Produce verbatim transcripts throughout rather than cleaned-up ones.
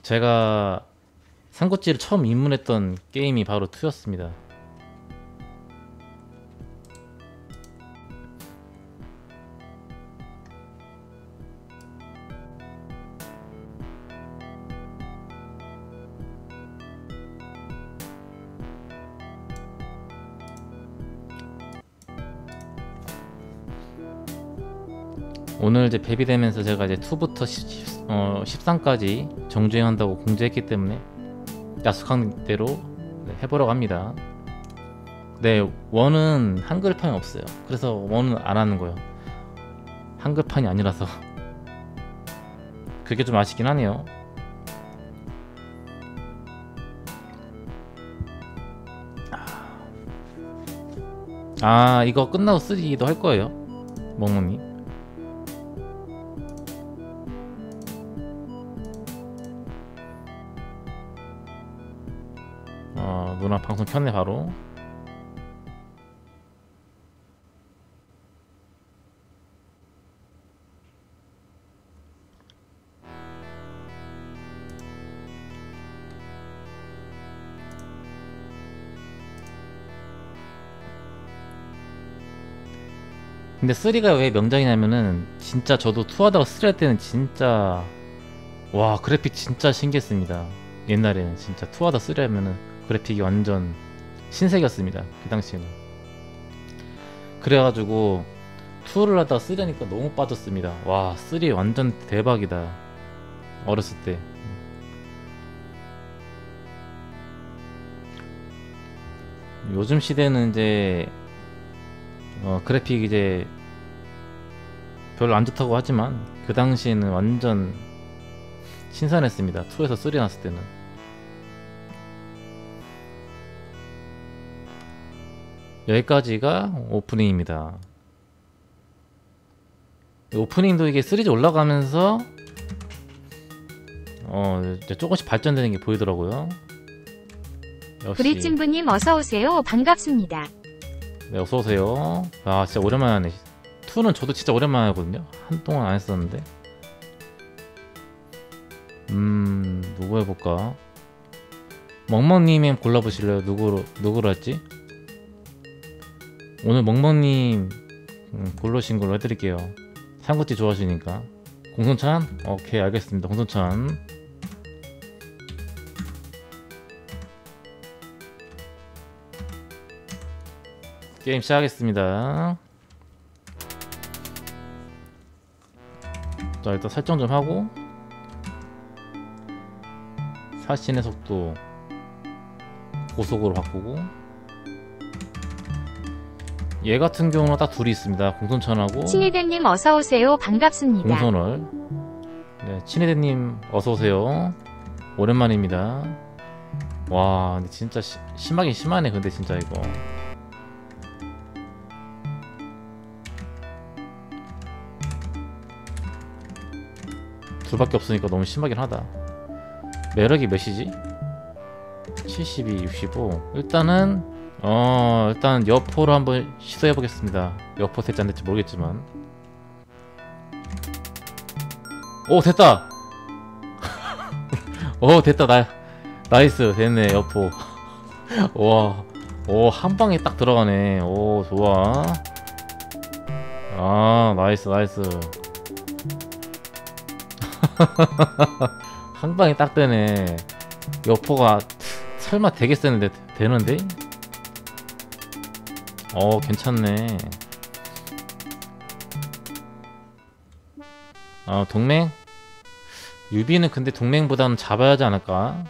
제가 삼국지를 처음 입문했던 게임이 바로 이였습니다. 오늘 이제 뱀이 되면서 제가 이제 이부터 어, 십삼까지 정주행한다고 공지했기 때문에 약속한 대로 네, 해보려고 합니다. 네, 원은 한글판이 없어요. 그래서 원은 안 하는 거예요. 한글판이 아니라서 그게 좀 아쉽긴 하네요. 아, 이거 끝나고 쓰기도 할 거예요, 멍멍님. 어, 누나 방송 켰네 바로. 근데 쓰리가 왜 명작이냐면은 진짜 저도 투 하다가 쓰리 할 때는 진짜 와 그래픽 진짜 신기했습니다. 옛날에는 진짜 투 하다 쓰리 하면은 그래픽이 완전 신세계였습니다. 그 당시에는. 그래가지고 이를 하다가 쓰리 하니까 너무 빠졌습니다. 와 쓰리 완전 대박이다. 어렸을 때. 요즘 시대는 이제 어, 그래픽 이제 별로 안 좋다고 하지만 그 당시에는 완전 신선했습니다. 이에서 쓰리 났을 때는. 여기까지가 오프닝입니다. 오프닝도 이게 시리즈 올라가면서 어 이제 조금씩 발전되는 게 보이더라고요. 역시. 브리친부님 어서오세요. 반갑습니다. 네, 어서오세요. 아 진짜 오랜만에 하네. 이는 저도 진짜 오랜만에 하거든요. 한동안 안 했었는데. 음 누구 해볼까? 멍멍님이 골라보실래요? 누구로 누구로 할지? 오늘 멍멍님 음, 고르신 걸로 해드릴게요. 삼국지 좋아하시니까. 공손찬? 오케이 알겠습니다. 공손찬. 게임 시작하겠습니다. 자 일단 설정 좀 하고 사신의 속도 고속으로 바꾸고 얘 같은 경우는 딱 둘이 있습니다. 공손천하고 친이대님 어서오세요. 반갑습니다. 공손월. 네, 친이대님 어서오세요. 오랜만입니다. 와 근데 진짜 시, 심하긴 심하네. 근데 진짜 이거 둘밖에 없으니까 너무 심하긴 하다. 매력이 몇이지? 칠십이, 육십오. 일단은 어 일단 여포로 한번 시도해 보겠습니다. 여포 될지 안 될지 모르겠지만. 오 됐다. 오 됐다. 나 나이스 됐네 여포. 와, 오 한방에 딱 들어가네. 오 좋아. 아 나이스 나이스. 한 방에 딱 되네. 여포가 설마 되겠었는데 되는데? 어 괜찮네. 아 동맹? 유비는 근데 동맹보다는 잡아야 하지 않을까?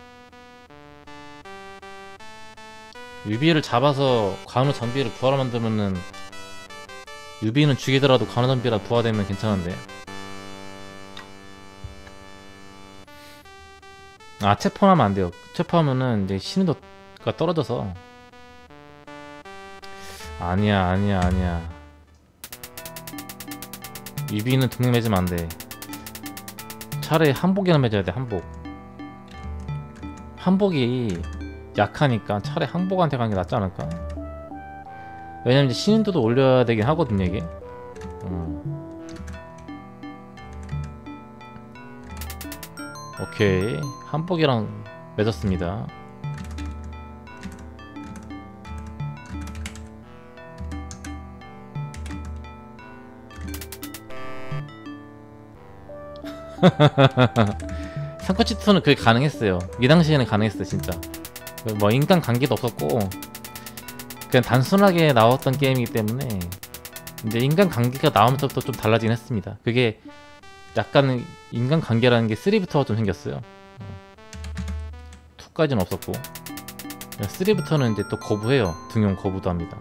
유비를 잡아서 관우 전비를 부활 만들면은 유비는 죽이더라도 관우 전비라 부활되면 괜찮은데. 아 체포하면 안 돼요. 체포하면은 이제 신의도가 떨어져서. 아니야 아니야 아니야. 유비는 동맹 맺으면 안 돼. 차라리 한복이나 맺어야 돼. 한복. 한복이 약하니까 차라리 한복한테 가는 게 낫지 않을까? 왜냐면 이제 신인도도 올려야 되긴 하거든요 이게. 음. 오케이, 한복이랑 맺었습니다. 삼코치투는 그게 가능했어요. 이 당시에는 가능했어요 진짜. 뭐 인간관계도 없었고 그냥 단순하게 나왔던 게임이기 때문에 이제 인간관계가 나오면서부터 좀 달라지긴 했습니다. 그게 약간 인간관계라는 게 쓰리부터가 좀 생겼어요. 투까지는 없었고 쓰리부터는 이제 또 거부해요. 등용 거부도 합니다.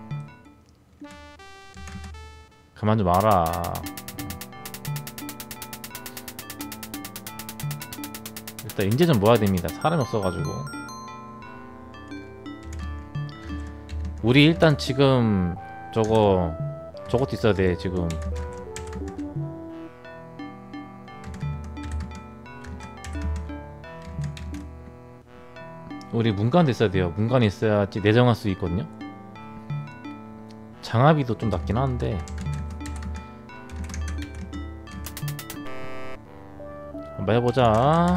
그만 좀 와라. 일단 인제 좀 모아야 됩니다. 사람이 없어가지고. 우리 일단 지금 저거 저것도 있어야 돼 지금. 우리 문간도 있어야 돼요. 문간이 있어야지 내정할 수 있거든요. 장합이도 좀 낮긴 한데 한번 해보자.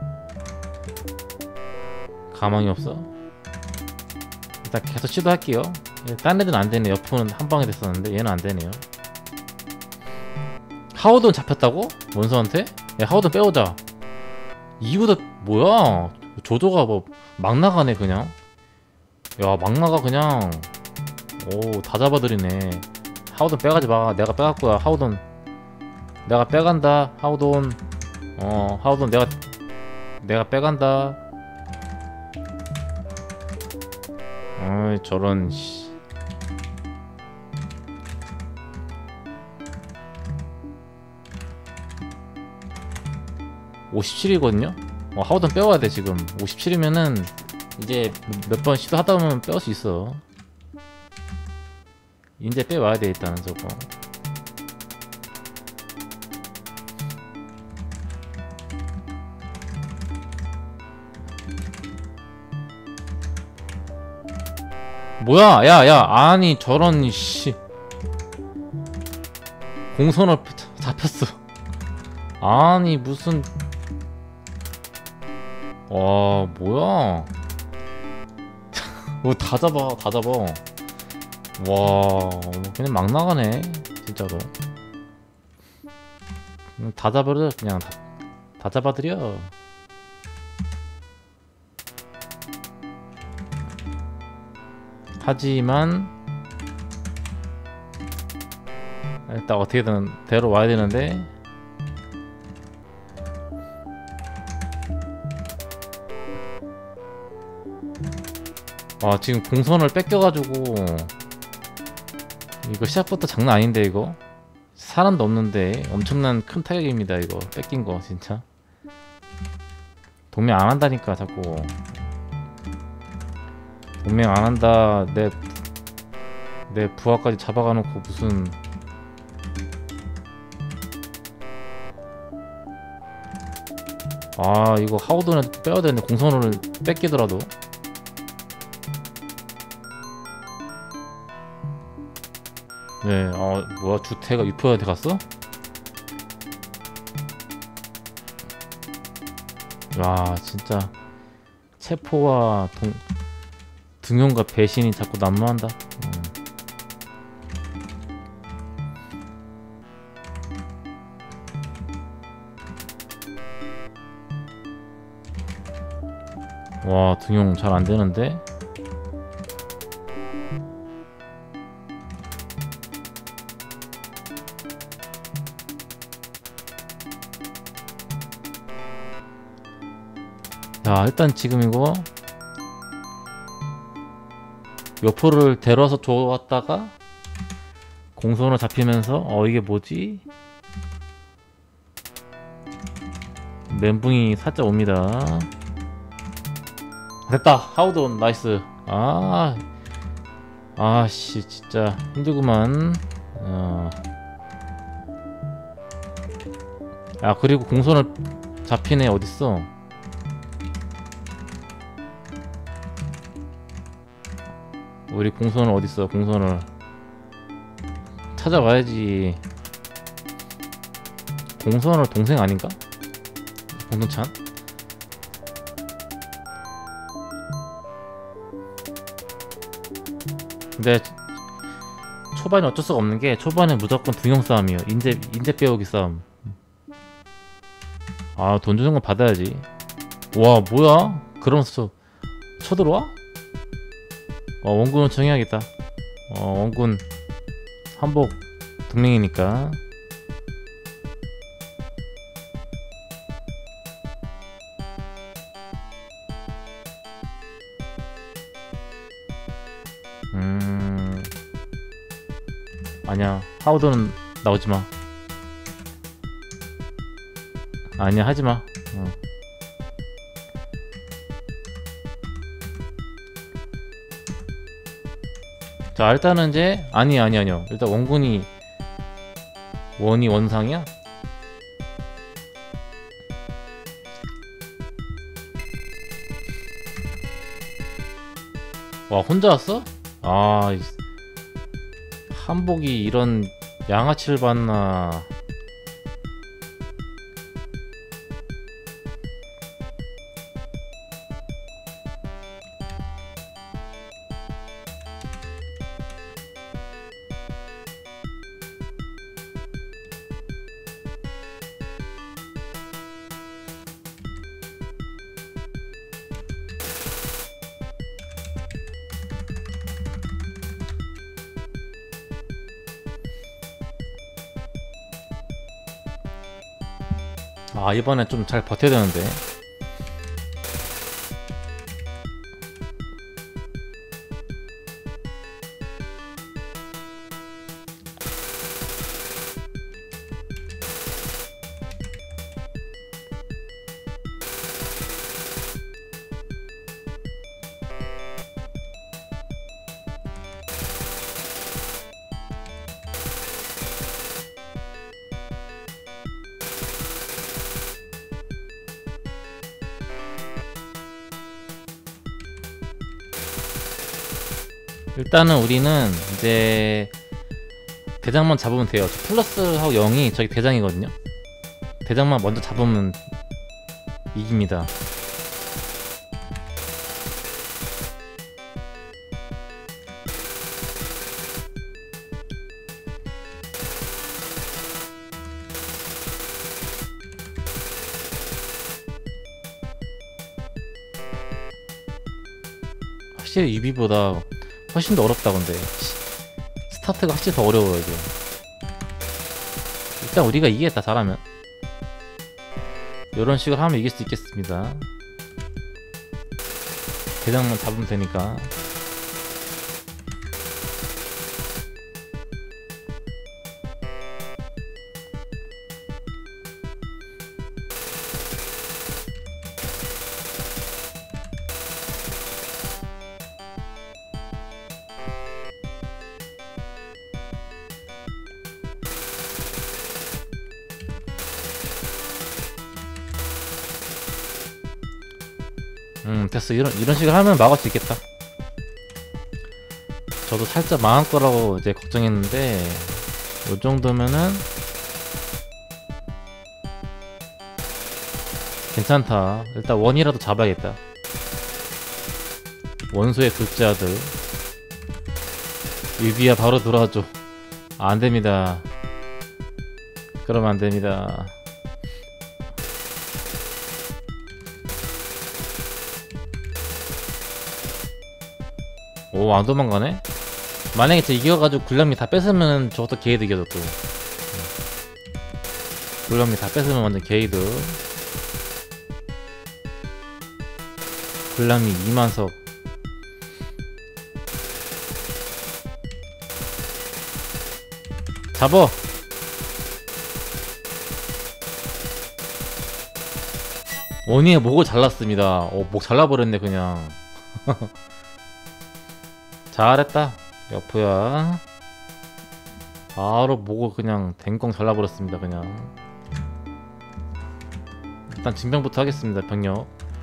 가망이 없어. 일단 계속 시도할게요. 딴 애들은 안되네. 여포는 한방에 됐었는데 얘는 안되네요. 하우드는 잡혔다고? 원서한테? 야 하우드 빼오자. 이구도 뭐야 조조가 뭐 막 나가네 그냥. 야 막 나가 그냥. 오 다 잡아들이네. 하우든 빼가지마. 내가 빼갈 거야. 하우든 내가 빼간다. 하우든 어 하우든 내가 내가 빼간다. 어이 저런 씨. 오십칠이거든요? 어, 하우든 빼와야 돼 지금. 오십칠이면은 이제 몇 번 시도하다 보면 빼올 수 있어. 이제 빼와야 돼 일단은 저거. 뭐야 야야 아니 저런 씨 공선을 잡혔어. 아니 무슨 와 뭐야 뭐 다 잡아 다 잡아. 와 그냥 막 나가네 진짜로. 다 잡아버려 그냥. 다, 다 잡아드려. 하지만 일단 어떻게든 데려와야 되는데 와 지금 공선을 뺏겨가지고 이거 시작부터 장난 아닌데 이거. 사람도 없는데 엄청난 큰 타격입니다 이거 뺏긴 거 진짜. 동맹 안 한다니까 자꾸. 동맹 안 한다. 내, 내 부하까지 잡아가 놓고 무슨. 아 이거 하우드는 빼야 되는데 공선을 뺏기더라도. 네, 어, 뭐야, 주태가 유포한테 갔어? 와, 진짜. 체포와 동, 등용과 배신이 자꾸 난무한다. 음. 와, 등용 잘 안 되는데? 자 일단 지금 이거 여포를 데려와서 줘왔다가 공선으로 잡히면서 어 이게 뭐지? 멘붕이 살짝 옵니다. 됐다. 하우돈 나이스. 아 아씨 진짜 힘들구만. 어. 야 그리고 공선을 잡힌 애 어딨어? 우리 공선을 어딨어? 공선을 찾아봐야지. 공선을 동생 아닌가? 공동찬. 근데 초반에 어쩔 수가 없는 게 초반에 무조건 두명 싸움이에요. 인재 인재 빼오기 싸움. 아, 돈 주는 건 받아야지. 와, 뭐야? 그러면서 쳐들어와? 어, 원군은 청해야겠다. 어, 원군 한복 동맹이니까. 음, 아니야, 하우드는 나오지마. 아니야, 하지마. 어. 자, 일단은 이제 아니 아니 아니요. 일단 원군이 원이 원상이야. 와, 혼자 왔어? 아, 이 한복이 이런 양아치를 봤나. 아, 이번엔 좀 잘 버텨야 되는데. 일단은 우리는 이제 대장만 잡으면 돼요. 저 플러스하고 영이 저기 대장이거든요. 대장만 먼저 잡으면 이깁니다. 확실히 유비보다 훨씬 더 어렵다. 근데 스타트가 확실히 더 어려워요 이게. 일단 우리가 이기겠다. 잘하면 이런 식으로 하면 이길 수 있겠습니다. 대장만 잡으면 되니까. 음, 됐어. 이런 이런 식으로 하면 막을 수 있겠다. 저도 살짝 망할 거라고 이제 걱정했는데 이 정도면은 괜찮다. 일단 원이라도 잡아야겠다. 원소의 둘째 아들 유비야, 바로 돌아와줘. 아, 안됩니다. 그러면 안됩니다. 오, 안 도망가네? 만약에 진짜 이겨가지고 굴량미 다 뺏으면 저것도 게이득이죠 또. 굴량미 다 뺏으면 완전 게이득. 굴량미 이만석. 잡어! 원희의 목을 잘랐습니다. 어, 목 잘라버렸네 그냥. 잘했다 여포야. 바로 목을 그냥 댕꽁 잘라버렸습니다 그냥. 일단 진병부터 하겠습니다. 병력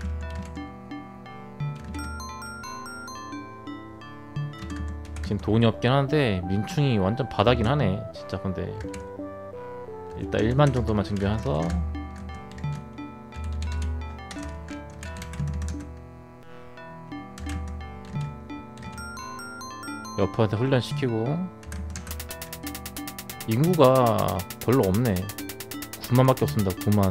지금 돈이 없긴 한데 민충이 완전 바닥이긴 하네 진짜. 근데 일단 일만 정도만 증병해서 여포한테 훈련시키고. 인구가 별로 없네. 구만밖에 없습니다. 구만.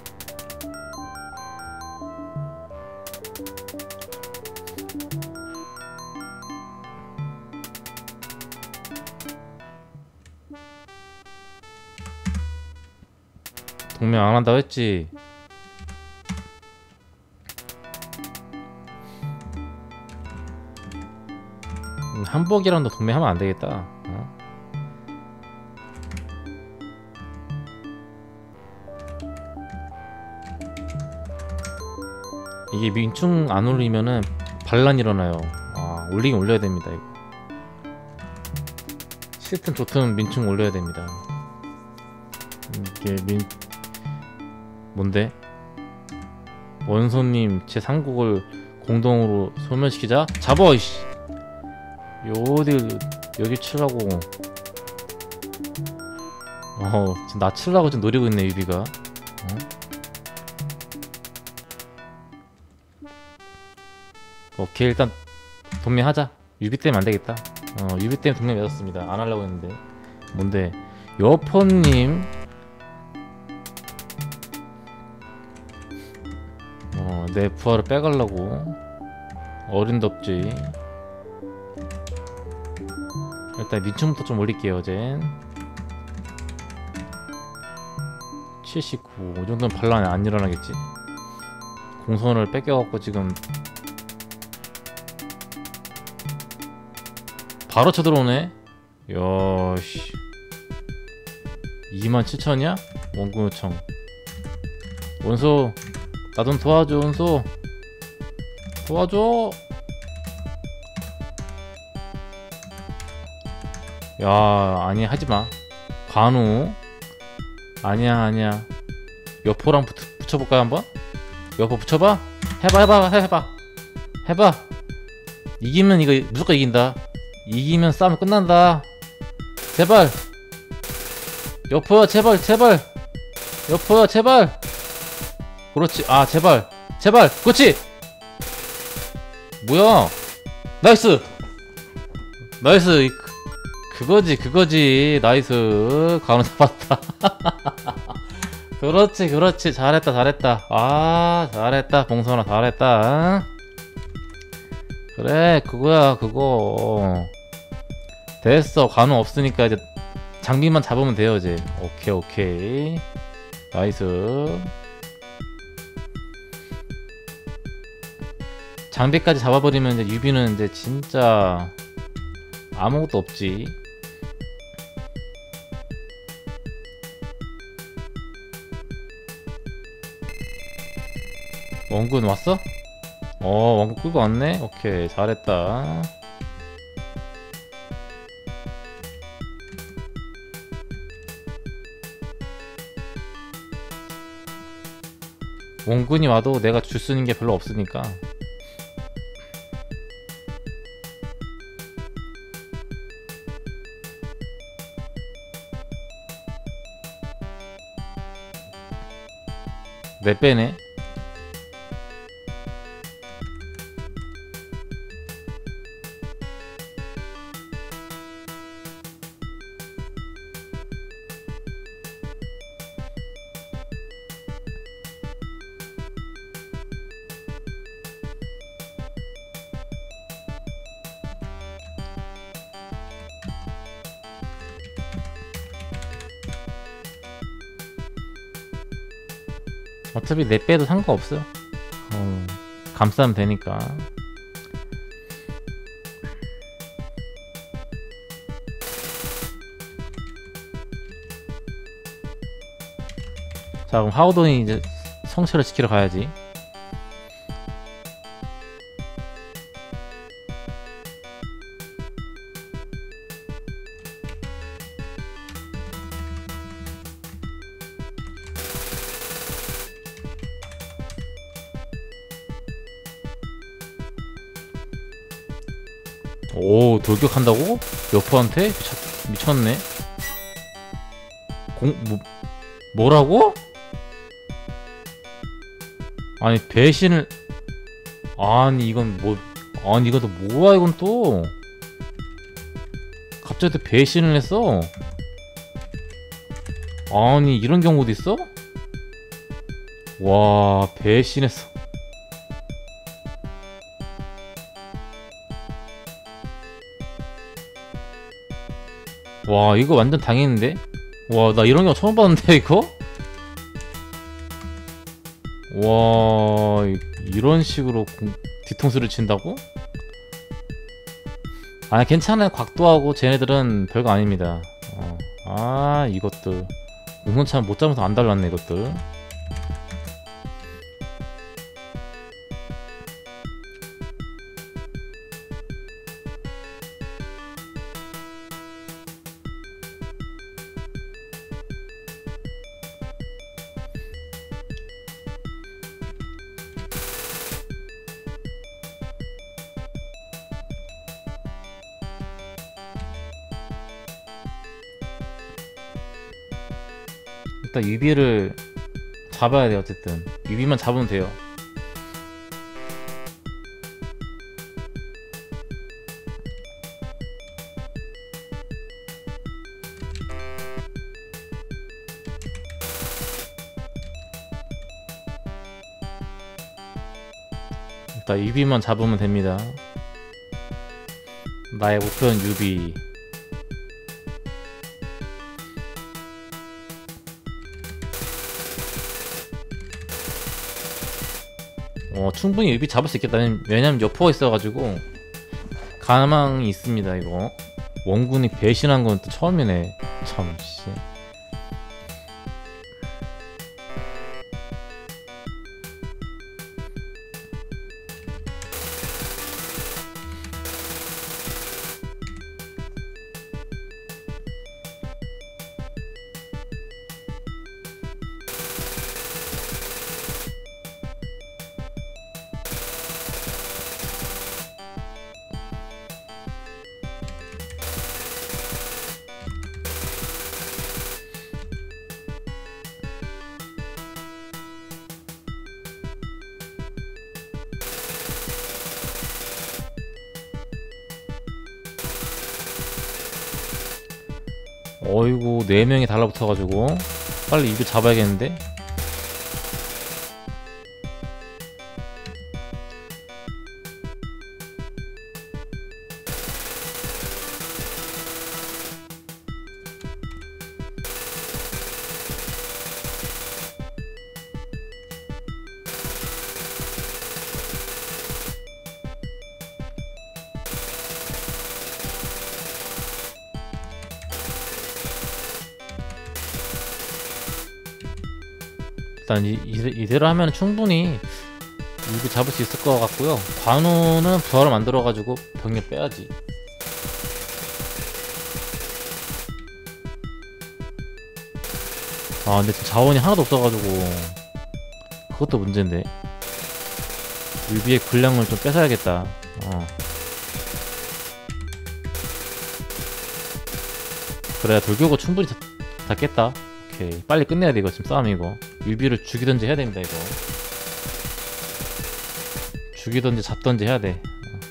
동맹 안 한다고 했지. 음, 한복이랑도 동맹하면 안 되겠다. 어? 이게 민충 안 올리면은 반란 일어나요. 아, 올리긴 올려야 됩니다. 이거. 시스템 좋든 민충 올려야 됩니다. 이게 민 뭔데? 원소님 제 삼국을 공동으로 소멸시키자? 잡어 이씨. 어딜 여기 치라고. 어 지금 나 치려고 지금 노리고 있네 유비가. 어? 오케이 일단 동맹하자. 유비 때문에 안되겠다. 어 유비 때문에 동맹 맺었습니다. 안 하려고 했는데. 뭔데? 여포님 어, 내 부하를 빼가려고. 어림덥지. 일단 민충부터 좀 올릴게요. 젠 칠십구. 이 정도면 반란이 안 일어나겠지. 공선을 뺏겨갖고 지금 바로 쳐들어오네. 야씨 이만 칠천이야? 원군 요청. 원소 나 좀 도와줘. 원소 도와줘. 야 아니 하지마. 관우 아니야 아니야. 여포랑 붙, 붙여볼까요 한번? 여포 붙여봐. 해봐 해봐 해봐 해봐. 이기면 이거 무조건 이긴다. 이기면 싸움 끝난다. 제발 여포야 제발 제발 여포야 제발. 그렇지. 아 제발 제발 그렇지. 뭐야 나이스 나이스. 그거지 그거지. 나이스. 가운 잡았다. 그렇지 그렇지. 잘했다 잘했다. 아 잘했다 봉선아 잘했다. 그래 그거야 그거. 됐어. 관우 없으니까 이제 장비만 잡으면 돼요 이제. 오케이 오케이 나이스. 장비까지 잡아버리면 이제 유비는 이제 진짜 아무것도 없지. 원군 왔어? 어 원군 끌고 왔네. 오케이 잘했다. 원군이 와도 내가 줄 수 있는 게 별로 없으니까. 내 빼네. 어차피 내 빼도 상관없어요. 어, 감싸면 되니까. 자 그럼 하우돈이 이제 성체를 지키러 가야지. 오 돌격한다고? 여포한테? 미쳤, 미쳤네. 공.. 뭐.. 뭐라고? 아니 배신을.. 아니 이건 뭐.. 아니 이건 또 뭐야 이건 또. 갑자기 또 배신을 했어. 아니 이런 경우도 있어? 와 배신했어. 와 이거 완전 당했는데? 와 나 이런 거 처음 봤는데 이거? 와 이- 이런 식으로 공- 뒤통수를 친다고? 아니 괜찮아요. 곽도하고 쟤네들은 별거 아닙니다. 어. 아 이것들 공선참 못 잡아서 안 달랐네 이것들. 일단 유비를 잡아야 돼. 어쨌든 유비만 잡으면 돼요. 일단 유비만 잡으면 됩니다. 나의 목표는 유비. 어 충분히 유비 잡을 수 있겠다. 왜냐면 여포가 있어가지고 가망이 있습니다. 이거 원군이 배신한 건 또 처음이네. 참 씨. 어이구 네 명이 달라붙어가지고 빨리 유비 잡아야겠는데. 일단 이, 이, 이대로 하면 충분히 유비 잡을 수 있을 것 같고요. 관우는 부하를 만들어가지고 병력 빼야지. 아 근데 지금 자원이 하나도 없어가지고 그것도 문제인데. 유비의 군량을 좀 뺏어야겠다. 어. 그래야 돌격을 충분히 다, 다 깼다. 오케이 빨리 끝내야 돼 이거 지금 싸움 이거. 유비를 죽이던지 해야 됩니다 이거. 죽이던지 잡던지 해야 돼.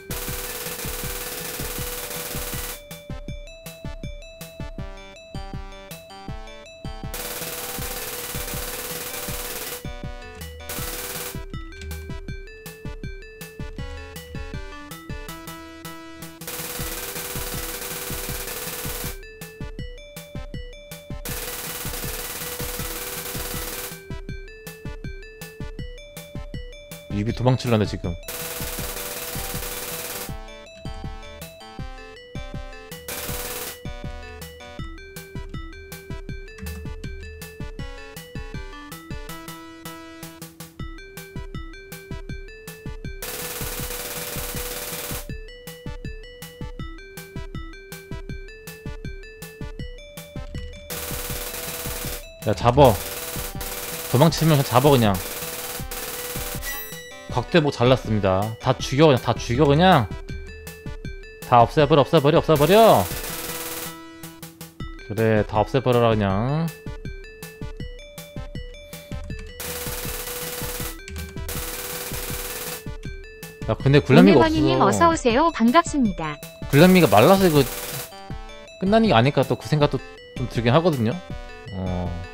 유비 도망칠란다 지금. 야 잡어. 도망치면 그냥 잡어 그냥. 곽대복 잘랐습니다. 다 죽여 그냥. 다 죽여 그냥. 다 없애버려 없애버려 없애버려. 그래 다 없애버려라 그냥. 야 근데 굴람미가 오네버니님 없어. 어서오세요. 반갑습니다. 굴람미가 말라서 이거 끝나는 게 아닐까 또 그 생각도 좀 들긴 하거든요. 어.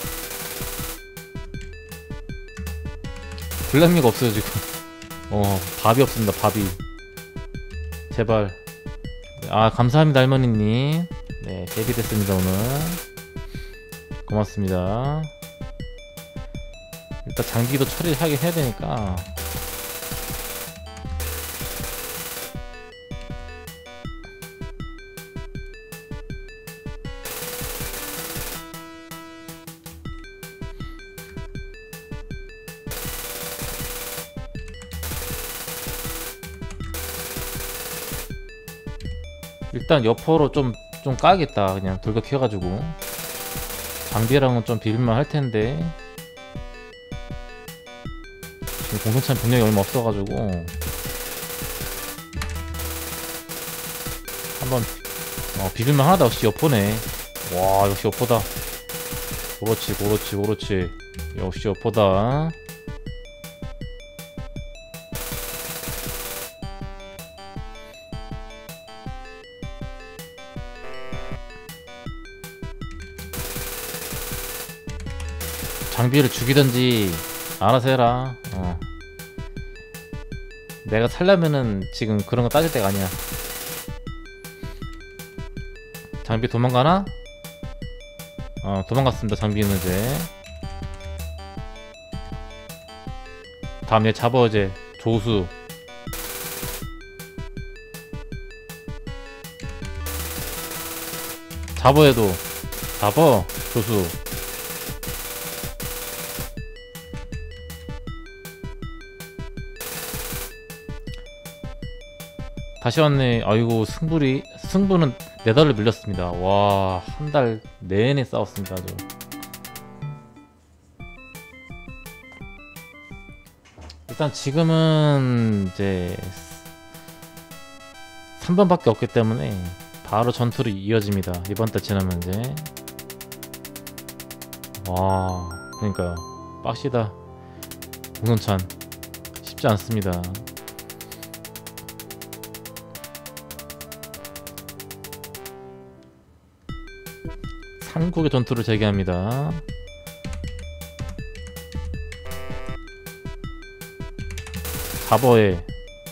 블랙미가 없어요 지금. 어 밥이 없습니다. 밥이. 제발. 아 감사합니다 할머니님. 네 데뷔 됐습니다 오늘. 고맙습니다. 일단 장비도 처리하긴 해야 되니까. 일단 여포로 좀, 좀 까야겠다. 그냥 돌격해가지고 장비랑은 좀 비빌만 할텐데 지금 공성찬 병력이 얼마 없어가지고 한번 어, 비빌만 하다. 역시 여포네. 와 역시 여포다. 그렇지 그렇지 그렇지. 역시 여포다. 장비를 죽이든지 알아서 해라. 어. 내가 살려면은 지금 그런 거 따질 때가 아니야. 장비 도망가나? 어 도망갔습니다. 장비는 이제 다음 얘 잡어. 이제 조수 잡어. 해도 잡어 조수. 다시 왔네. 아이고 승부리 승부는 네 달을 밀렸습니다. 와 한 달 내내 싸웠습니다. 아주. 일단 지금은 이제 삼 번밖에 없기 때문에 바로 전투로 이어집니다. 이번 달 지나면 이제. 와 그러니까요. 빡시다. 공성찬 쉽지 않습니다. 삼국의 전투를 재개합니다. 사버에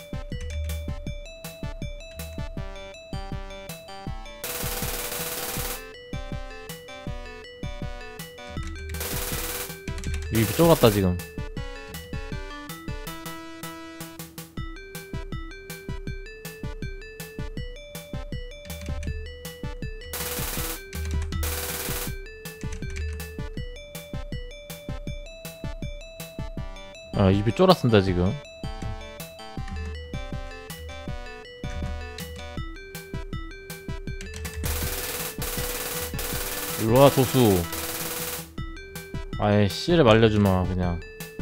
여기 쫄았다 지금. 아 입이 쫄았습니다 지금. 일로와 조수. 아예 씨를 말려주마 그냥.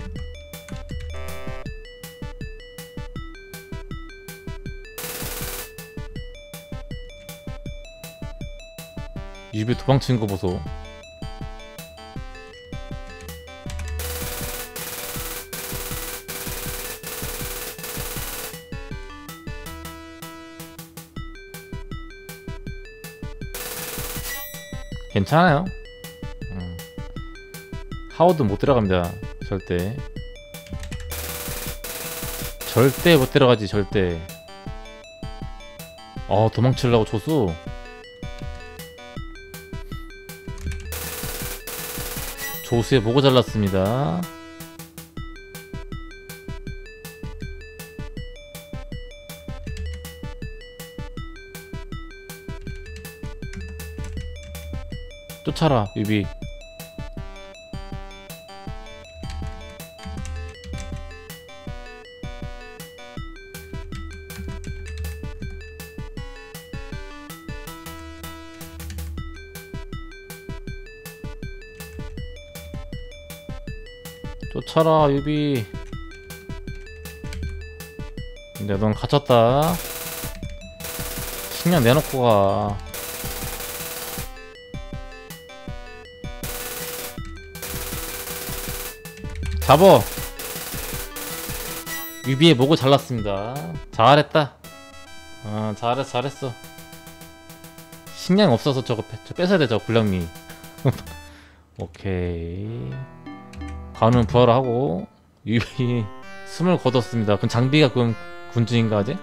입이 도망친 거 보소. 괜찮아요. 음. 하워드 못 들어갑니다. 절대. 절대 못 들어가지 절대. 어 도망치려고 조수. 조수의 목을 잘랐습니다. 쫓아라 유비. 쫓아라 유비. 근데 넌 갇혔다. 식량 내놓고 가. 잡어. 유비의 목을 잘랐습니다. 잘했다. 어, 잘했어 잘했어. 식량이 없어서 저거 뺏, 저 뺏어야 돼, 저 군량미. 오케이. 관우는 부활하고 유비 숨을 거뒀습니다. 그럼 장비가 그럼 군주인가 아직?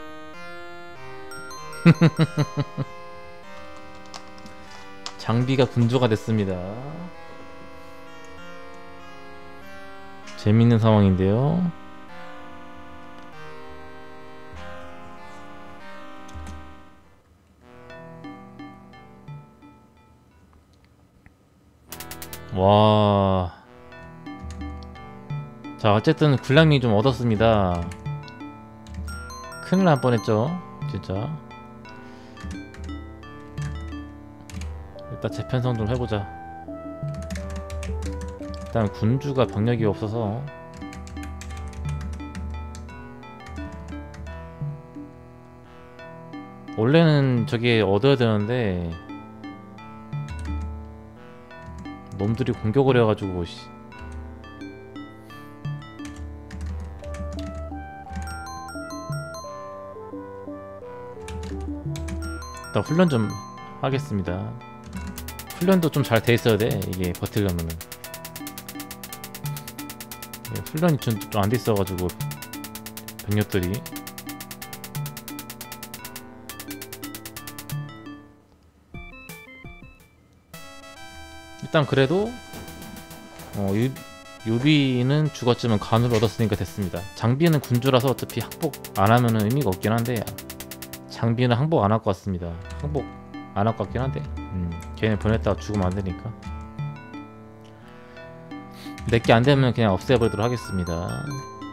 장비가 군주가 됐습니다. 재밌는 상황인데요. 와. 자, 어쨌든 군량미 좀 얻었습니다. 큰일 날 뻔했죠, 진짜. 일단 재편성 좀 해보자. 일단 군주가 병력이 없어서 원래는 저게 얻어야 되는데 놈들이 공격을 해가지고 씨. 일단 훈련 좀 하겠습니다. 훈련도 좀 잘 돼 있어야 돼, 이게 버틸려면은. 예, 훈련이 좀 안 돼 있어가지고 병력들이. 일단 그래도 어, 유, 유비는 죽었지만 관우를 얻었으니까 됐습니다. 장비는 군주라서 어차피 항복 안 하면은 의미가 없긴 한데 장비는 항복 안 할 것 같습니다. 항복 안 할 것 같긴 한데 음, 걔네 보냈다가 죽으면 안 되니까. 내게 안 되면 그냥 없애버리도록 하겠습니다.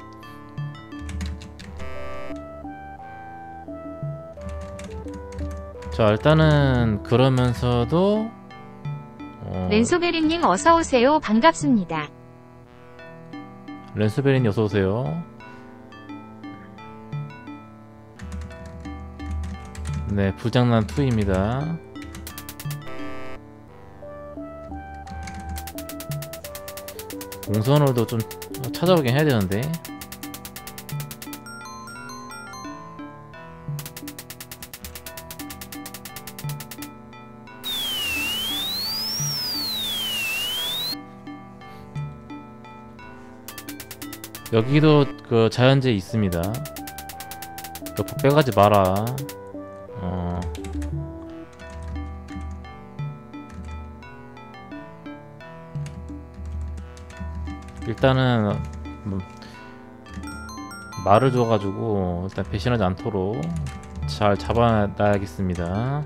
자, 일단은 그러면서도 어... 렌소베리님 어서오세요. 반갑습니다. 렌소베리님 어서오세요. 네, 불장난 투입니다. 공선호도 좀 찾아오긴 해야 되는데. 여기도 그 자연재해 있습니다. 옆으로 빼가지 마라. 어. 일단은 뭐 말을 줘가지고 일단 배신하지 않도록 잘 잡아놔야겠습니다.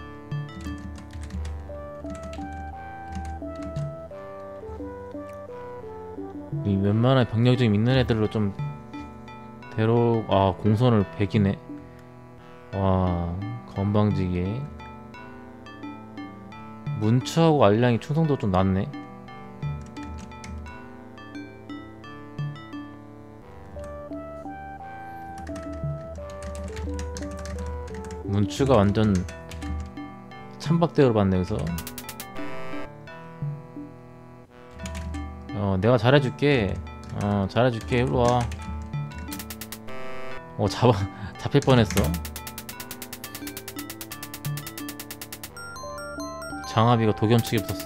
이 웬만한 병력이 좀 있는 애들로 좀 데려. 아, 공선을 백이네. 와, 건방지게. 문추하고 알량이 충성도 좀 낮네. 문추가 완전 찬박대우를 받네. 여기서 어 내가 잘해줄게. 어 잘해줄게. 일로와. 어 잡아 잡힐 뻔했어. 장하비가 도겸치게 붙었어?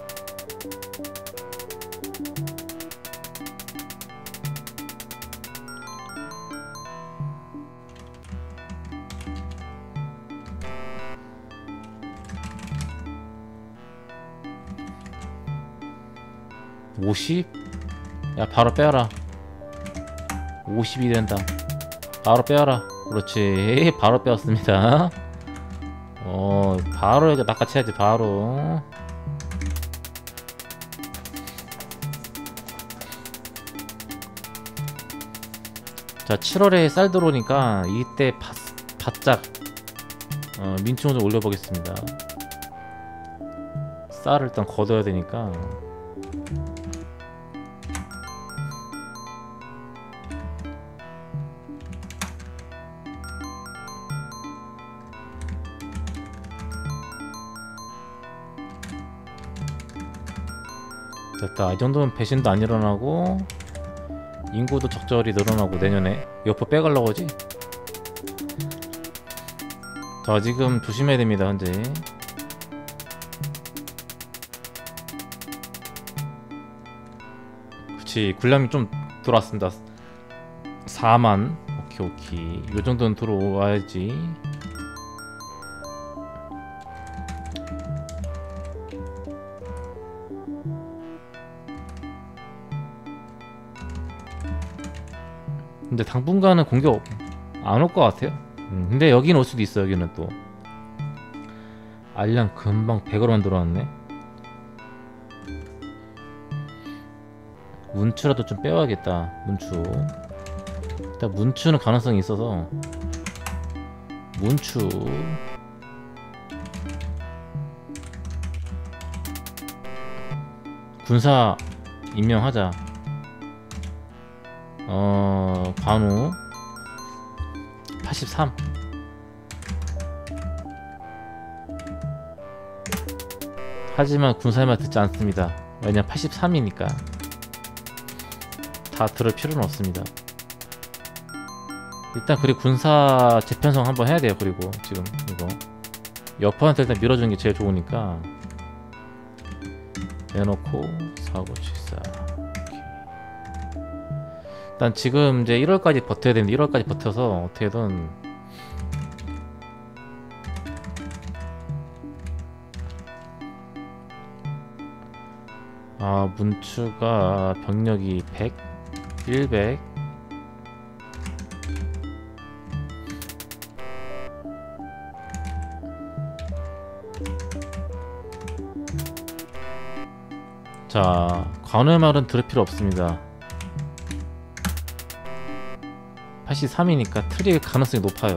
오십? 야, 바로 빼라. 오십이 된다. 바로 빼라. 그렇지. 바로 빼었습니다. 어, 바로 이제 낚아채야지, 바로. 자, 칠월에 쌀 들어오니까 이때 바, 바짝 어, 민충을 좀 올려보겠습니다. 쌀을 일단 걷어야 되니까. 됐다. 이 정도면 배신도 안 일어나고 인구도 적절히 늘어나고 내년에 옆으로 빼가려고 하지? 자, 지금 조심해야 됩니다. 현재 그치, 군량이 좀 들어왔습니다. 사만. 오케이 오케이, 요정도는 들어와야지. 근데 당분간은 공격 안 올 것 같아요. 음, 근데 여기는 올 수도 있어. 여기는 또 알량 금방 백으로만 들어왔네. 문추라도 좀 빼와야겠다. 문추 일단 문추는 가능성이 있어서 문추. 군사 임명하자. 어... 관우 팔십삼. 하지만 군사의 말 듣지 않습니다. 왜냐 팔십삼이니까 다 들을 필요는 없습니다. 일단 그리고 군사 재편성 한번 해야 돼요. 그리고 지금 이거 여파한테 일단 밀어주는 게 제일 좋으니까 내놓고 사고칠사. 일단 지금 이제 일월까지 버텨야 되는데 일월까지 버텨서 어떻게든 아 문추가 병력이 백, 백. 자, 관우의 말은 들을 필요 없습니다. 팔십삼이니까 트릴 가능성이 높아요.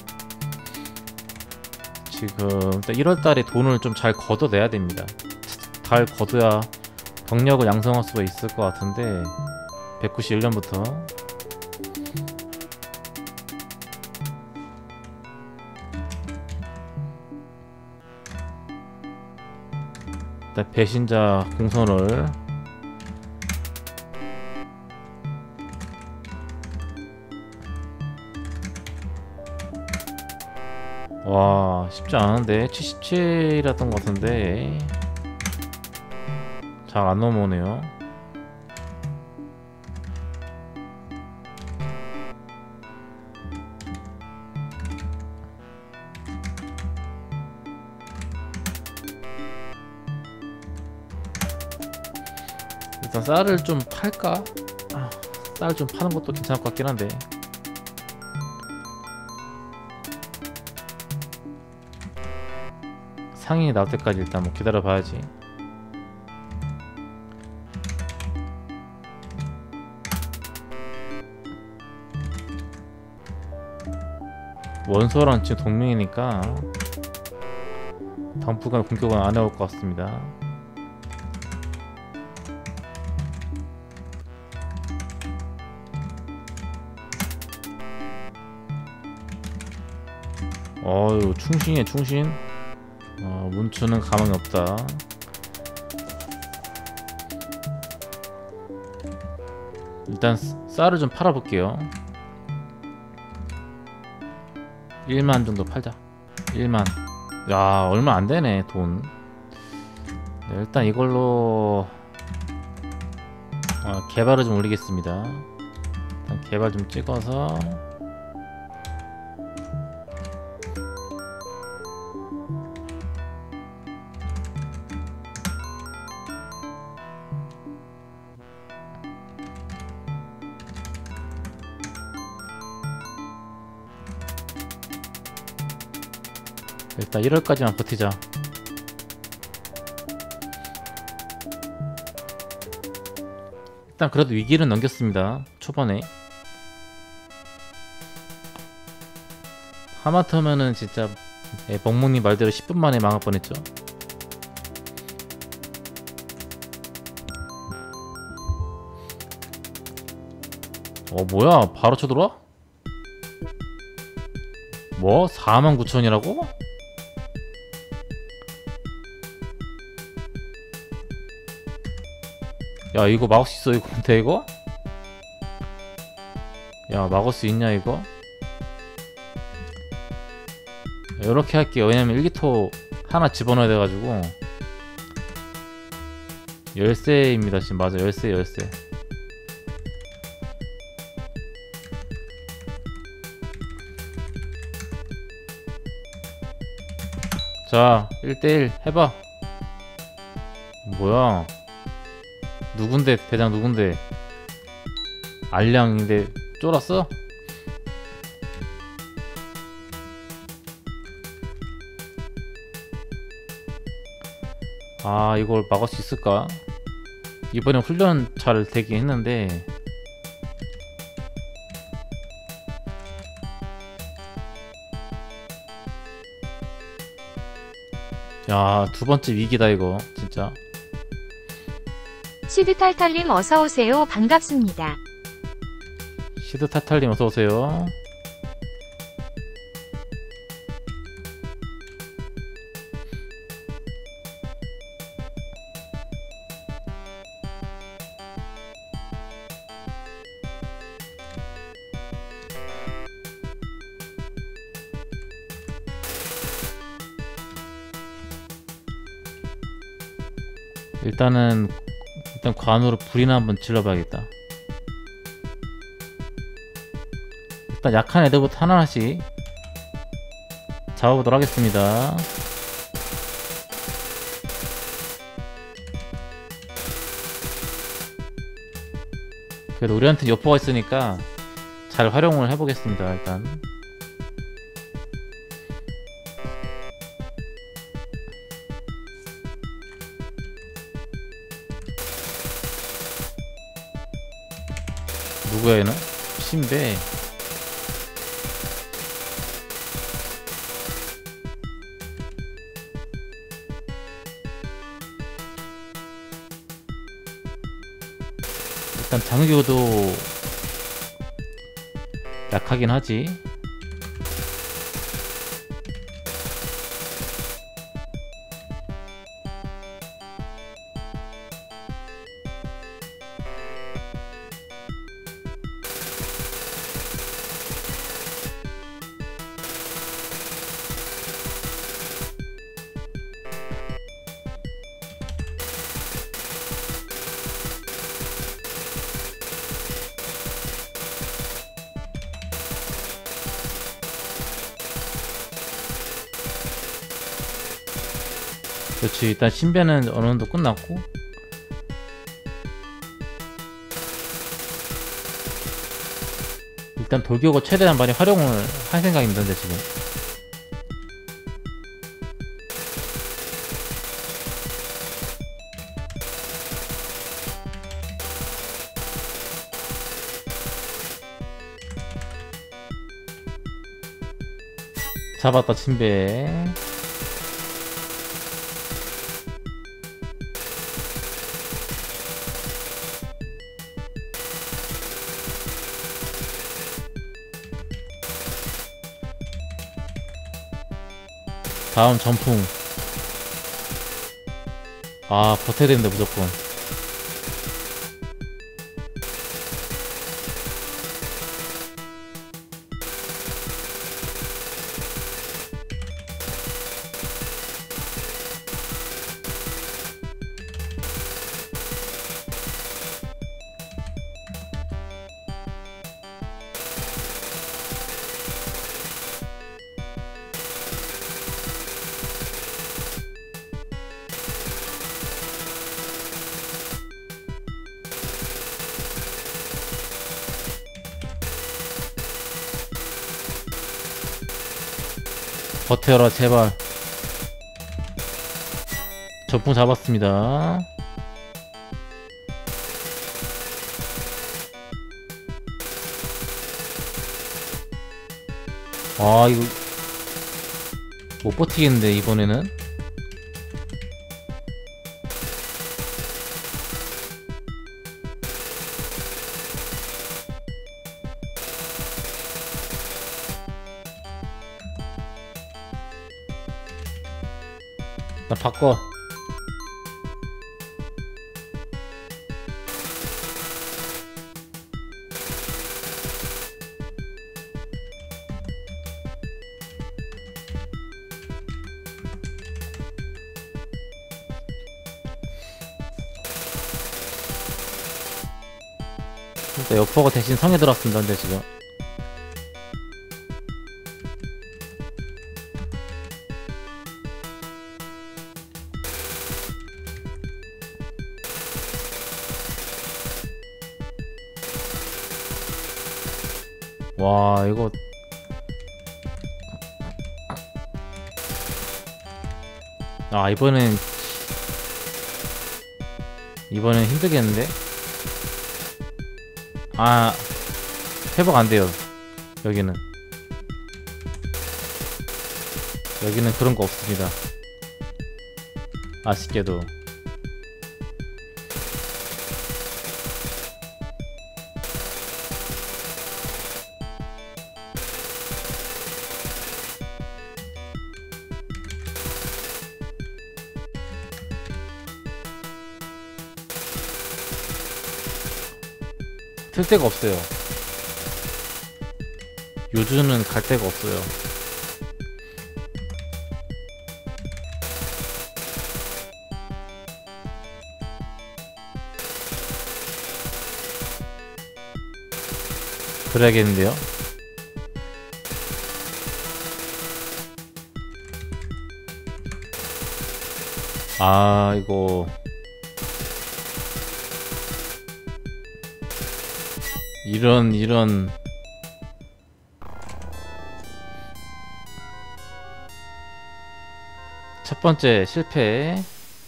지금 일단 일월달에 돈을 좀 잘 걷어내야 됩니다. 잘 걷어야 병력을 양성할 수가 있을 것 같은데 백구십일 년부터 일단 배신자 공선을 와 쉽지 않은데 칠십칠이었던 것 같은데 잘 안 넘어오네요. 일단 쌀을 좀 팔까? 아, 쌀 좀 파는 것도 괜찮을 것 같긴 한데 상인이 나올 때까지 일단 뭐 기다려 봐야지. 원소랑 지금 동맹이니까 당분간 공격은 안 해올 것 같습니다. 어유 충신이야 충신. 어, 문추는 가망이 없다. 일단 쌀을 좀 팔아볼게요. 일만 정도 팔자. 일만. 야 얼마 안되네 돈. 네, 일단 이걸로 어, 개발을 좀 올리겠습니다. 일단 개발 좀 찍어서 일단 일월까지만 버티자. 일단 그래도 위기는 넘겼습니다. 초반에 하마터면은 진짜 예, 멍멍님 말대로 십 분 만에 망할 뻔했죠. 어 뭐야 바로 쳐들어와? 뭐? 사만 구천이라고? 야 이거 막을 수 있어 이거. 근데 이거? 야 막을 수 있냐 이거? 요렇게 할게요. 왜냐면 일기토 하나 집어넣어야 돼가지고. 열쇠입니다 지금. 맞아, 열쇠 열쇠. 자, 일 대일 해봐. 뭐야, 누군데? 대장 누군데? 알량인데 쫄았어? 아, 이걸 막을 수 있을까? 이번에 훈련 잘 되긴 했는데. 야, 두 번째 위기다 이거 진짜. 시드탈탈님 어서오세요. 반갑습니다. 시드타탈님 어서오세요. 일단은 일단 관으로 불이나 한번 질러봐야겠다. 일단 약한 애들부터 하나하나씩 잡아보도록 하겠습니다. 그래도 우리한테 여포가 있으니까 잘 활용을 해보겠습니다. 일단 누구야 얘는? 신배. 일단 장교도 약하긴 하지. 그렇지. 일단 신배는 어느 정도 끝났고, 일단 돌격을 최대한 많이 활용을 할 생각입니다. 근데 지금 잡았다 신배. 다음 전풍. 아, 버텨야 됩니다 무조건. 버텨라 제발. 전풍 잡았습니다. 아 이거 못 버티겠는데 이번에는. 나 바꿔. 일단 여포가 대신 성에 들어왔습니다. 근데 지금 와 이거 아 이번엔 이번엔 힘들겠는데? 아 회복 안돼요. 여기는 여기는 그런 거 없습니다. 아쉽게도. 쓸 데가 없어요. 요즘은 갈 데가 없어요. 그래야겠는데요. 아 이거 이런 이런 첫 번째 실패.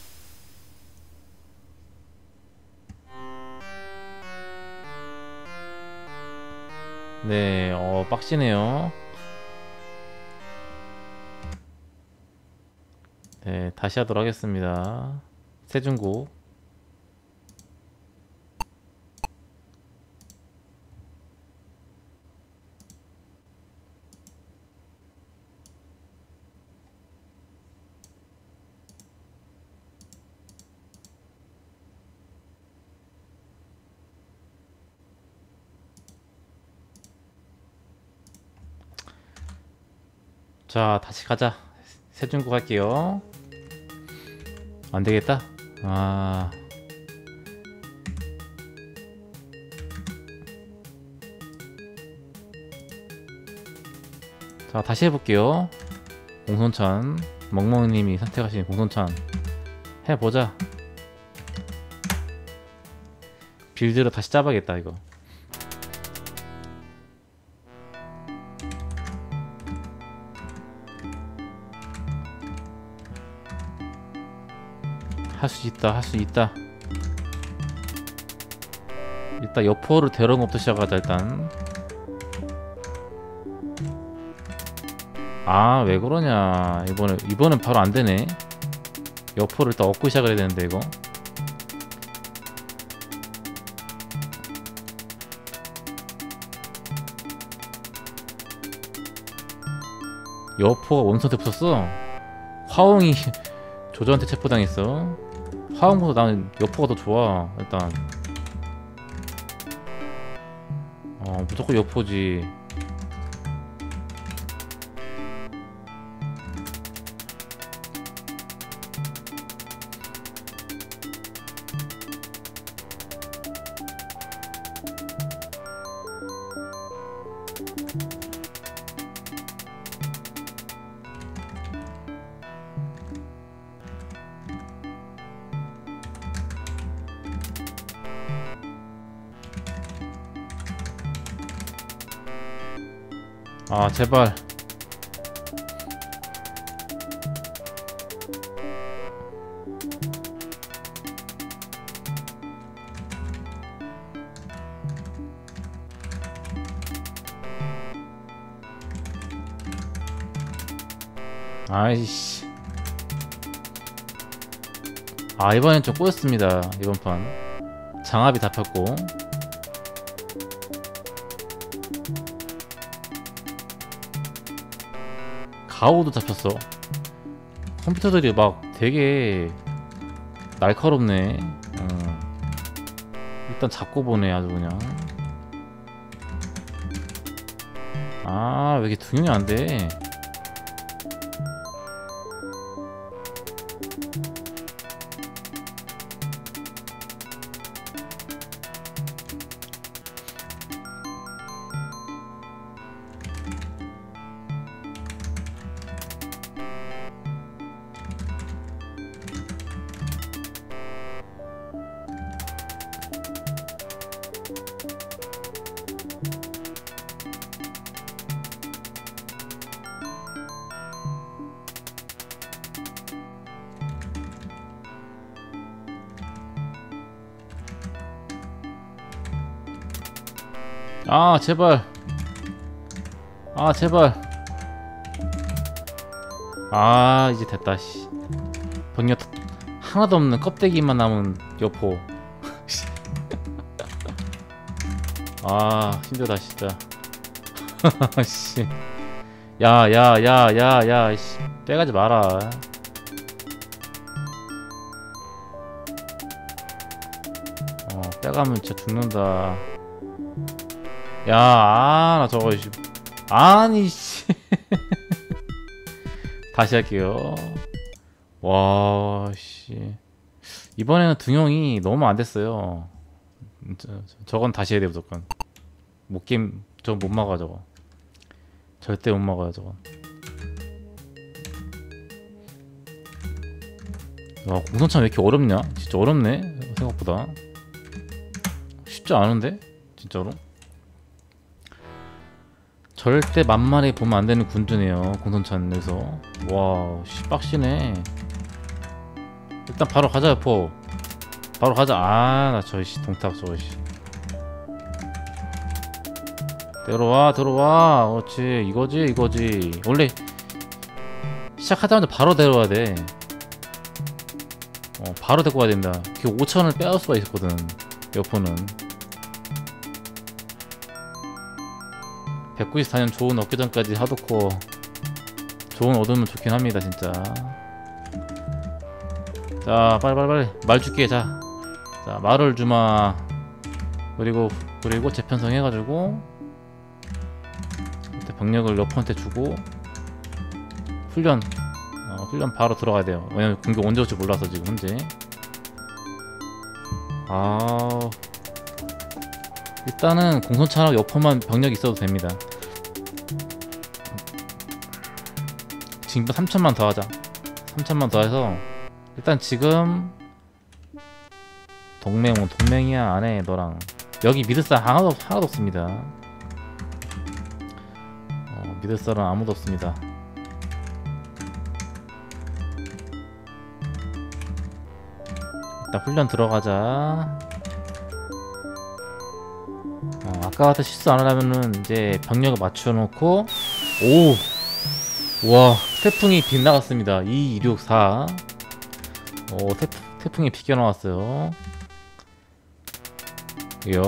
네, 어 빡시네요. 네, 다시 하도록 하겠습니다. 세중국. 자 다시 가자. 세중국 할게요. 안되겠다. 아 자 다시 해볼게요. 공손천 멍멍님이 선택하신 공손천 해보자. 빌드로 다시 짜봐야겠다 이거. 할 수 있다 할 수 있다. 일단 여포를 데려온 것부터 시작하자. 일단 아 왜 그러냐. 이번에 이번엔 바로 안되네. 여포를 일단 얻고 시작을 해야 되는데 이거. 여포가 원선대 붙었어. 화웅이 조조한테 체포당했어. 화웅보다 나는 여포가 더 좋아. 일단 어 무조건 여포지. 아 제발. 아이씨. 아 이번엔 좀 꼬였습니다. 이번 판 장압이 잡혔고 가오도 잡혔어. 컴퓨터들이 막 되게 날카롭네. 어. 일단 잡고 보네 아주 그냥. 아 왜 이렇게 등용이 안돼. 아 제발. 아 제발. 아 이제 됐다. 씨. 병력 하나도 없는 껍데기만 남은 여포. 아 힘들다 진짜. 씨. 야야야야야 씨. 빼가지 마라. 어 빼가면 진짜 죽는다. 야, 아, 나 저거, 씨. 아니, 씨. 다시 할게요. 와, 씨. 이번에는 등용이 너무 안 됐어요. 저, 저건 다시 해야 돼, 무조건. 못 게임, 저건 못 막아, 저거. 절대 못 막아요, 저건. 와, 공선참 왜 이렇게 어렵냐? 진짜 어렵네, 생각보다. 쉽지 않은데? 진짜로? 절대 만만히 보면 안 되는 군주네요. 공선찬에서. 와, 씨 빡시네. 일단 바로 가자, 여포. 바로 가자. 아, 나 저 씨 동탁 저거 씨. 들어와, 들어와. 그렇지. 이거지, 이거지. 원래 시작하자마자 바로 데려와야 돼. 어, 바로 데리고 가야 된다. 그 오천을 빼앗을 수가 있거든. 여포는. 백구십사 년 좋은 어깨전까지 하드코어 좋은 얻으면 좋긴 합니다 진짜. 자 빨리 빨리 빨리 말 줄게. 자, 자 말을 주마. 그리고 그리고 재편성 해가지고 병력을 여포한테 주고 훈련 어, 훈련 바로 들어가야 돼요. 왜냐면 공격 언제 올지 몰라서 지금 현재. 아 일단은 공선차랑 여포만 병력 있어도 됩니다. 지금 삼천만 더 하자. 삼천만 더 해서 일단 지금 동맹 뭐 동맹이야 안해 너랑. 여기 믿을사람 하나도, 하나도 없습니다. 어, 믿을사람 아무도 없습니다. 일단 훈련 들어가자. 어, 아까 같은 실수 안 하려면은 이제 병력을 맞춰놓고. 오! 와 태풍이 빗나갔습니다. 이 이육사. 오 태풍, 태풍이 비껴나왔어요. 이야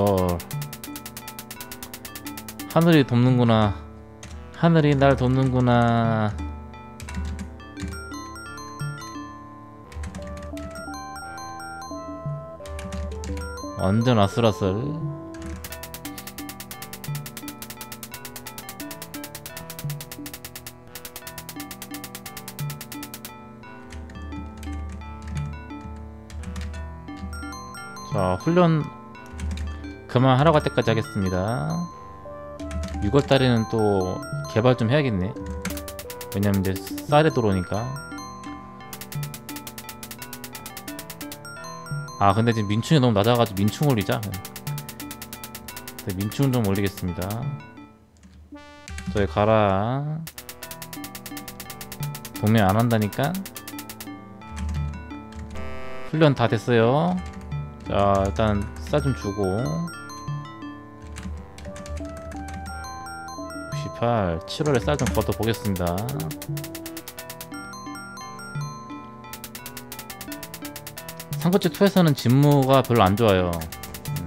하늘이 돕는구나. 하늘이 날 돕는구나. 완전 아슬아슬. 자 훈련 그만하러 갈 때까지 하겠습니다. 유월달에는 또 개발 좀 해야겠네. 왜냐면 이제 쌀에 들어오니까. 아 근데 지금 민충이 너무 낮아가지고 민충 올리자. 네, 민충 좀 올리겠습니다. 저기 가라. 동맹 안 한다니까. 훈련 다 됐어요. 자 일단 쌀 좀 주고. 구십팔 칠월에 쌀 좀 걷어 보겠습니다. 삼국지 이에서는 진무가 별로 안 좋아요. 음.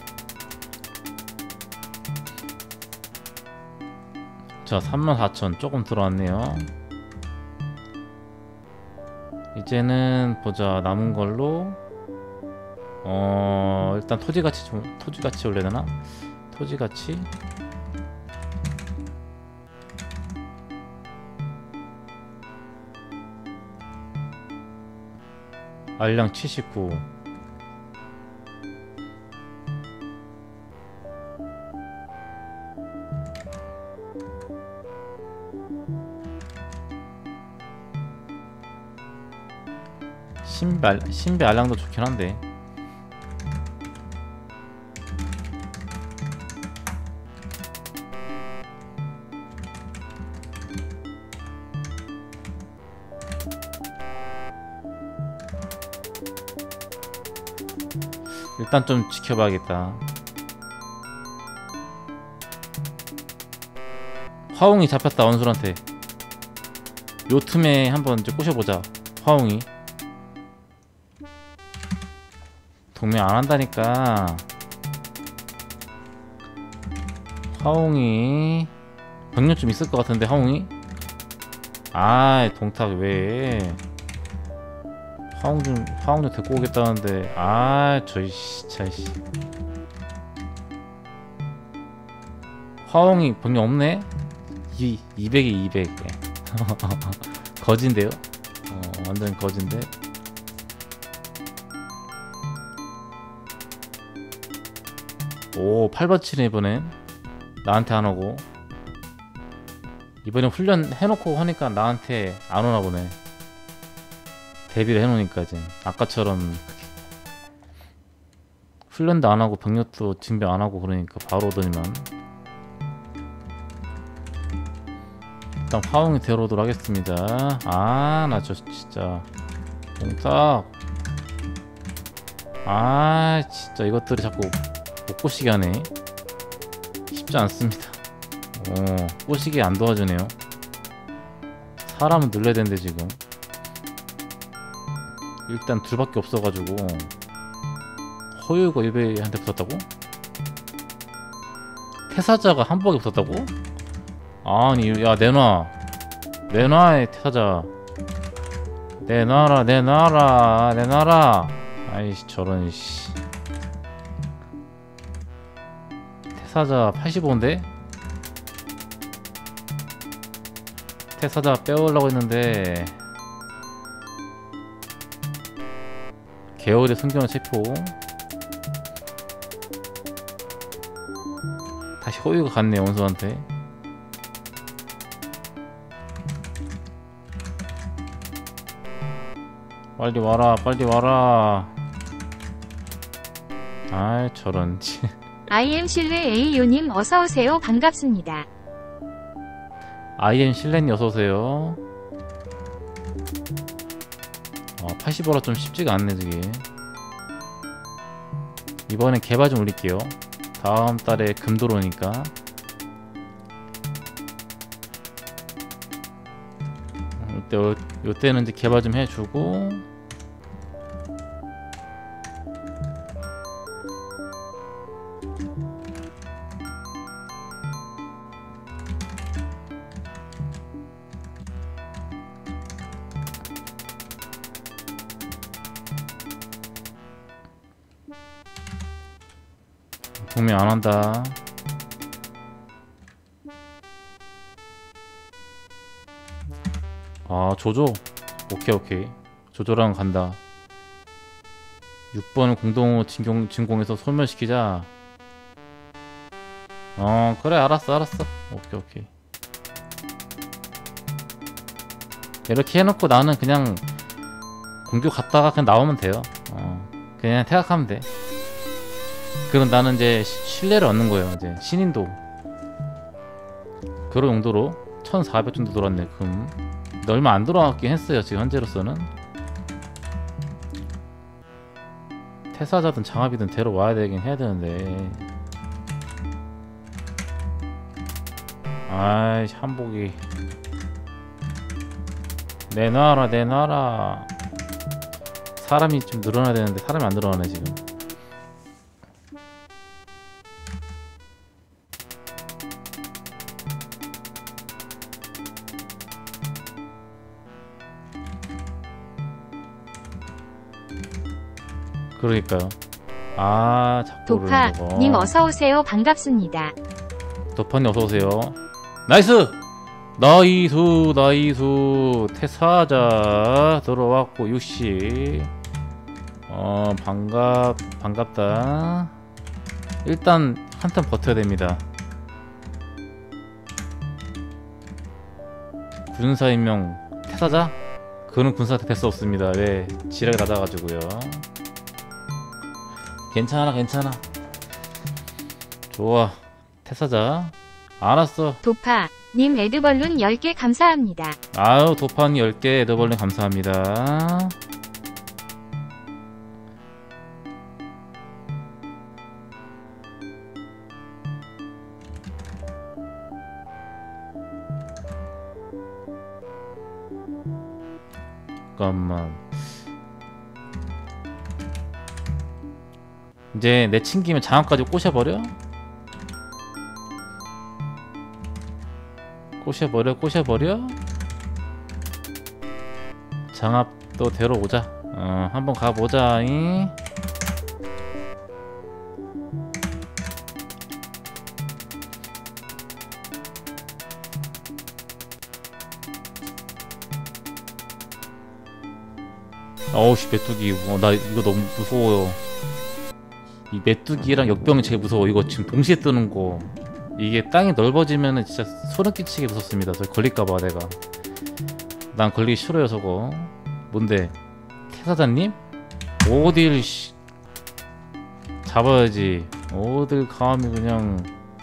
자 삼만 사천 조금 들어왔네요. 이제는 보자. 남은 걸로 어 일단 토지가치 좀 토지가치 올려야 되나? 토지가치 알량 칠십구. 신배, 신배 알량도 좋긴 한데. 일단 좀 지켜봐야겠다. 화웅이 잡혔다. 원술한테. 요 틈에 한번 이제 꼬셔보자. 화웅이 동맹 안 한다니까. 화웅이 병력 좀 있을 것 같은데. 화웅이 아 동탁 왜 화웅 좀 화웅 좀 데리고 오겠다는데. 아 저이 차이씨. 화웅이 병력 없네. 이 이백에 이백. 거진데요. 어, 완전 거진데. 오 팔 번 치네 이번엔. 나한테 안 오고. 이번엔 훈련 해놓고 하니까 나한테 안 오나 보네. 대비를 해놓으니까 이제 아까처럼 훈련도 안 하고 병력도 진배 안 하고 그러니까 바로 오더니만. 일단 화웅이 데려오도록 하겠습니다. 아 나 저 진짜 동탁. 아 진짜 이것들이 자꾸 못 꼬시게 하네. 쉽지 않습니다. 어 꼬시게 안 도와주네요. 사람은 늘려야 되는데 지금 일단 둘밖에 없어가지고. 허유가 일베한테 붙었다고? 태사자가 한 번에 붙었다고? 아니 야 내놔. 내놔 태사자. 내놔라 내놔라 내놔라. 아이씨 저런 씨. 태사자 팔십오인데? 태사자 빼오려고 했는데. 개월의 순경을 체포. 다시 호유가 갔네 원수한테. 빨리 와라 빨리 와라. 아이 저런. 아이엠 실내 에이유님 어서오세요. 반갑습니다. 아이엠 실렌 어서오세요. 어, 팔십오라 좀 쉽지가 않네 저게. 이번엔 개발 좀 올릴게요. 다음 달에 금 들어오니까. 이때 요, 요때는 이제 개발 좀 해주고. 동맹 안 한다. 아 조조. 오케이 오케이. 조조랑 간다. 육 번을 공동 진공, 진공해서 소멸시키자. 어 그래 알았어 알았어. 오케이 오케이. 이렇게 해놓고 나는 그냥 공격 갔다가 그냥 나오면 돼요. 어 그냥 퇴각하면 돼. 그럼 나는 이제 신뢰를 얻는 거예요. 이제 신인도 그런 용도로 천사백 정도 돌았네. 금 근데 얼마 안 돌아왔긴 했어요 지금 현재로서는. 태사자든 장합이든 데려와야 되긴 해야 되는데. 아이 한복이. 내놔라 내놔라. 사람이 좀 늘어나야 되는데 사람이 안 늘어나네 지금. 그러니까요. 아 자꾸 도파 님 어서오세요. 반갑습니다. 도파님 어서오세요. 나이스! 나이스 나이스. 태사자 들어왔고 육시. 어 반갑 반갑다. 일단 한턴 버텨야 됩니다. 군사 임명 태사자? 그는 군사한테 될 수 없습니다. 왜? 지뢰가 낮아가지고요. 괜찮아 괜찮아. 좋아 태사자. 알았어. 도파 님 에드벌룬 열 개 감사합니다. 아유 도파니 열 개 에드벌룬 감사합니다. 잠깐만. 이제 내친기면 장갑까지 꼬셔버려? 꼬셔버려 꼬셔버려? 장갑도 데려오자. 어 한번 가보자잉. 어우씨 메뚜기. 어, 나 이거 너무 무서워요. 이 메뚜기랑 역병이 제일 무서워. 이거 지금 동시에 뜨는 거. 이게 땅이 넓어지면은 진짜 소름 끼치게 무섭습니다. 저 걸릴까봐 내가. 난 걸리기 싫어요 저거. 뭔데? 태사자님? 어딜 씨 잡아야지. 어딜 감히 그냥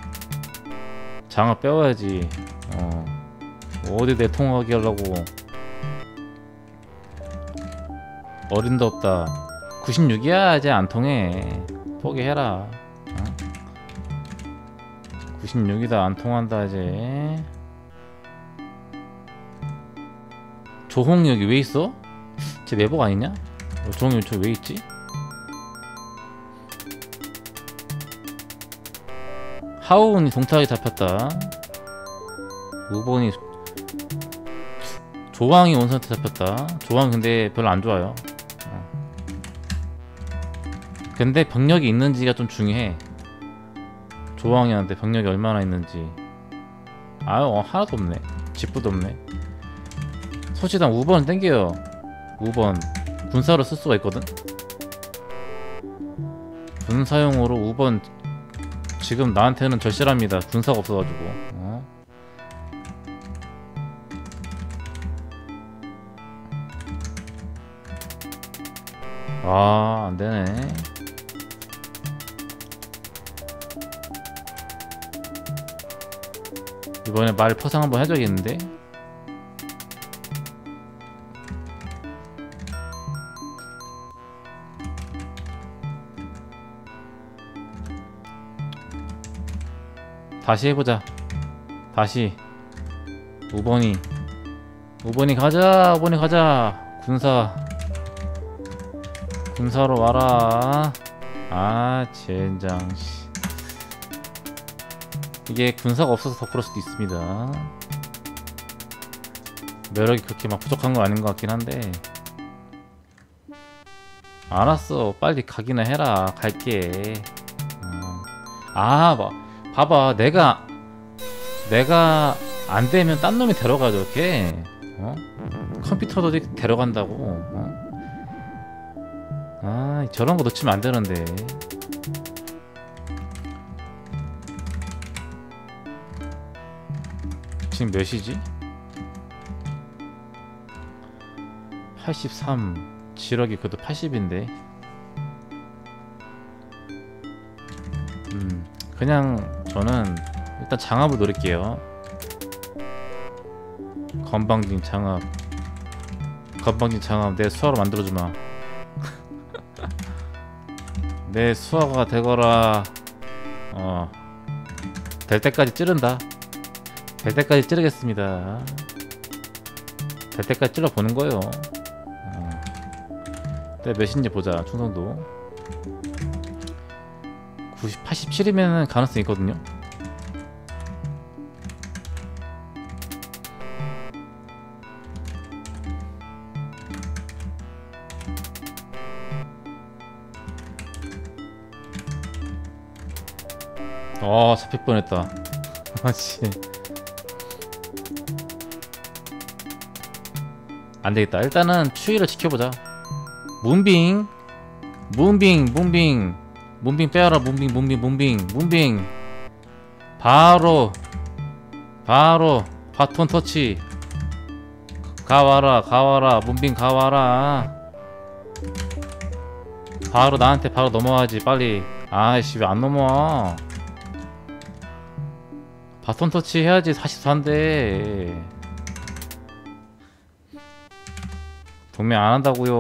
장갑 빼와야지. 어 어디 내통하게 하려고. 어림도 없다. 구십육이야 이제 안 통해. 포기해라. 어? 구십육이다 안 통한다 이제. 조홍이 여기 왜 있어? 쟤 매복 아니냐? 어, 조홍이 저 왜 있지? 하우은이 동탁이 잡혔다. 우본이 조왕이 원선한테 잡혔다. 조왕 근데 별로 안 좋아요. 어. 근데 병력이 있는지가 좀 중요해. 조왕이한테 병력이 얼마나 있는지. 아유 어, 하나도 없네. 집부도 없네. 소치당 오 번 땡겨요. 오 번 군사로 쓸 수가 있거든. 군사용으로 오 번 지금 나한테는 절실합니다. 군사가 없어가지고. 어? 아 안되네. 이번에 말 포상 한번 해줘야겠는데. 다시 해보자. 다시 오 번이 오 번이 가자. 오 번이 가자. 군사 군사로 와라. 아 젠장 씨. 이게 군사가 없어서 더 그럴 수도 있습니다. 매력이 그렇게 막 부족한 건 아닌 것 같긴 한데. 알았어 빨리 가기나 해라. 갈게. 어. 아 봐. 봐봐 내가 내가 안 되면 딴 놈이 데려가 저렇게. 어? 컴퓨터도 데려간다고. 어? 아 저런 거 놓치면 안 되는데. 지금 몇이지? 팔십삼. 지력이 그래도 팔십인데. 음 그냥 저는 일단 장압을 노릴게요. 건방진 장압. 건방진 장압. 내 수화로 만들어주마. 내 수화가 되거라. 어. 될 때까지 찌른다. 될 때까지 찌르겠습니다. 될 때까지 찔러보는 거예요. 어. 내 몇인지 보자. 충성도 구십, 팔십칠이면 가능성이 있거든요. 아 잡힐 뻔했다. 아씨 안되겠다. 일단은 추위를 지켜보자. 문빙 문빙 문빙 문빙 빼어라. 문빙 문빙 문빙 문빙 바로 바로 바톤 터치. 가와라 가와라. 문빙 가와라. 바로 나한테 바로 넘어와야지 빨리. 아이씨 왜 안 넘어와. 바톤 터치 해야지. 사십사인데 동맹 안 한다고요.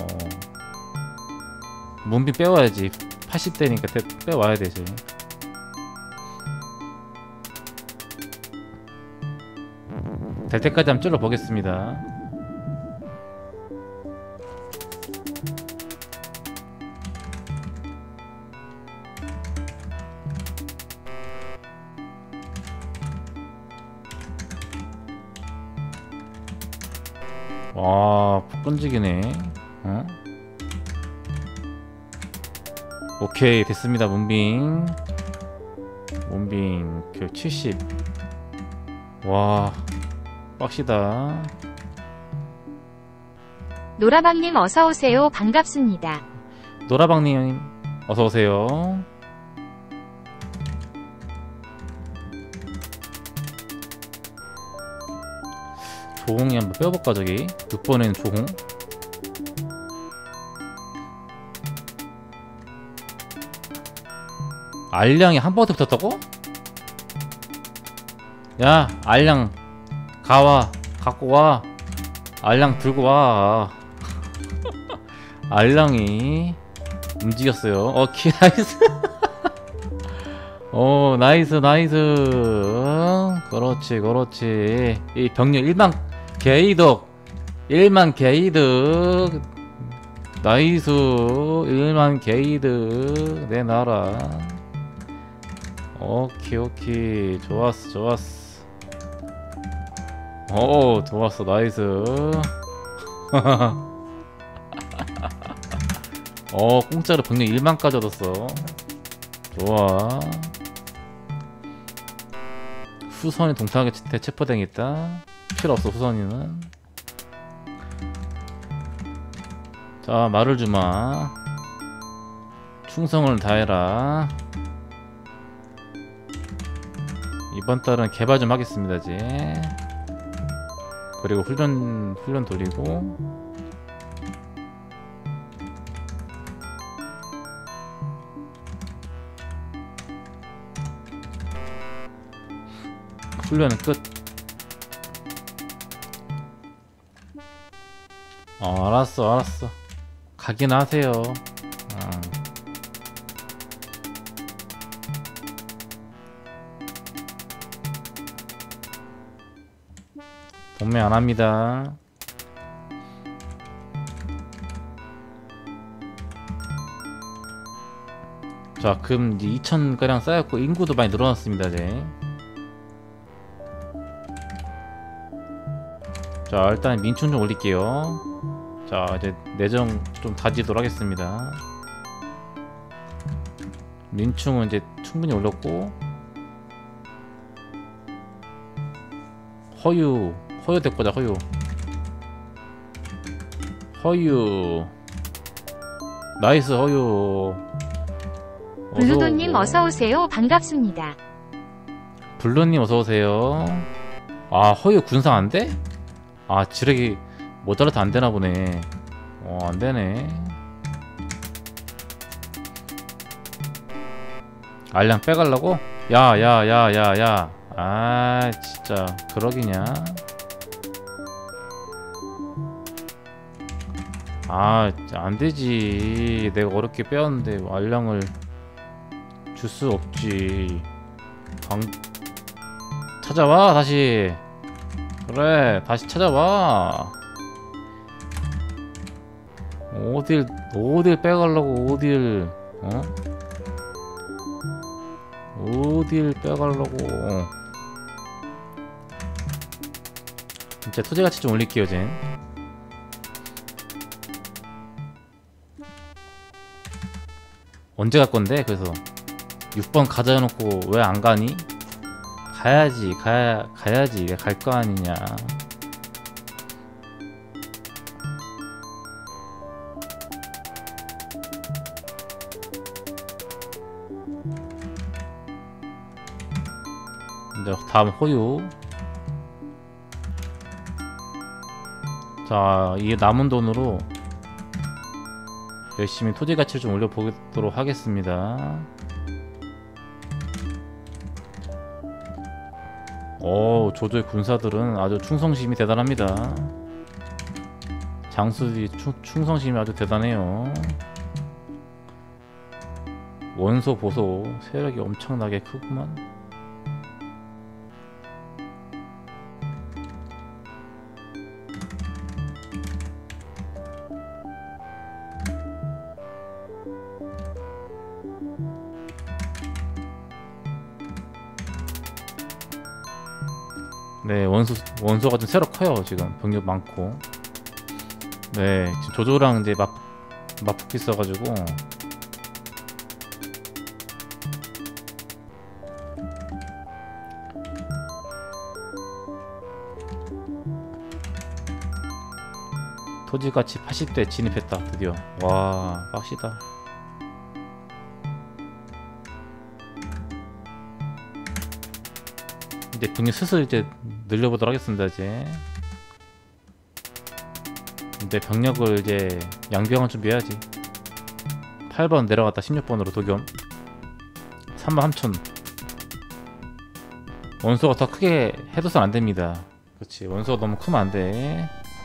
문빙 빼와야지. 팔십 대니까 빼와야 되지. 될 때까지 한번 찔러 보겠습니다. 와, 끈질기네. 어? 오케이, 됐습니다. 문빙. 문빙 칠십. 와, 빡시다. 노라방님 어서오세요. 반갑습니다. 노라방님 어서오세요. 조홍이 한번 빼볼까 저기. 육 번에는 조홍. 알량이 한 번에 붙었다고? 야, 알량 가와. 갖고 와. 알량 들고 와. 알량이 움직였어요. 오케이, 나이스. 오, 나이스 나이스. 그렇지 그렇지. 이 병력 일만 개이득. 일만 개이득. 나이스. 일만 개이득. 내 나라. 오케이 오케이. 좋았어 좋았어. 오, 좋았어. 나이스. 어, 공짜로 병력 일만까지 얻었어. 좋아. 후선이 동탁하게 대체포당했다. 필요 없어 후선이는. 자, 말을 주마. 충성을 다해라. 이번 달은 개발 좀 하겠습니다 이제. 그리고 훈련 훈련 돌리고. 훈련은 끝. 어, 알았어 알았어. 가긴 하세요. 어. 동맹 안합니다. 자, 금 이제 이천가량 쌓였고 인구도 많이 늘어났습니다 이제. 자, 일단 민충 좀 올릴게요. 자, 이제 내정 좀 다지도록 하겠습니다. 민충은 이제 충분히 올렸고. 허유 허유 데꼬자. 허유 허유. 나이스 허유. 블루도님 어서오세요. 반갑습니다. 블루님 어서오세요. 아, 허유 군상 안돼? 아, 지력이 모자라서 안되나보네. 어, 안되네. 알량 빼갈라고? 야야야야야. 아, 진짜 그러기냐. 아, 안되지. 내가 어렵게 빼었는데 알량을 줄 수 없지. 방... 찾아와 다시. 그래, 다시 찾아와. 어딜 어딜 빼가려고. 어딜 어? 어딜 빼가려고. 진짜 토지가치 좀 올릴게요 젠. 언제 갈 건데? 그래서 육 번 가자 해놓고 왜 안 가니? 가야지. 가야 가야지. 왜 갈 거 아니냐. 이제 다음 호유. 자, 이 남은 돈으로 열심히 토지 가치를 좀 올려보도록 하겠습니다. 오, 조조의 군사들은 아주 충성심이 대단합니다. 장수들이 충, 충성심이 아주 대단해요. 원소 보소 세력이 엄청나게 크구만. 네, 원소, 원소가 좀 새로 커요. 지금 병력 많고. 네, 지금 조조랑 이제 맞 맞붙고 있어가지고 토지가치 팔십 대 진입했다. 드디어. 와, 빡시다. 이제 분이 슬슬 이제 늘려보도록 하겠습니다. 이제 근데 병력을 이제 양병을 준비해야지. 팔 번 내려갔다 십육 번으로 도겸. 삼만 삼천. 원소가 더 크게 해둬선 안됩니다. 그렇지, 원소가 너무 크면 안돼.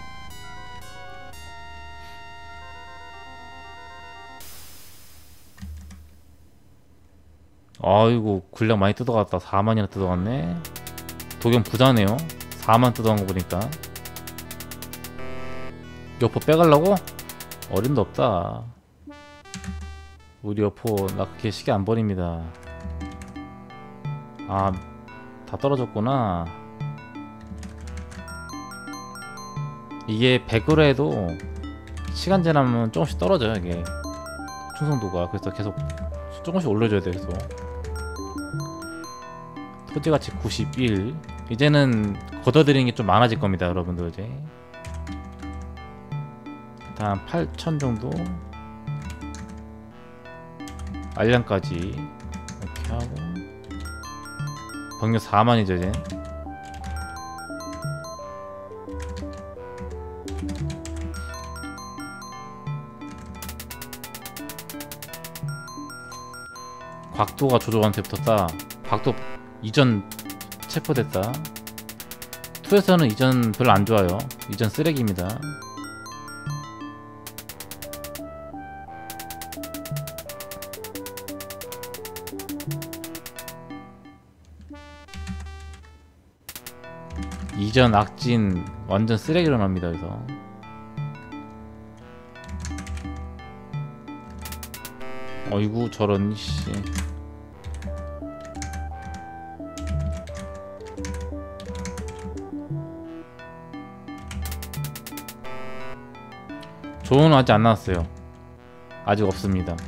아이고, 군량 많이 뜯어갔다. 사만이나 뜯어갔네. 도겸 부자네요. 사만 뜯어간 거 보니까. 여포 빼갈라고? 어림도 없다. 우리 여포 나 그렇게 쉽게 안 버립니다. 아, 다 떨어졌구나. 이게 백으로 해도 시간 지나면 조금씩 떨어져요. 이게 충성도가. 그래서 계속 조금씩 올려줘야 돼. 계속. 토지가치 구십일. 이제는 걷어들이는 게 좀 많아질 겁니다, 여러분들. 이제 한 팔천 정도. 알량까지 이렇게 하고 병력 사만이죠 이제. 곽도가 조조한테 붙었다. 곽도 이전 체포됐다. 투에서는 이전 별로 안 좋아요. 이전 쓰레기입니다. 이전 악진 완전 쓰레기로 납니다. 그래서 어이구 저런 씨. 조언은 아직 안 나왔어요. 아직 없습니다.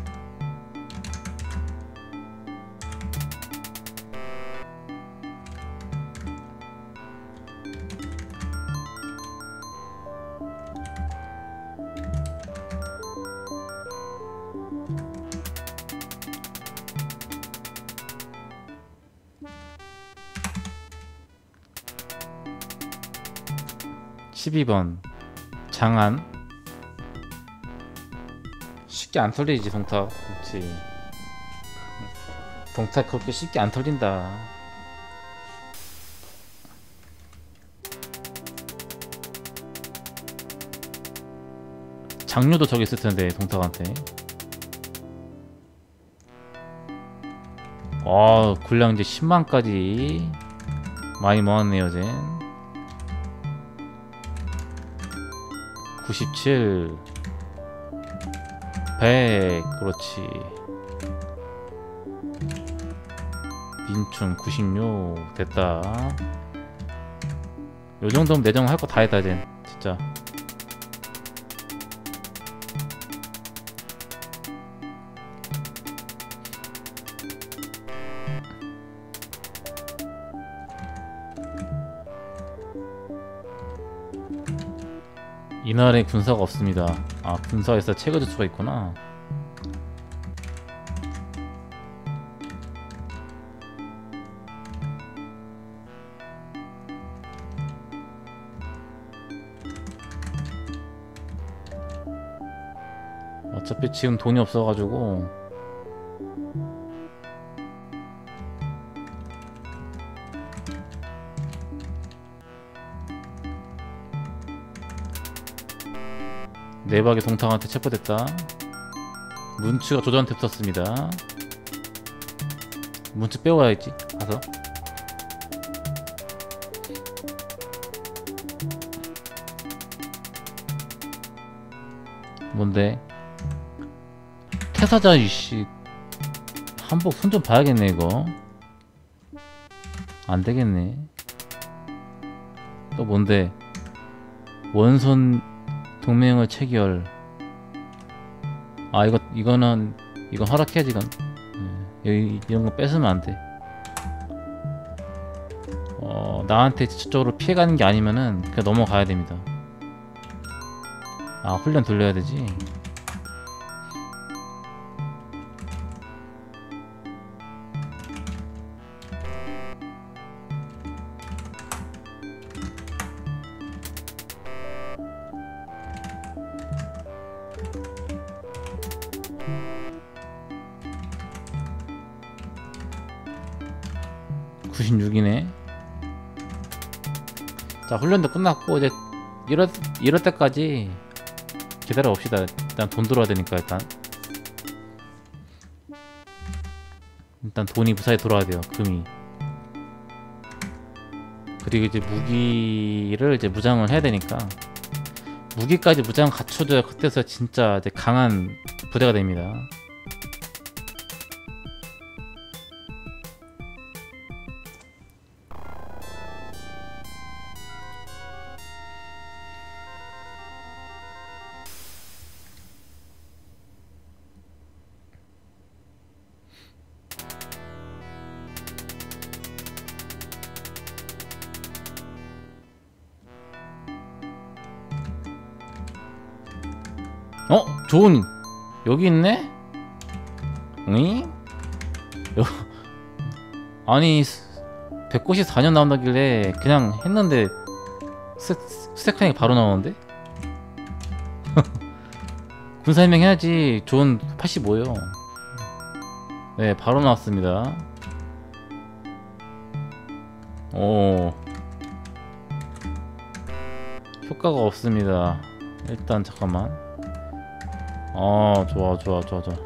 십이 번 장안. 쉽게 안 털리지 동탁. 그렇지, 동탁 그렇게 쉽게 안 털린다. 장류도 저기 있을 텐데 동탁한테. 아, 군량 이제 십만까지 많이 모았네요. 쟤 구십칠, 백. 그렇지. 민춘 구십육 됐다. 요정도면 내정 할 거 다 했다 쟤 진짜. 이날에 군사가 없습니다. 아, 군사에서 체거줄 수가 있구나. 어차피 지금 돈이 없어가지고 내박이 동탁한테 체포됐다. 문츠가 조조한테 붙었습니다. 문츠 빼와야지 가서. 뭔데? 태사자 이씨 한복 손 좀 봐야겠네. 이거 안되겠네. 또 뭔데? 원손 동맹을 체결. 아 이거 이거는 이건 허락해야지. 이건 네, 여기 이런 거 뺏으면 안 돼. 어 나한테 저쪽으로 피해가는 게 아니면은 그냥 넘어가야 됩니다. 아 훈련 돌려야 되지. 구십육이네. 자 훈련도 끝났고 이제 이럴, 이럴 때까지 기다려 봅시다. 일단 돈 들어와야 되니까 일단 일단 돈이 무사히 돌아야 돼요. 금이. 그리고 이제 무기를 이제 무장을 해야 되니까 무기까지 무장 갖춰줘야 그때서 진짜 이제 강한 부대가 됩니다. 어? 좋은 여기 있네? 응? 여... 아니 백구십사 년 나온다길래 그냥 했는데 스, 스택하니까 바로 나오는데? 군사임명 해야지. 좋은 팔십오요. 네 바로 나왔습니다. 오 효과가 없습니다. 일단 잠깐만. 아 좋아 좋아 좋아 좋아.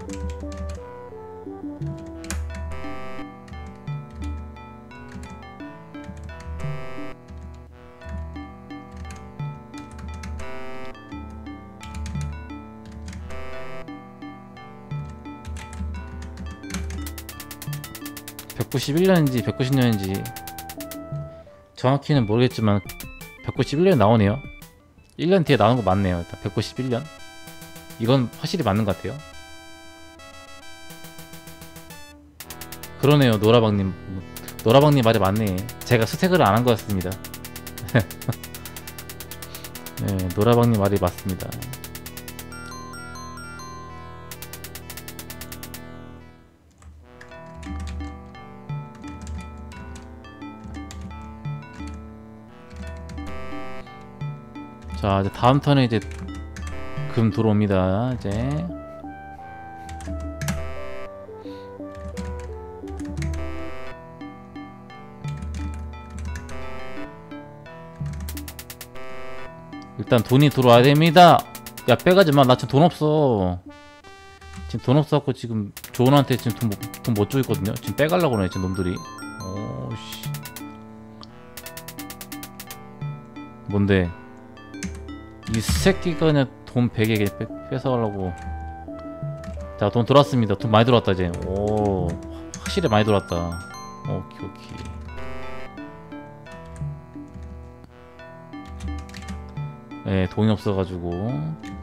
백구십일 년인지 백구십 년인지 정확히는 모르겠지만 백구십일 년 나오네요. 일 년 뒤에 나온 거 맞네요. 일단 백구십일 년 이건 확실히 맞는 것 같아요. 그러네요. 노라방님 노라방님 말이 맞네. 제가 스택을 안 한 거였습니다. 네 노라방님 말이 맞습니다. 자 이제 다음 턴에 이제 금 들어옵니다. 이제 일단 돈이 들어와야 됩니다. 야 빼가지마. 나 지금 돈 없어. 지금 돈 없어갖고 지금 조은한테 지금 돈 못 주고 있거든요. 지금 빼가려고 그러네 지금 놈들이. 오씨 뭔데 이 새끼가 그냥 돈 백에 뺏어가려고. 자 돈 들어왔습니다. 돈 많이 들어왔다 이제. 오 확실히 많이 들어왔다. 오케이 오케이. 네 돈이 없어가지고.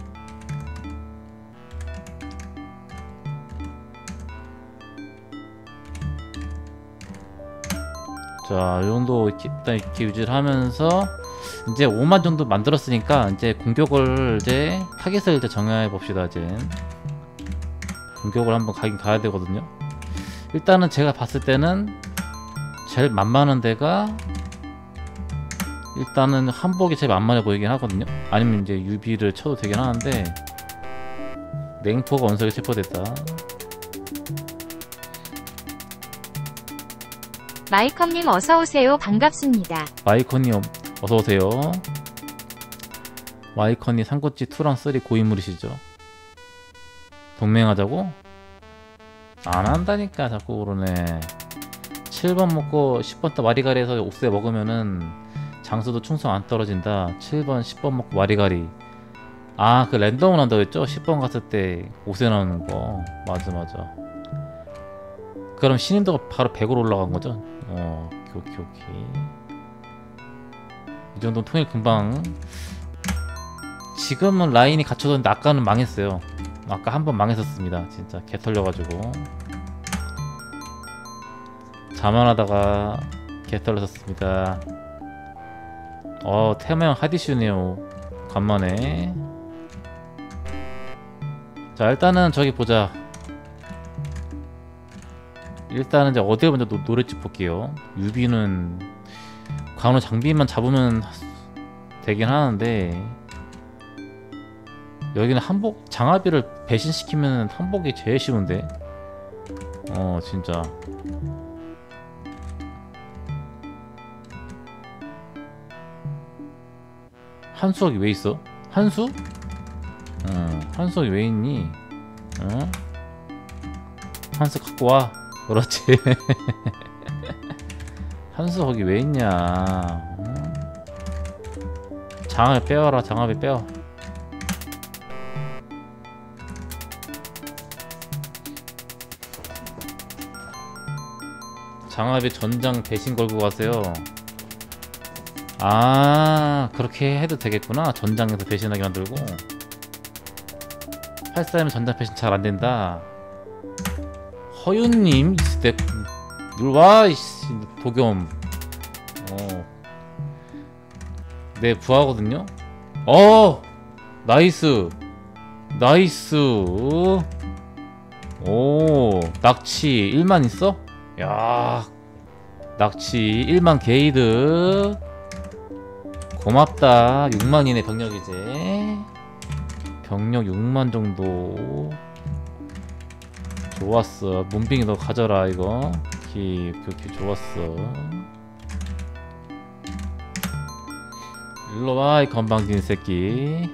자 요정도 일단 이렇게 유지를 하면서 이제 오만 정도 만들었으니까 이제 공격을 이제 타겟을 이제 정해 봅시다. 이제 공격을 한번 가긴 가야 되거든요. 일단은 제가 봤을 때는 제일 만만한 데가 일단은 한복이 제일 만만해 보이긴 하거든요. 아니면 이제 유비를 쳐도 되긴 하는데 냉포가 원석에 체포됐다. 마이컴님 어서오세요. 반갑습니다. 마이컨님 어서오세요. 마이컨이 삼국지 이랑 삼 고인물이시죠? 동맹하자고? 안 한다니까 자꾸 그러네. 칠 번 먹고 십 번 또 와리가리해서 옥새 먹으면은 장수도 충성 안 떨어진다. 칠 번 십 번 먹고 와리가리. 아 그 랜덤을 한다고 했죠? 십 번 갔을 때 옥새 나오는 거. 맞아 맞아. 그럼 신인도가 바로 백으로 올라간 거죠? 어 오케이 오케이 오케이. 이 정도는 통일 금방 지금은 라인이 갖춰졌는데 아까는 망했어요. 아까 한 번 망했었습니다. 진짜 개 털려가지고 자만하다가 개 털렸었습니다. 어 테마형 하디슈네요. 간만에. 자 일단은 저기 보자. 일단은 이제 어디를 먼저 노, 노릴지 볼게요. 유비는 관우 장비만 잡으면 되긴 하는데 여기는 한복 장아비를 배신시키면 한복이 제일 쉬운데. 어 진짜 한수혁이 왜 있어? 한수? 어 한수혁이 왜 있니? 어? 한수 갖고 와. 그렇지. 한수 거기 왜 있냐. 어? 장압 빼와라. 장압이 빼와. 장압이 전장 대신 걸고 가세요. 아 그렇게 해도 되겠구나. 전장에서 배신하게 만들고. 팔사이면 전장 배신 잘 안된다. 허윤님 있을 때 놀와 이씨 도겸. 어. 네 부하거든요. 어 나이스 나이스. 오 낙치 일만 있어? 야 낙치 일만 게이드 고맙다. 육만이네 병력. 이제 병력 육만 정도. 좋았어. 문빙이 너 가져라 이거. 기 그렇게 좋았어. 일로와 이 건방진 새끼.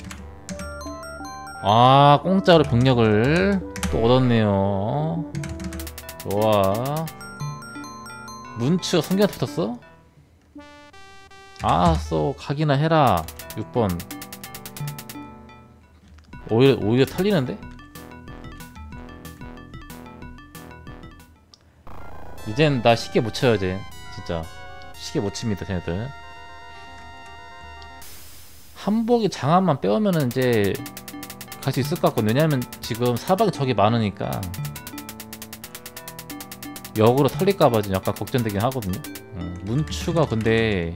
아 공짜로 병력을 또 얻었네요. 좋아. 문추가 성기한테 붙었어? 알았어 가기나 해라. 육 번 오히려 오히려 털리는데? 이젠 나 쉽게 못 쳐요. 이제 진짜 쉽게 못 칩니다 쟤네들. 한복이 장압만 빼오면은 이제 갈 수 있을 것 같거든. 왜냐면 지금 사방에 적이 많으니까 역으로 털릴까봐 좀 약간 걱정되긴 하거든요. 음, 문추가 근데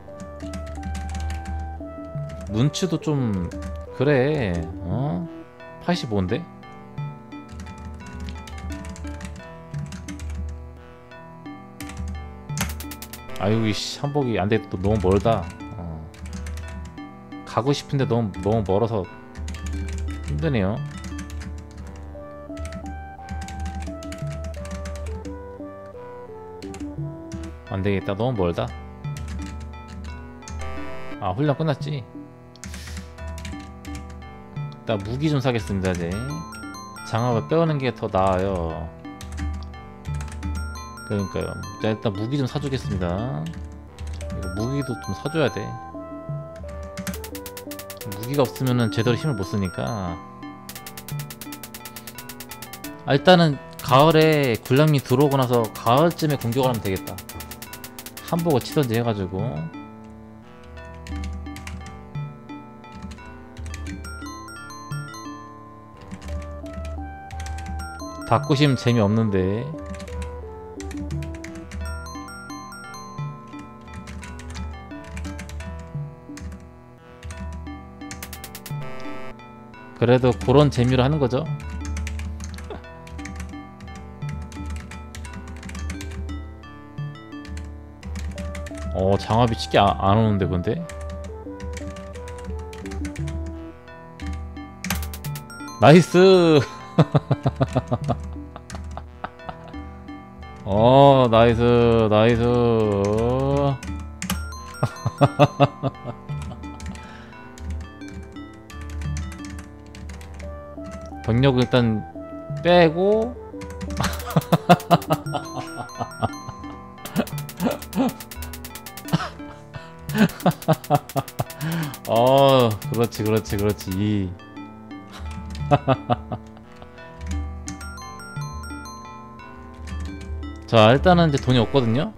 문추도 좀 그래. 어? 팔십오인데? 아이고 이씨 한복이 안돼. 또 너무 멀다. 어. 가고 싶은데 너무 너무 멀어서 힘드네요. 안되겠다. 너무 멀다. 아 훈련 끝났지? 일단 무기 좀 사겠습니다. 이제 장압을 빼오는 게 더 나아요. 그러니까요. 자, 일단 무기 좀 사주겠습니다. 이거 무기도 좀 사줘야 돼. 무기가 없으면은 제대로 힘을 못 쓰니까. 아, 일단은 가을에 굴량미 들어오고 나서 가을쯤에 공격을 하면 되겠다. 한복을 치던지 해가지고. 닭구심 재미없는데. 그래도 그런 재미로 하는 거죠. 어 장압이 쉽게 아, 안 오는데 근데. 나이스. 어 나이스 나이스. 병력을 일단 빼고. 어 그렇지 그렇지 그렇지. 자 일단은 이제 돈이 없거든요.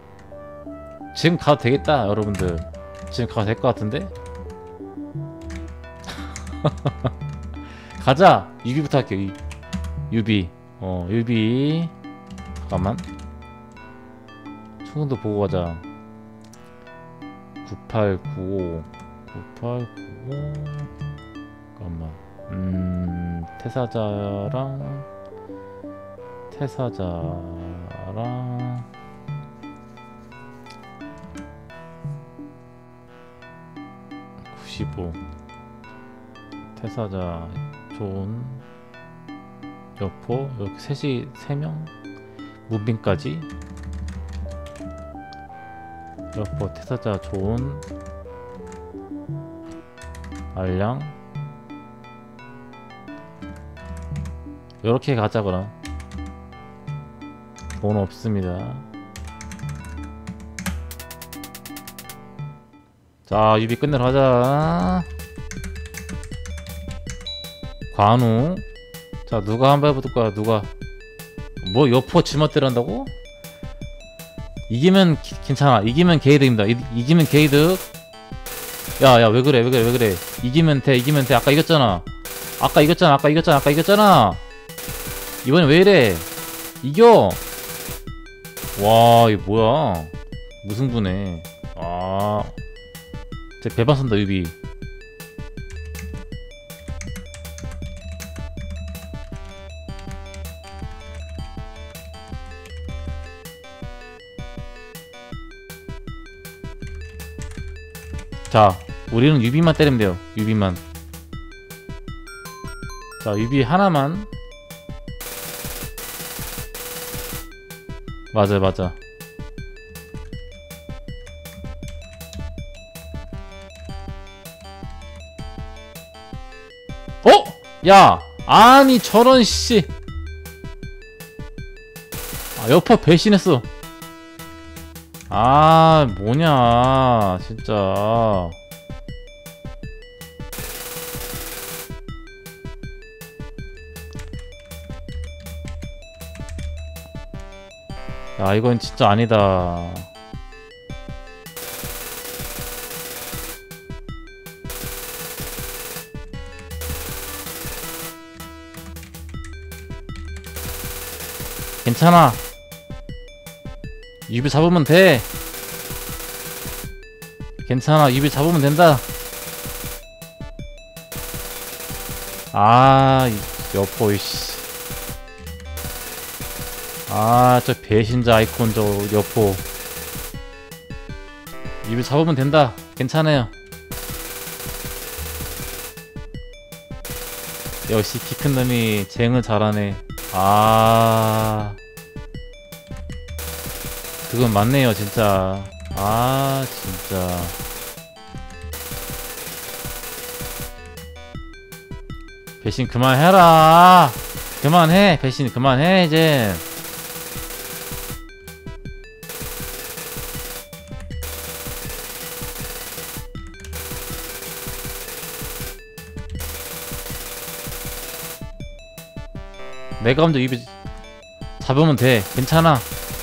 지금 가도 되겠다 여러분들. 지금 가도 될 것 같은데. 가자. 유비부터 할게요. 유, 유비. 어 유비. 잠깐만. 총도 보고 가자. 구팔구오 구팔구오. 잠깐만. 음 태사자랑 태사자랑 구십오. 태사자 존 여포 이렇게 셋이 세 명. 무빙까지. 여포 태사자 존 알량. 요렇게 가자. 그럼 돈 없습니다. 자 유비 끝내러 가자. 관우. 자 누가 한번 해볼 거야. 누가 뭐 여포 지멋대로 한다고? 이기면 기, 괜찮아. 이기면 게이득입니다. 이, 이기면 게이득. 야야 왜 그래 왜 그래 왜 그래. 이기면 돼 이기면 돼. 아까 이겼잖아. 아까 이겼잖아 아까 이겼잖아 아까 이겼잖아. 이번엔 왜 이래. 이겨. 와 이거 뭐야. 무승부네. 아 제 배반 선다 유비. 자 우리는 유비만 때리면 돼요. 유비만. 자 유비 하나만. 맞아 맞아. 어? 야 아니 저런 씨. 아 여포 배신했어. 아 뭐냐 진짜. 야 이건 진짜 아니다. 괜찮아. 유비 잡으면 돼. 괜찮아 유비 잡으면 된다. 아 여포 이씨. 아 저 배신자 아이콘 저 여포. 유비 잡으면 된다. 괜찮아요. 역시 키 큰 놈이 쟁을 잘하네. 아 그건 맞네요 진짜. 아 진짜. 배신 그만해라. 그만해. 배신 그만해 이제. 내가 먼저 입에 잡으면 돼. 괜찮아.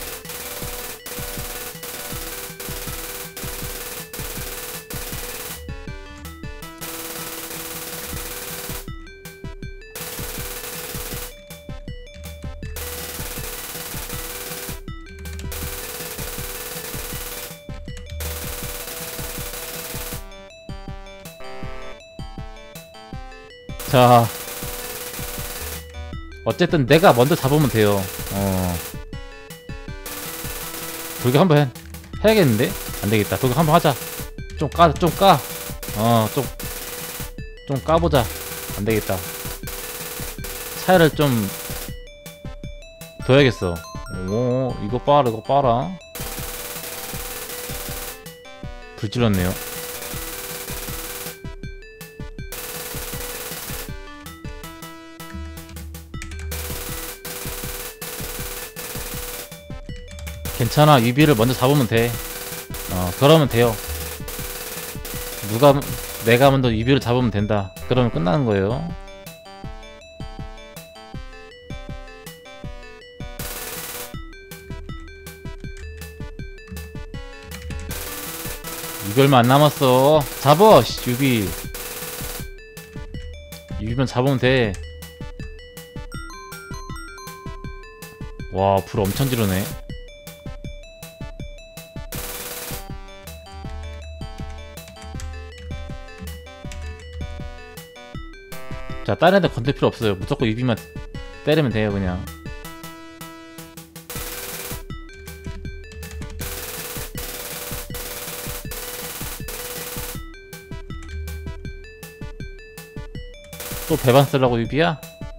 자 어쨌든 내가 먼저 잡으면 돼요. 어 돌격 한번 해, 해야겠는데? 안되겠다. 돌격 한번 하자. 좀 까, 좀 까. 어 좀 좀 까보자. 안되겠다. 차이를 좀 둬야겠어. 오 이거 봐라 이거 봐라. 불질렀네요. 괜찮아 유비를 먼저 잡으면 돼. 어 그러면 돼요. 누가 내가 먼저 유비를 잡으면 된다. 그러면 끝나는 거예요. 이거 얼마 안 남았어. 잡어 유비. 유비만 잡으면 돼. 와, 불 엄청 지르네. 자, 다른 애들 건들 필요 없어요. 무조건 유비만 때리면 돼요, 그냥. 또 배반 쓰려고 유비야?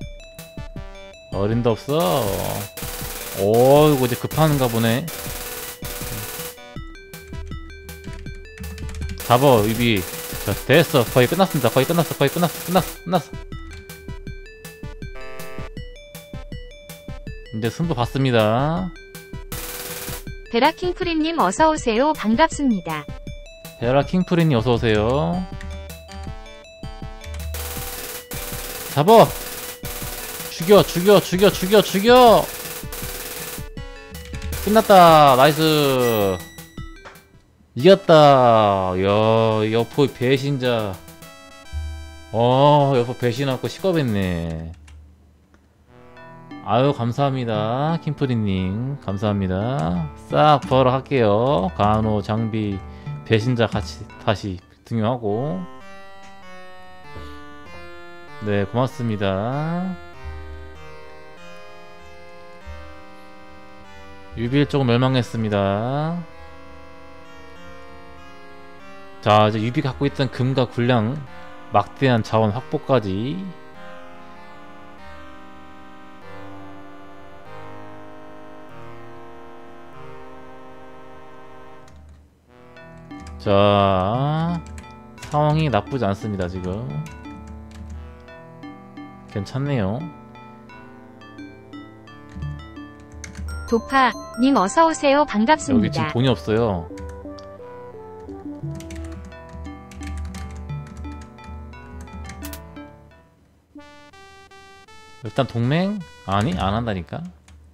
어림도 없어. 어이구, 이제 급하는가 보네. 잡어, 유비. 자, 됐어. 거의 끝났습니다. 거의 끝났어. 거의 끝났어. 끝났어. 끝났어. 이제 승부 봤습니다. 베라킹프리님 어서오세요. 반갑습니다. 베라 킹프린이 어서오세요. 잡어! 죽여, 죽여, 죽여, 죽여, 죽여! 끝났다. 나이스. 이겼다. 야, 여포 배신자. 어, 여포 배신하고 시겁했네. 아유, 감사합니다. 킴프리님 감사합니다. 싹 부하러 할게요. 간호, 장비, 배신자 같이 다시 등용하고. 네, 고맙습니다. 유비일 조금 멸망했습니다. 자, 이제 유비 갖고 있던 금과 군량, 막대한 자원 확보까지. 자, 상황이 나쁘지 않습니다. 지금 괜찮네요. 도파님 어서오세요. 반갑습니다. 여기 지금 돈이 없어요. 일단 동맹? 아니, 안 한다니까.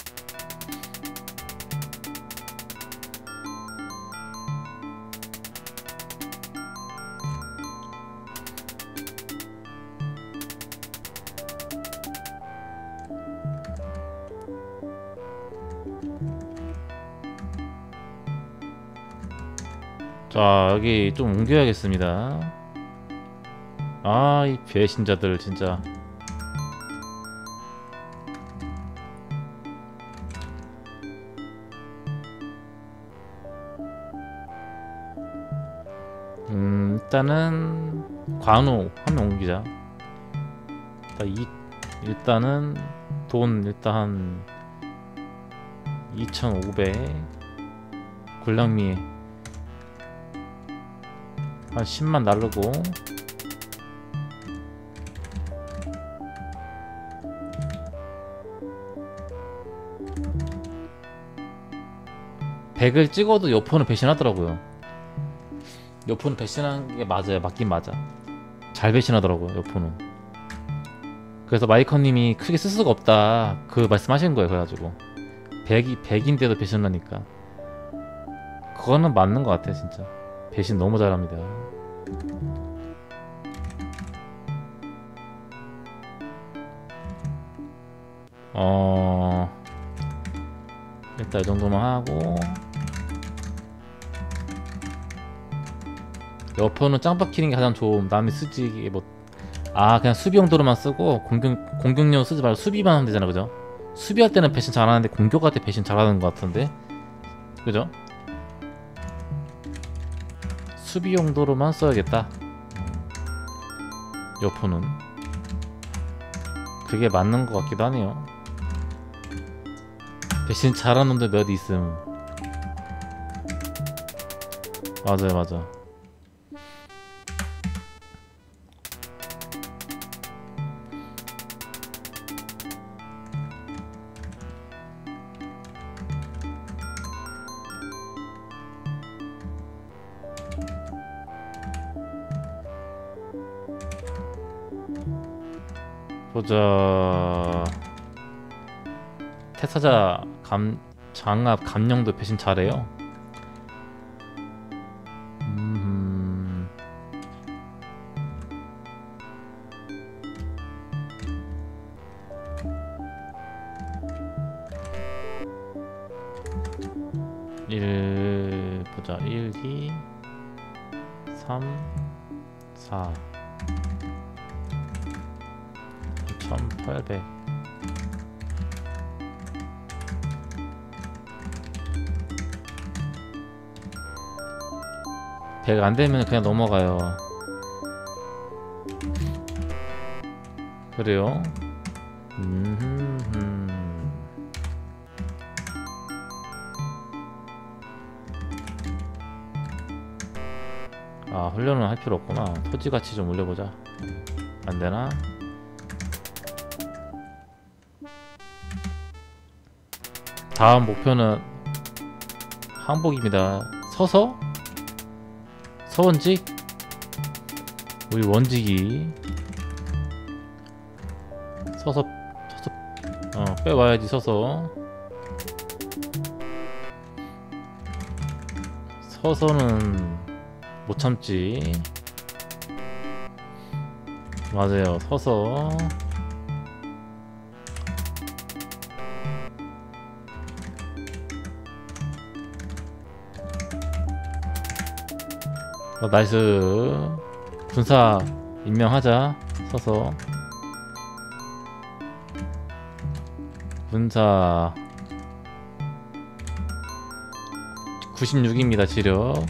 자, 여기 좀 옮겨야겠습니다. 아, 이 배신자들 진짜. 음, 일단은 관우 한 명 옮기자. 일단 이, 일단은 돈 일단 한 이천오백. 군량미 한 십만 나르고. 백을 찍어도 여포는 배신하더라고요. 여포는 배신하는 게 맞아요. 맞긴 맞아. 잘 배신하더라고요, 여포는. 그래서 마이커님이 크게 쓸 수가 없다, 그 말씀하신 거예요. 그래가지고 백이 백인데도 배신하니까 그거는 맞는 것 같아. 진짜 배신 너무 잘합니다. 어, 일단 이 정도만 하고. 여포는 짱 박히는 게 가장 좋음. 남이 쓰지 뭐. 아, 그냥 수비 용도로만 쓰고 공격, 공격용 쓰지 말고 수비만 하면 되잖아, 그죠? 수비할 때는 배신 잘하는데 공격할 때 배신 잘하는 것 같은데, 그죠? 수비 용도로만 써야겠다. 여포는 그게 맞는 것 같기도 하네요. 배신 잘하는 놈들 몇 있음. 맞아요, 맞아. 보자. 태사자 감 장압 감령도 배신 잘해요. 음. 일 보자. 일, 이, 삼, 사 이천팔백. 백 안되면 그냥 넘어가요. 그래요? 음흠흠. 아, 훈련은 할 필요 없구나. 토지가치 좀 올려보자. 안되나? 다음 목표는 항복입니다. 서서? 서원직? 우리 원직이 서서 서서 어 빼와야지. 서서 서서는 못 참지. 맞아요. 서서 어, 나이스. 군사 임명하자. 서서 군사 구십육입니다. 지력.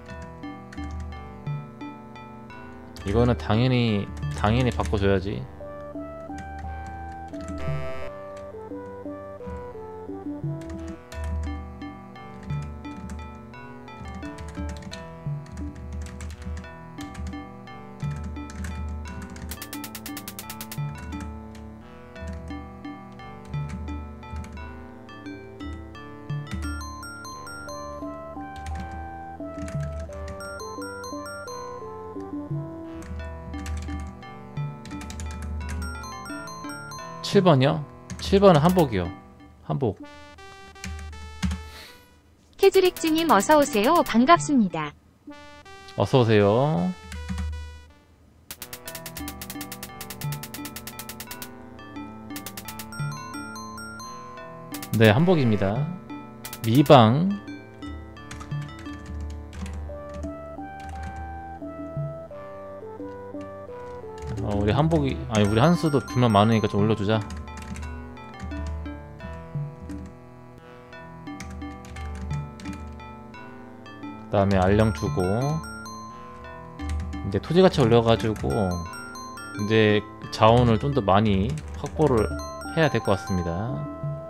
이거는 당연히 당연히 바꿔줘야지. 칠 번이요? 칠 번은 한복이요. 한복. 캐즈릭즈님 어서오세요. 반갑습니다. 어서오세요. 네, 한복입니다. 미방. 어, 우리 한복이 아니 우리 한수도 불만 많으니까 좀 올려주자. 그 다음에 알령 주고 이제 토지가치 올려가지고 이제 자원을 좀 더 많이 확보를 해야 될 것 같습니다.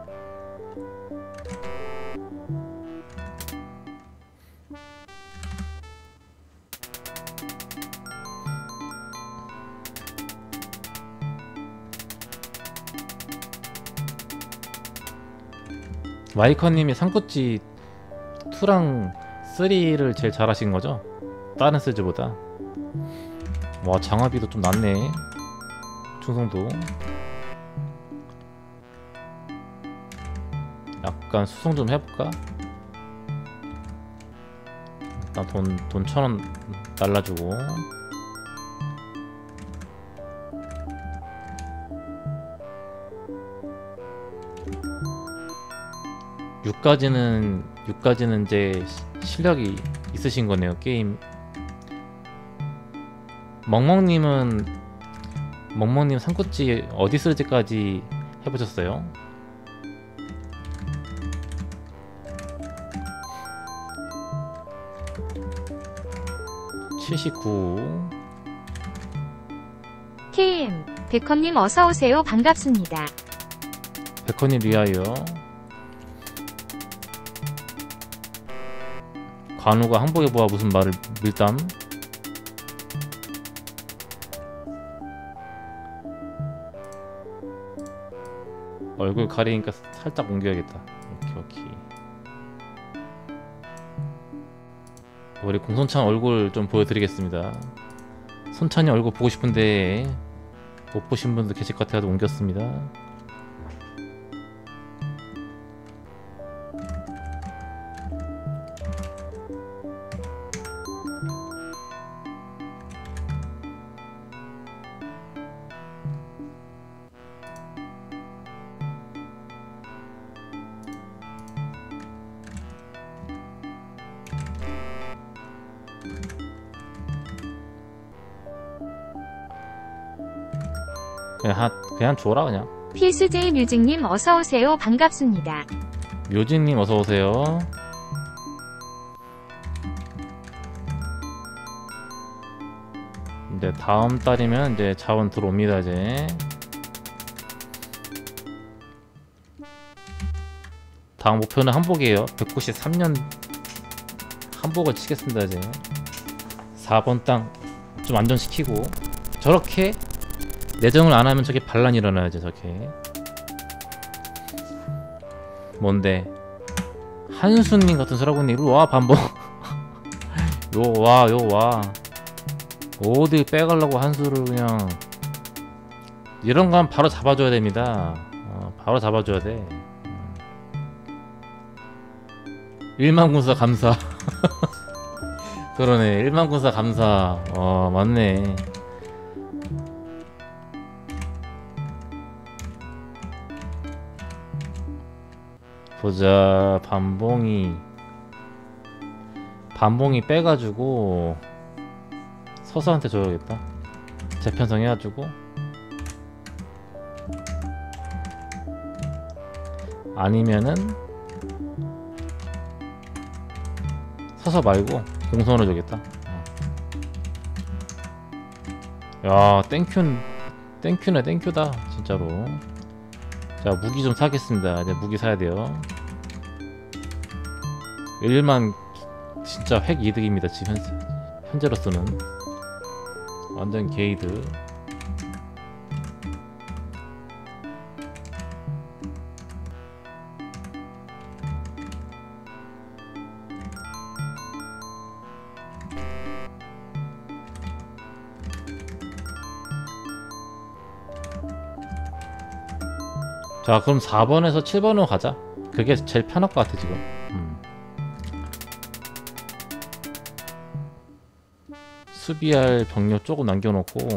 마이커님이 삼국지 이랑 삼을 제일 잘하신 거죠? 다른 시리즈보다. 와, 장화비도 좀 낮네. 충성도. 약간 수송 좀 해볼까? 일단 돈, 돈 천 원 날라주고. 육까지는 육까지는 이제 실력이 있으신 거네요. 게임. 멍멍님은 멍멍님 삼국지 어디 쓸지까지 해보셨어요? 칠십구. 케이엠 백컴님 어서오세요. 반갑습니다. 백헌님 리하여. 관우가 항복에 보아 무슨 말을 밀담? 얼굴 가리니까 살짝 옮겨야겠다. 오케이 오케이. 우리 공손찬 얼굴 좀 보여드리겠습니다. 손찬이 얼굴 보고 싶은데 못 보신 분들 계실 것 같아서 옮겼습니다. 그냥 하, 그냥 줘라 그냥. 피에스제이 뮤직님 어서오세요. 반갑습니다. 묘진님 어서오세요. 이제 다음 달이면 이제 자원 들어옵니다. 이제 다음 목표는 한복이에요. 백구십삼 년 한복을 치겠습니다. 이제 사 번 땅 좀 안전시키고. 저렇게 내정을 안 하면 저게 반란이 일어나야지. 저렇게 뭔데 한수님 같은 서라고님 이리 와. 반복 요와 요와 어디 빼가려고 한수를 그냥. 이런 건 바로 잡아줘야 됩니다. 어, 바로 잡아줘야 돼. 일만 군사 감사. 그러네. 일만 군사 감사. 어 맞네. 보자. 반봉이 반봉이 빼가지고 서서한테 줘야겠다. 재편성 해가지고. 아니면은 서서 말고 공선으로 주겠다. 어. 야 땡큐는 땡큐네. 땡큐다 진짜로. 자 무기 좀 사겠습니다. 이제 무기 사야 돼요. 일만 진짜 획 이득입니다. 지금 현재, 현재로서는 완전 게이드. 자 그럼 사 번에서 칠 번으로 가자. 그게 제일 편할 것 같아 지금. 음. 수비할 병력 조금 남겨놓고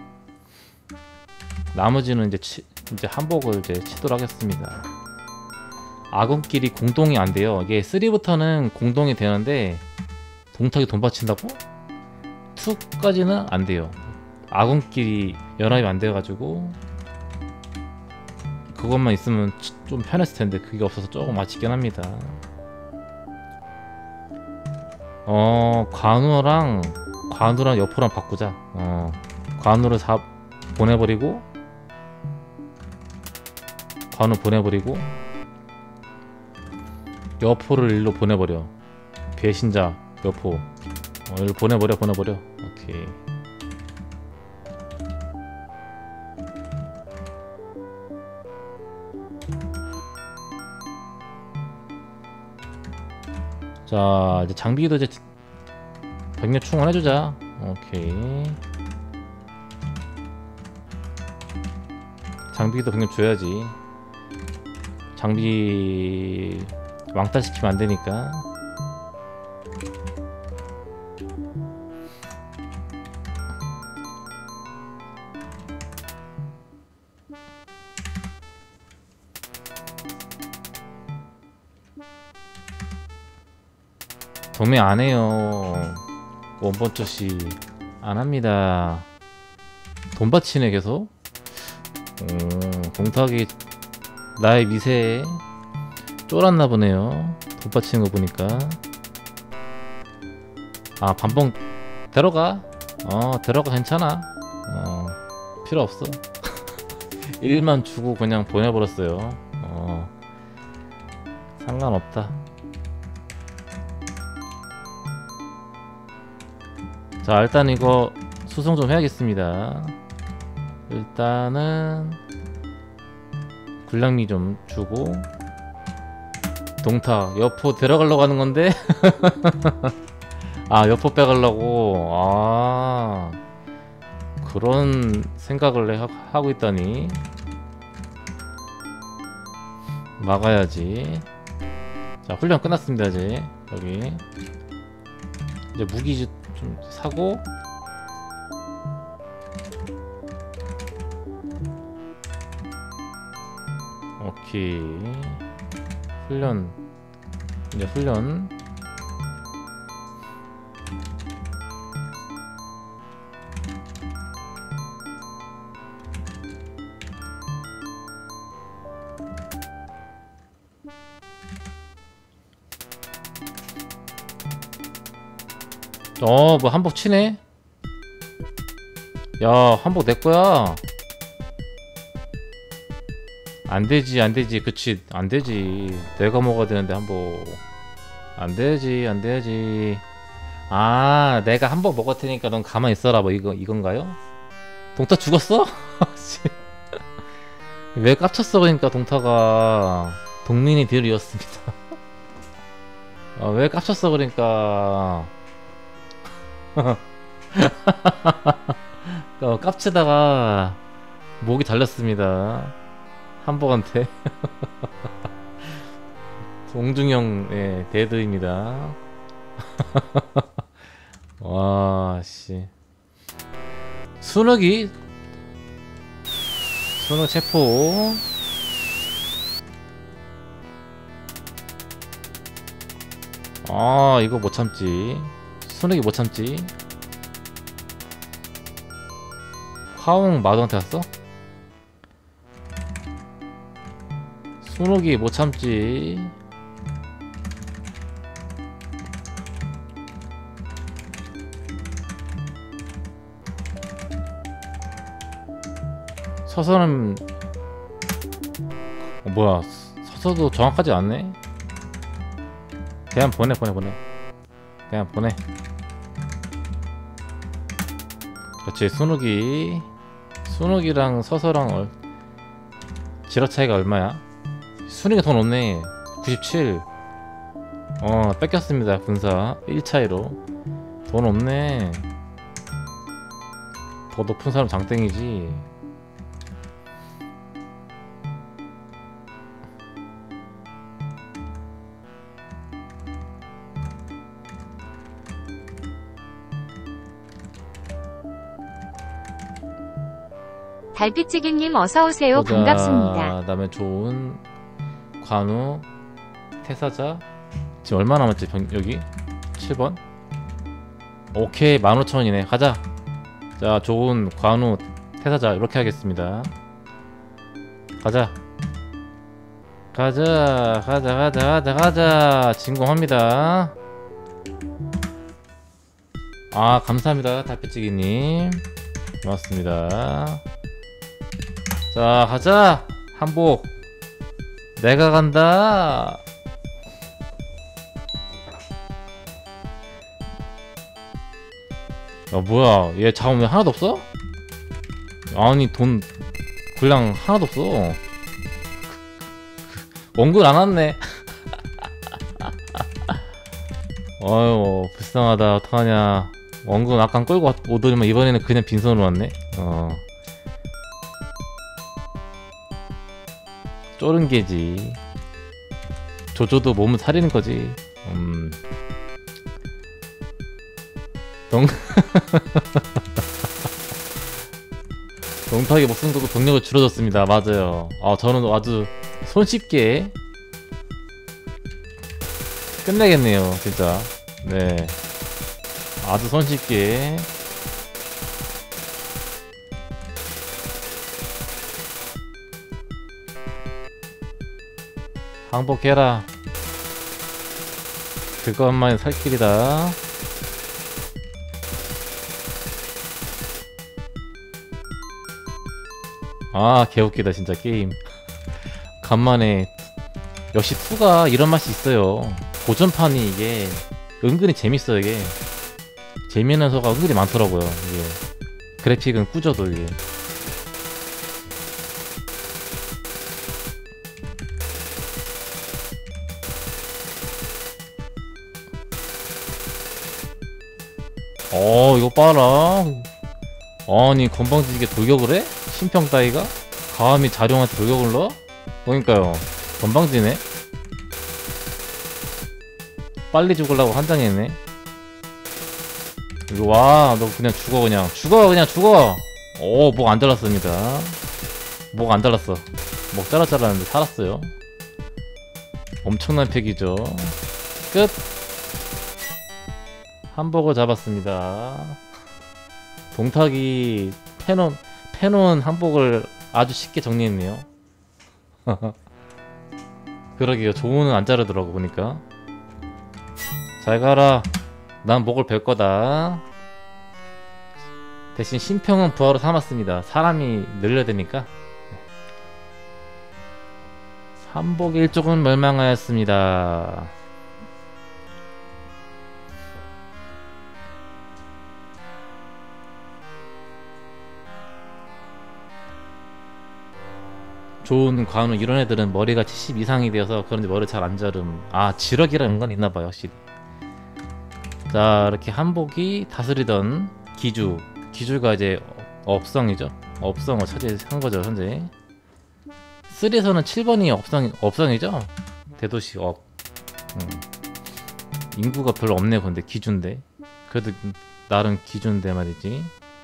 나머지는 이제 치, 이제 한복을 이제 치도록 하겠습니다. 아군끼리 공동이 안 돼요. 이게 삼부터는 공동이 되는데 동탁이 돈 바친다고? 이까지는 안 돼요. 아군끼리 연합이 안 돼가지고 그것만 있으면 좀 편했을 텐데 그게 없어서 조금 아쉽긴 합니다. 어 관우랑 관우랑 여포랑 바꾸자. 어 관우를 사 보내버리고 관우 보내버리고 여포를 일로 보내버려. 배신자 여포. 어, 일로 보내버려 보내버려. 오케이. 자 이제 장비도 이제 병력 충원해주자. 오케이. 장비도 병력 줘야지. 장비 왕따 시키면 안되니까. 도매 안해요. 원본초시 안합니다. 돈 바치네 계속. 오, 동탁이 나의 미세에 쫄았나 보네요. 돈 바치는 거 보니까. 아 반봉 들어가. 어 들어가. 괜찮아. 어 필요 없어. 일만 주고 그냥 보내버렸어요. 어 상관없다. 자 일단 이거 수송 좀 해야겠습니다. 일단은 굴량미 좀 주고. 동탁 여포 데려가려고 하는 건데. 아 여포 빼가려고. 아 그런 생각을 하, 하고 있다니. 막아야지. 자 훈련 끝났습니다. 이제 여기 이제 무기 좀 사고. 오케이. 훈련 이제 훈련. 어, 뭐 한복 치네? 야, 한복 내 거야. 안 되지, 안 되지. 그치, 안 되지. 내가 먹어야 되는데 한복. 안 되지, 안 되지. 아, 내가 한복 먹을 테니까 넌 가만히 있어라. 뭐 이거 이건가요? 동타 죽었어? 왜 깝쳤어? 그러니까 동타가 동민이 딜이었습니다. 아, 왜 깝쳤어? 그러니까 어, 깝치다가 목이 달렸습니다. 한복한테. 동중형의 데드입니다. 와, 씨. 순욱이 순욱 체포. 아, 이거 못 참지. 순욱이 못 참지. 화웅 마두한테 갔어? 순욱이 못 참지. 서서는 어, 뭐야, 서서도 정확하지 않네. 그냥 보내 보내 보내 그냥 보내. 그렇지. 순욱이 순욱이랑 서서랑 얼... 지러 차이가 얼마야? 순욱이 돈 없네. 구십칠. 어, 뺏겼습니다. 군사 일 차이로. 돈 없네. 더 높은 사람 장땡이지. 달빛찌개님 어서오세요. 보자. 반갑습니다. 그다음에 좋은 관우 태사자. 지금 얼마 남았지? 병, 여기 칠 번. 오케이, 만 오천 원이네 가자. 자, 좋은 관우 태사자 이렇게 하겠습니다. 가자 가자 가자 가자 가자 가자. 진공합니다. 아, 감사합니다 달빛찌개님. 고맙습니다. 자, 가자. 한복 내가 간다. 야, 뭐야, 얘 자원 왜 하나도 없어? 아니, 돈 분량 하나도 없어. 원금 안 왔네. 어휴, 불쌍하다. 어떡하냐. 원금 아까 끌고 오더니만 이번에는 그냥 빈손으로 왔네. 어, 쫄은 개지. 조조도 몸을 사리는 거지. 음. 동 동탁이 목숨 걸고 동력을 줄여줬습니다. 맞아요. 아, 저는 아주 손쉽게 끝내겠네요, 진짜. 네, 아주 손쉽게. 항복해라. 그것만이 살 길이다. 아, 개웃기다 진짜 게임. 간만에. 역시 이가 이런 맛이 있어요. 고전판이 이게 은근히 재밌어요. 이게 재미있는 요소가 은근히 많더라고요. 이게 그래픽은 꾸져도 이게. 어, 이거 봐라. 아니, 건방지게 돌격을 해? 심평 따위가? 감히 자룡한테 돌격을 넣어? 그러니까요, 건방지네. 빨리 죽으려고 한장했네. 이거 와, 너 그냥 죽어. 그냥 죽어. 그냥 죽어. 오, 목 안 잘랐습니다. 목 안 잘랐어. 목 잘라 잘랐는데 살았어요. 엄청난 팩이죠. 끝. 한복을 잡았습니다. 동탁이 패놓은, 패놓은 한복을 아주 쉽게 정리했네요. 그러게요. 조문은 안 자르더라고 보니까. 잘 가라. 난 목을 벨 거다. 대신 신평은 부하로 삼았습니다. 사람이 늘려야 되니까. 한복 일족은 멸망하였습니다. 좋은 관우 이런 애들은 머리가 칠십 이상이 되어서 그런지 머리 잘 안 자름. 아, 지력이라는 건 있나봐요, 확실히. 자, 이렇게 한복이 다스리던 기주. 기주가 이제 업성이죠. 업성을 차지한 거죠, 현재. 삼에서는 칠 번이 업성, 업성이죠? 대도시 업. 음. 인구가 별로 없네, 근데 기주인데. 그래도 나름 기주인데 말이지.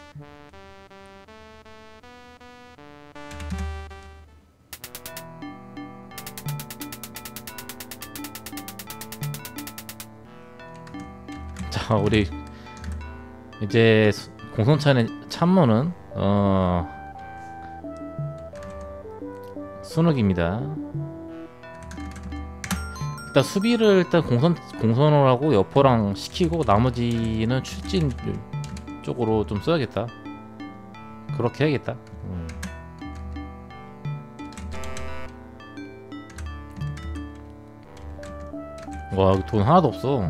자, 우리 이제 공손찬의 참모는 어 순욱입니다. 일단 수비를 일단 공선 공선을 하고 여포랑 시키고 나머지는 출진 쪽으로 좀 써야겠다. 그렇게 해야겠다. 음. 와, 여기 돈 하나도 없어.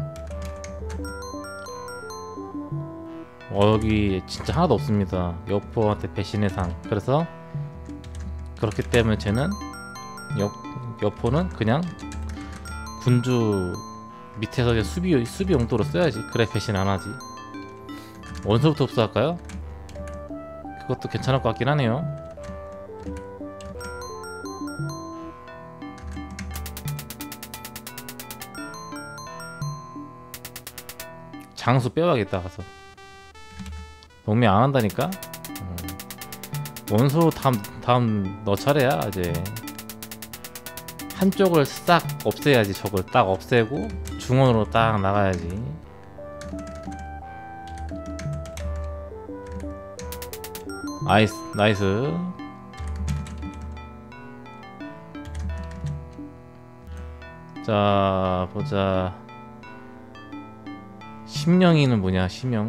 어, 여기 진짜 하나도 없습니다. 여포한테 배신의 상. 그래서 그렇기 때문에 쟤는 여, 여포는 그냥 군주 밑에서 그냥 수비, 수비 용도로 써야지. 그래 배신 안 하지. 원소부터 흡수할까요? 그것도 괜찮을 것 같긴 하네요. 장수 빼와야겠다 가서. 동맹 안 한다니까? 음. 원소 다음, 다음 너 차례야, 이제. 한쪽을 싹 없애야지, 적을 딱 없애고, 중원으로 딱 나가야지. 나이스, 나이스. 자, 보자. 심령이는 뭐냐, 심령.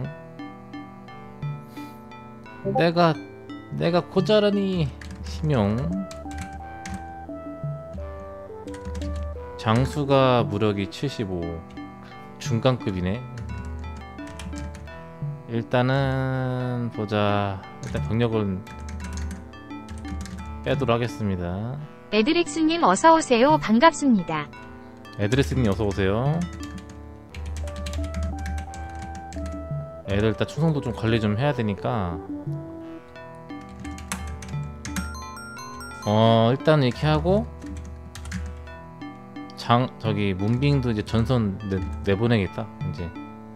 내가 내가 고자라니. 심용. 장수가 무력이 칠십오. 중간급이네. 일단은 보자. 일단 병력은 빼도록 하겠습니다. 에드릭스님 어서오세요. 반갑습니다. 에드리스님 어서오세요. 애들 일단 충성도 좀 관리 좀 해야 되니까 어 일단 이렇게 하고 장 저기 문빙도 이제 전선 내, 내보내겠다 이제.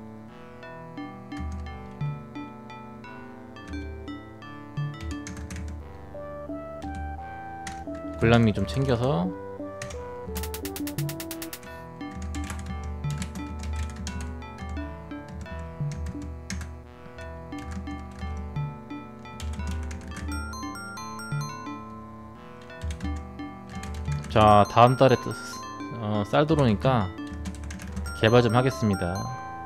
굴람이 좀 챙겨서 자, 다음 달에 어, 쌀 들어오니까 개발 좀 하겠습니다.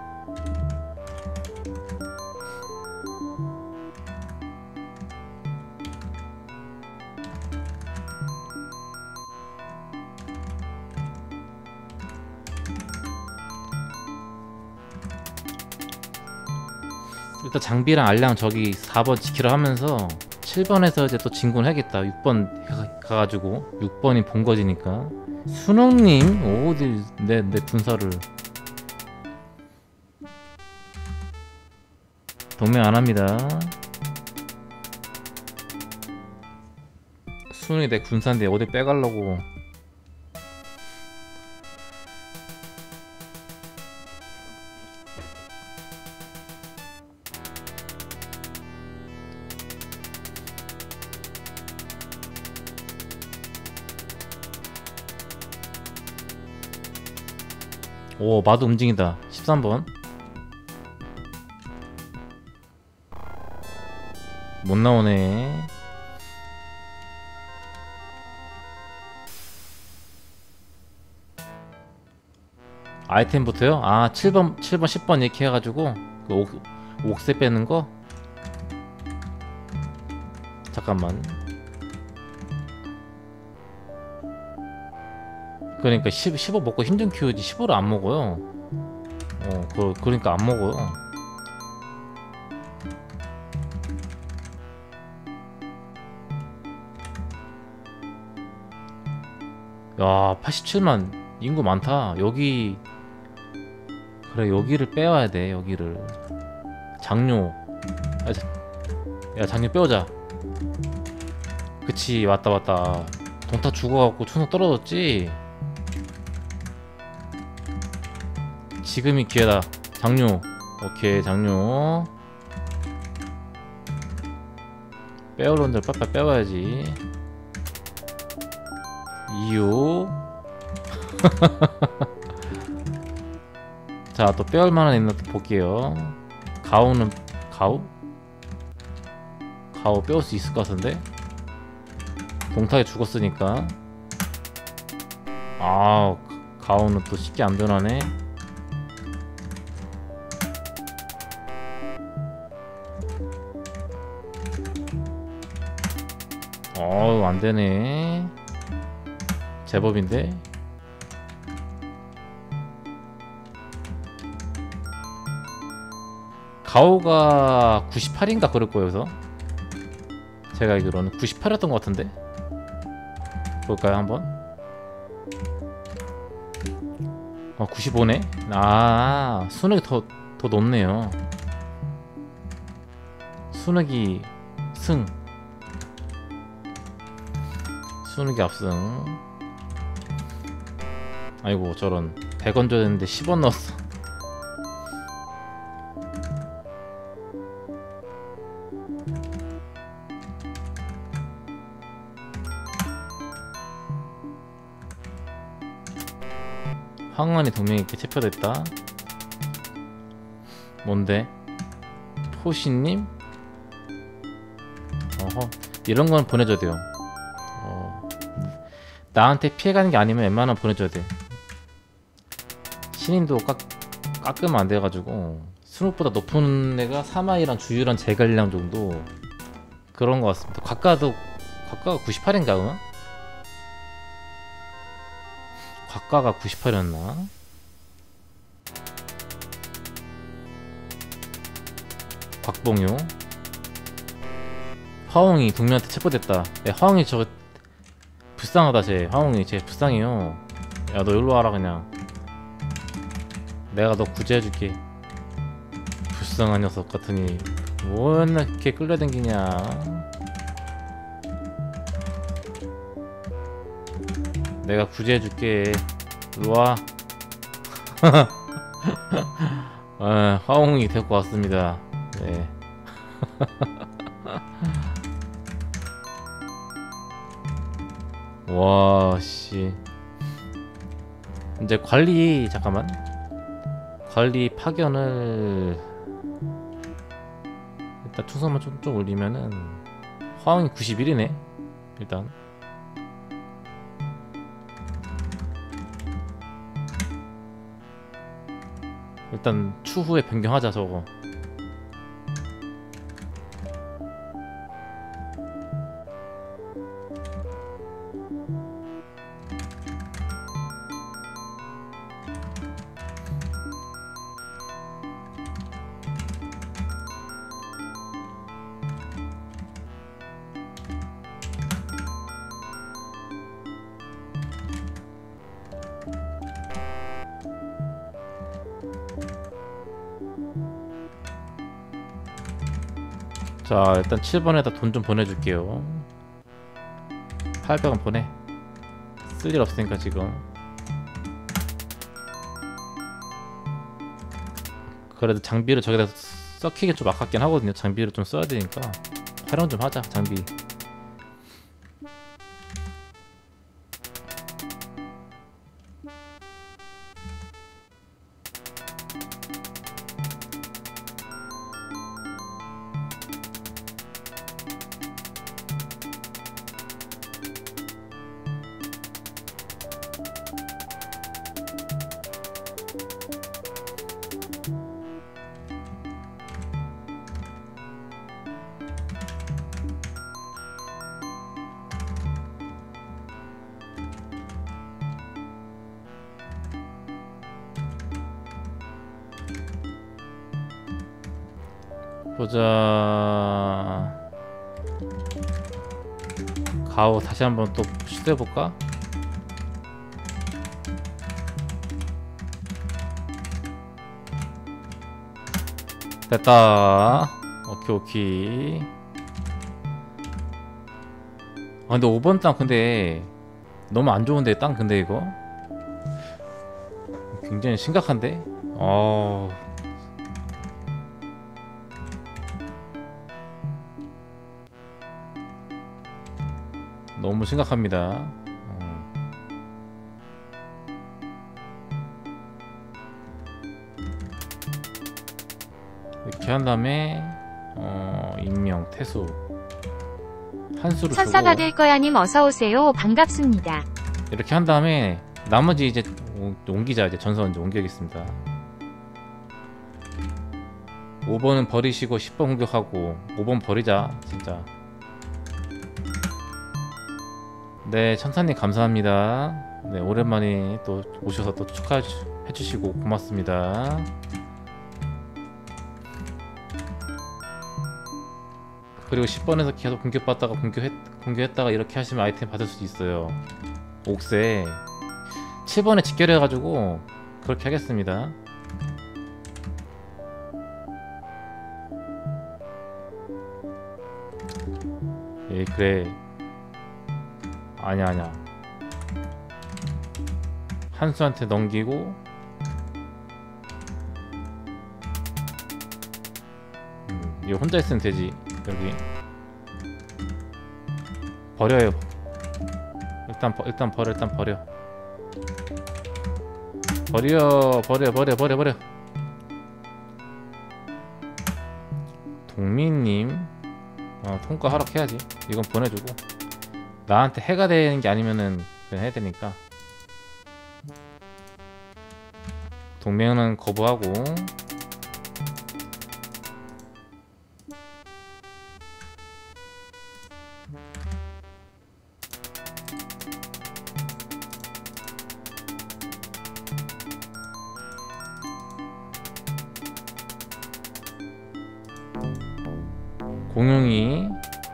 일단 장비랑 알량 저기 사 번 지키려 하면서 칠 번에서 이제 또 진군을 해야겠다. 육 번 가가지고 육 번이 본거지니까. 순옥님 어디 내, 내 군사를 동맹 안합니다. 순옥이 내 군사인데 어디 빼가려고. 오, 마드 움직인다. 십삼 번 못 나오네. 아이템부터요? 아 칠 번 칠 번 십 번 이렇게 해가지고 그 옥, 옥새 빼는 거? 잠깐만. 그러니까 십, 십오 먹고 힘좀 키우지 십오를 안 먹어요. 어 그, 그러니까 안 먹어요. 야 팔십칠만 인구 많다. 여기 그래 여기를 빼와야 돼. 여기를 장료. 야, 자- 야 장료 빼오자. 그치 왔다 왔다. 동타 죽어갖고 초능 떨어졌지. 지금이 기회다. 장료. 오케이 장료. 빼오른들 빨빨 빼와야지. 이유. 자, 또 빼올 만한 있나 또 볼게요. 가오는 가오? 가오 빼올 수 있을 것 같은데. 동탁에 죽었으니까. 아, 가오는 또 쉽게 안 변하네. 어우, 안 되네. 제법인데. 가오가 구십팔인가 그럴 거예요. 그래서 제가 알기로는 구십팔이었던 것 같은데. 볼까요 한번? 어 구십오네. 아 순액이 더, 더 높네요. 순액이 승. 순액이 압승. 아이고 저런. 백 원 줘야 되는데 십 원 넣었어. 황혼이 동맹이 이렇게 체포됐다. 뭔데? 포시님? 어허 이런 건 보내줘야 돼요. 어, 나한테 피해가는 게 아니면 웬만하면 보내줘야 돼. 신인도 깎, 깎으면 안 돼가지고 수능보다 높은 애가 사마이랑 주유랑 제갈량 정도 그런 것 같습니다. 곽가도 곽가가 구십팔인가 응? 곽가가 구십팔이었나? 곽봉유 화홍이 동료한테 체포됐다. 야, 화홍이 저거 불쌍하다. 쟤 화홍이 쟤 불쌍해요. 야 너 일로 와라. 그냥 내가 너 구제해줄게. 불쌍한 녀석 같으니 뭐 맨날 이렇게 끌려댕기냐. 내가 구제해줄게. 일로와. 아, 화홍이 데리고 왔습니다. 네. 와, 씨. 이제 관리, 잠깐만. 관리 파견을 일단 충성만 좀, 좀 올리면은 화홍이 구십일이네. 일단. 일단 추후에 변경하자 저거. 자 일단 칠 번에다 돈 좀 보내줄게요. 팔백 원 보내. 쓸 일 없으니까 지금. 그래도 장비를 저기다 썩히기 좀 아깝긴 하거든요. 장비를 좀 써야 되니까 활용 좀 하자. 장비 보자. 가오 다시 한번 또 시도해볼까? 됐다. 오케이 오케이. 아 근데 오 번 땅 근데 너무 안 좋은데 땅 근데 이거 굉장히 심각한데? 어. 너무 심각합니다. 어. 이렇게 한 다음에 어, 익명, 태수 한수를 천사 주고 받을 거야님 어서오세요. 반갑습니다. 이렇게 한 다음에 나머지 이제 오- 옮기자. 이제 전선 이제 옮겨야겠습니다. 오 번은 버리시고 십 번 공격하고 오 번 버리자 진짜. 네, 천사님 감사합니다. 네, 오랜만에 또 오셔서 또 축하해 주- 해주시고 고맙습니다. 그리고 십 번에서 계속 공격받다가 공격했, 공격했다가 이렇게 하시면 아이템 받을 수도 있어요. 옥새 칠 번에 직결해가지고 그렇게 하겠습니다. 예, 그래. 아냐 아냐. 한수한테 넘기고 음, 이거 혼자 있으면 되지. 여기 버려요. 일단 버, 일단 버려 일단 버려 버려 버려 버려 버려 버려. 동민님 어, 통과 허락해야지. 이건 보내주고 나한테 해가 되는 게 아니면은 그냥 해야 되니까 동맹은 거부하고. 공용이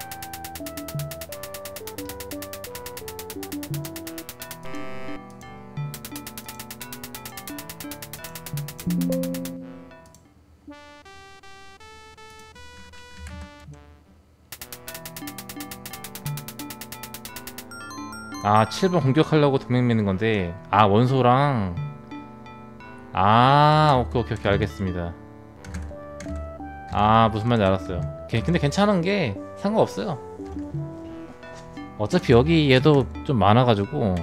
아 칠 번 공격하려고 동맹 맺는 건데 아 원소랑 아 오케이 오케이 오케이 알겠습니다. 아 무슨 말인지 알았어요. 게- 근데 괜찮은 게 상관없어요. 어차피 여기 얘도 좀 많아가지고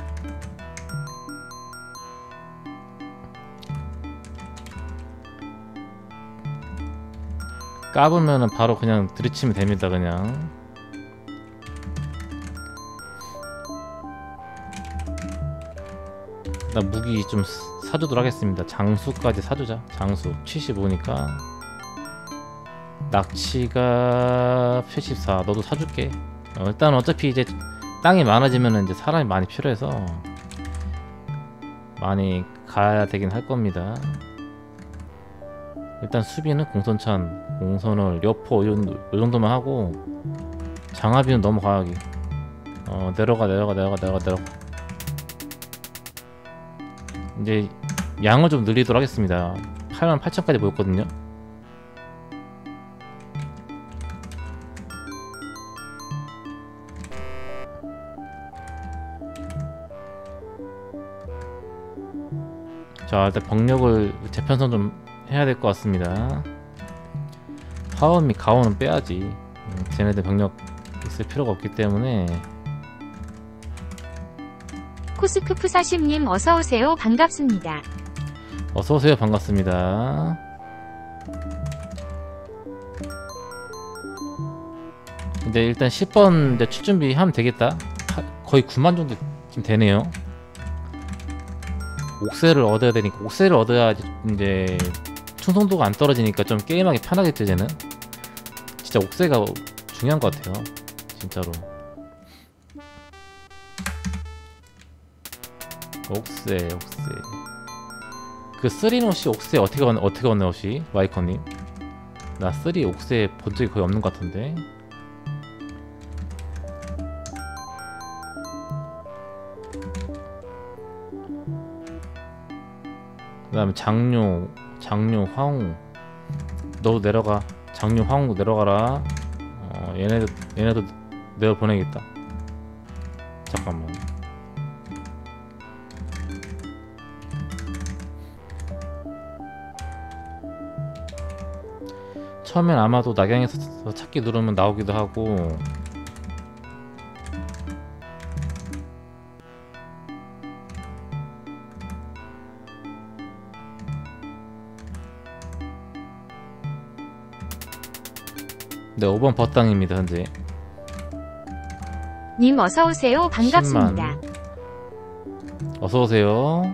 까보면은 바로 그냥 들이치면 됩니다. 그냥 나 무기 좀 사주도록 하겠습니다. 장수까지 사주자. 장수 칠십오니까 낙치가 칠십사. 너도 사줄게. 어, 일단 어차피 이제 땅이 많아지면 이제 사람이 많이 필요해서 많이 가야 되긴 할 겁니다. 일단 수비는 공선찬, 공선을, 여포 이 정도, 이 정도만 하고 장하비는 넘어가기. 어 내려가 내려가 내려가 내려가 내려가. 이제 양을 좀 늘리도록 하겠습니다. 팔만 팔천까지 모였거든요. 자 일단 병력을 재편성 좀 해야 될 것 같습니다. 파워 및 가오는 빼야지. 음, 쟤네들 병력 있을 필요가 없기 때문에. 코스크프 사십님 어서오세요. 반갑습니다. 어서오세요. 반갑습니다. 이제 일단 십 번 이제 출준비 하면 되겠다. 하, 거의 구만 정도 지금 되네요. 옥새를 얻어야 되니까 옥새를 얻어야 이제 충성도가 안 떨어지니까 좀 게임하기 편하겠죠. 쟤는 진짜 옥새가 중요한 것 같아요. 진짜로. 옥새 옥새 그 쓰리노씨 옥새 어떻게 건 어떻게 건네 혹시 와이커님? 나 쓰리 옥새 본 적이 거의 없는 것 같은데. 그 다음에 장료, 장료, 화웅. 너도 내려가. 장료, 화웅도 내려가라. 어, 얘네도, 얘네도 내려보내겠다. 잠깐만. 처음엔 아마도 낙양에서 찾기 누르면 나오기도 하고, 네, 오 번 버땅입니다 현재. 님 어서오세요. 반갑습니다. 십만. 어서오세요.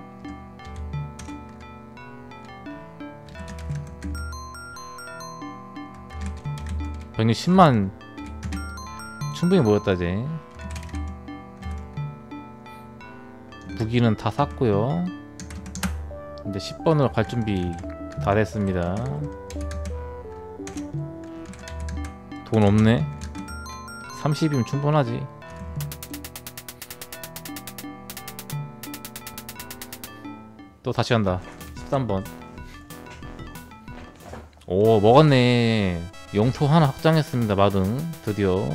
병력 십만 충분히 모였다지. 무기는 다 샀고요. 이제 십 번으로 갈 준비 다 됐습니다. 돈 없네. 삼십이면 충분하지. 또 다시 간다. 십삼 번. 오, 먹었네. 영토 하나 확장했습니다. 마등 드디어.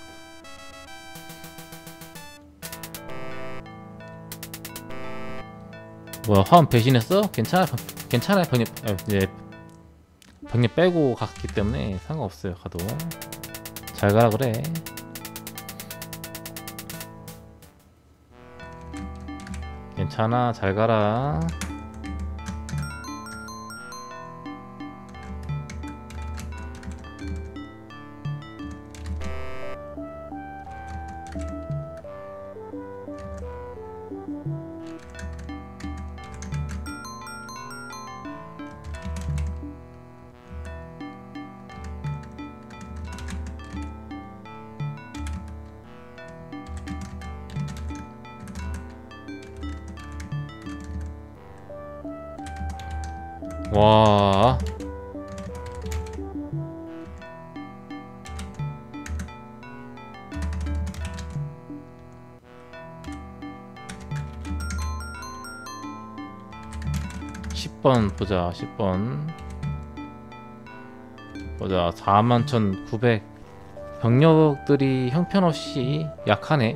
뭐야, 화원 배신했어? 괜찮아. 괜찮아. 병력 이제 병력 빼고 갔기 때문에 상관없어요. 가도 잘 가라 그래. 괜찮아, 잘 가라. 와. 십 번 보자. 십 번 보자. 사만 천구백. 병력들이 형편없이 약하네.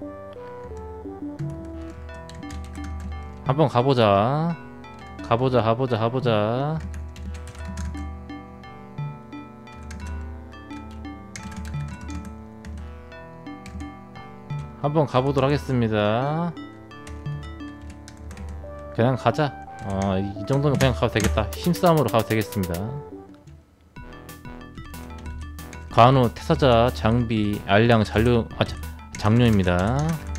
한번 가보자. 가보자 가보자 가보자. 한번 가보도록 하겠습니다. 그냥 가자. 어, 이 정도면 그냥 가도 되겠다. 힘싸움으로 가도 되겠습니다. 관우, 태사자, 장비, 알량, 잔류, 아, 자, 장료입니다.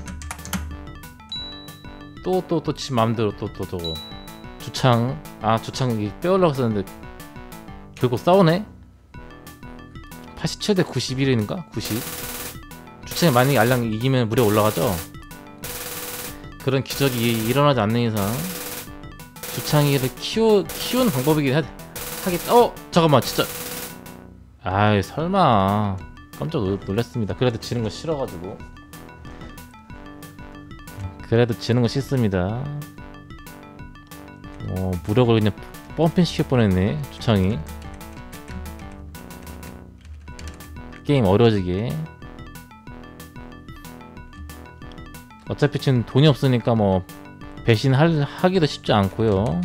또 또 또 지 맘대로 또 또 저거 주창. 아, 주창 빼오려고 썼는데 결국 싸우네. 팔십칠 대 구십일인가? 구십. 주창이 만약에 알량 이기면 무려 올라가죠. 그런 기적이 일어나지 않는 이상 주창이를 키우, 키우는 방법이긴 하, 하겠다. 어? 잠깐만 진짜. 아이 설마. 깜짝 놀랐습니다. 그래도 지는 거 싫어가지고. 그래도 지는 거 싫습니다. 어, 무력을 그냥 펌핑 시킬 뻔했네 주창이. 게임 어려지게. 어차피 지금 돈이 없으니까 뭐 배신하기도 쉽지 않고요.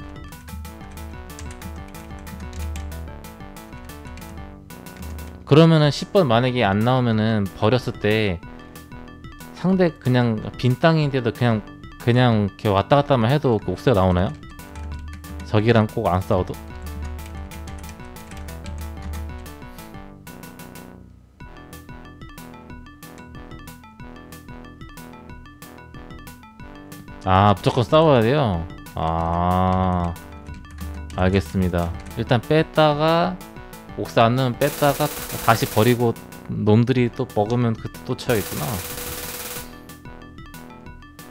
그러면은 십 번 만약에 안 나오면은 버렸을 때 상대 그냥 빈 땅인데도 그냥 그냥 이렇게 왔다 갔다만 해도 그 옥새가 나오나요? 적이랑 꼭 안 싸워도? 아, 무조건 싸워야 돼요? 아, 알겠습니다. 일단 뺐다가 옥새 안 넣으면 뺐다가 다시 버리고 놈들이 또 먹으면 그때 또 쳐야겠구나.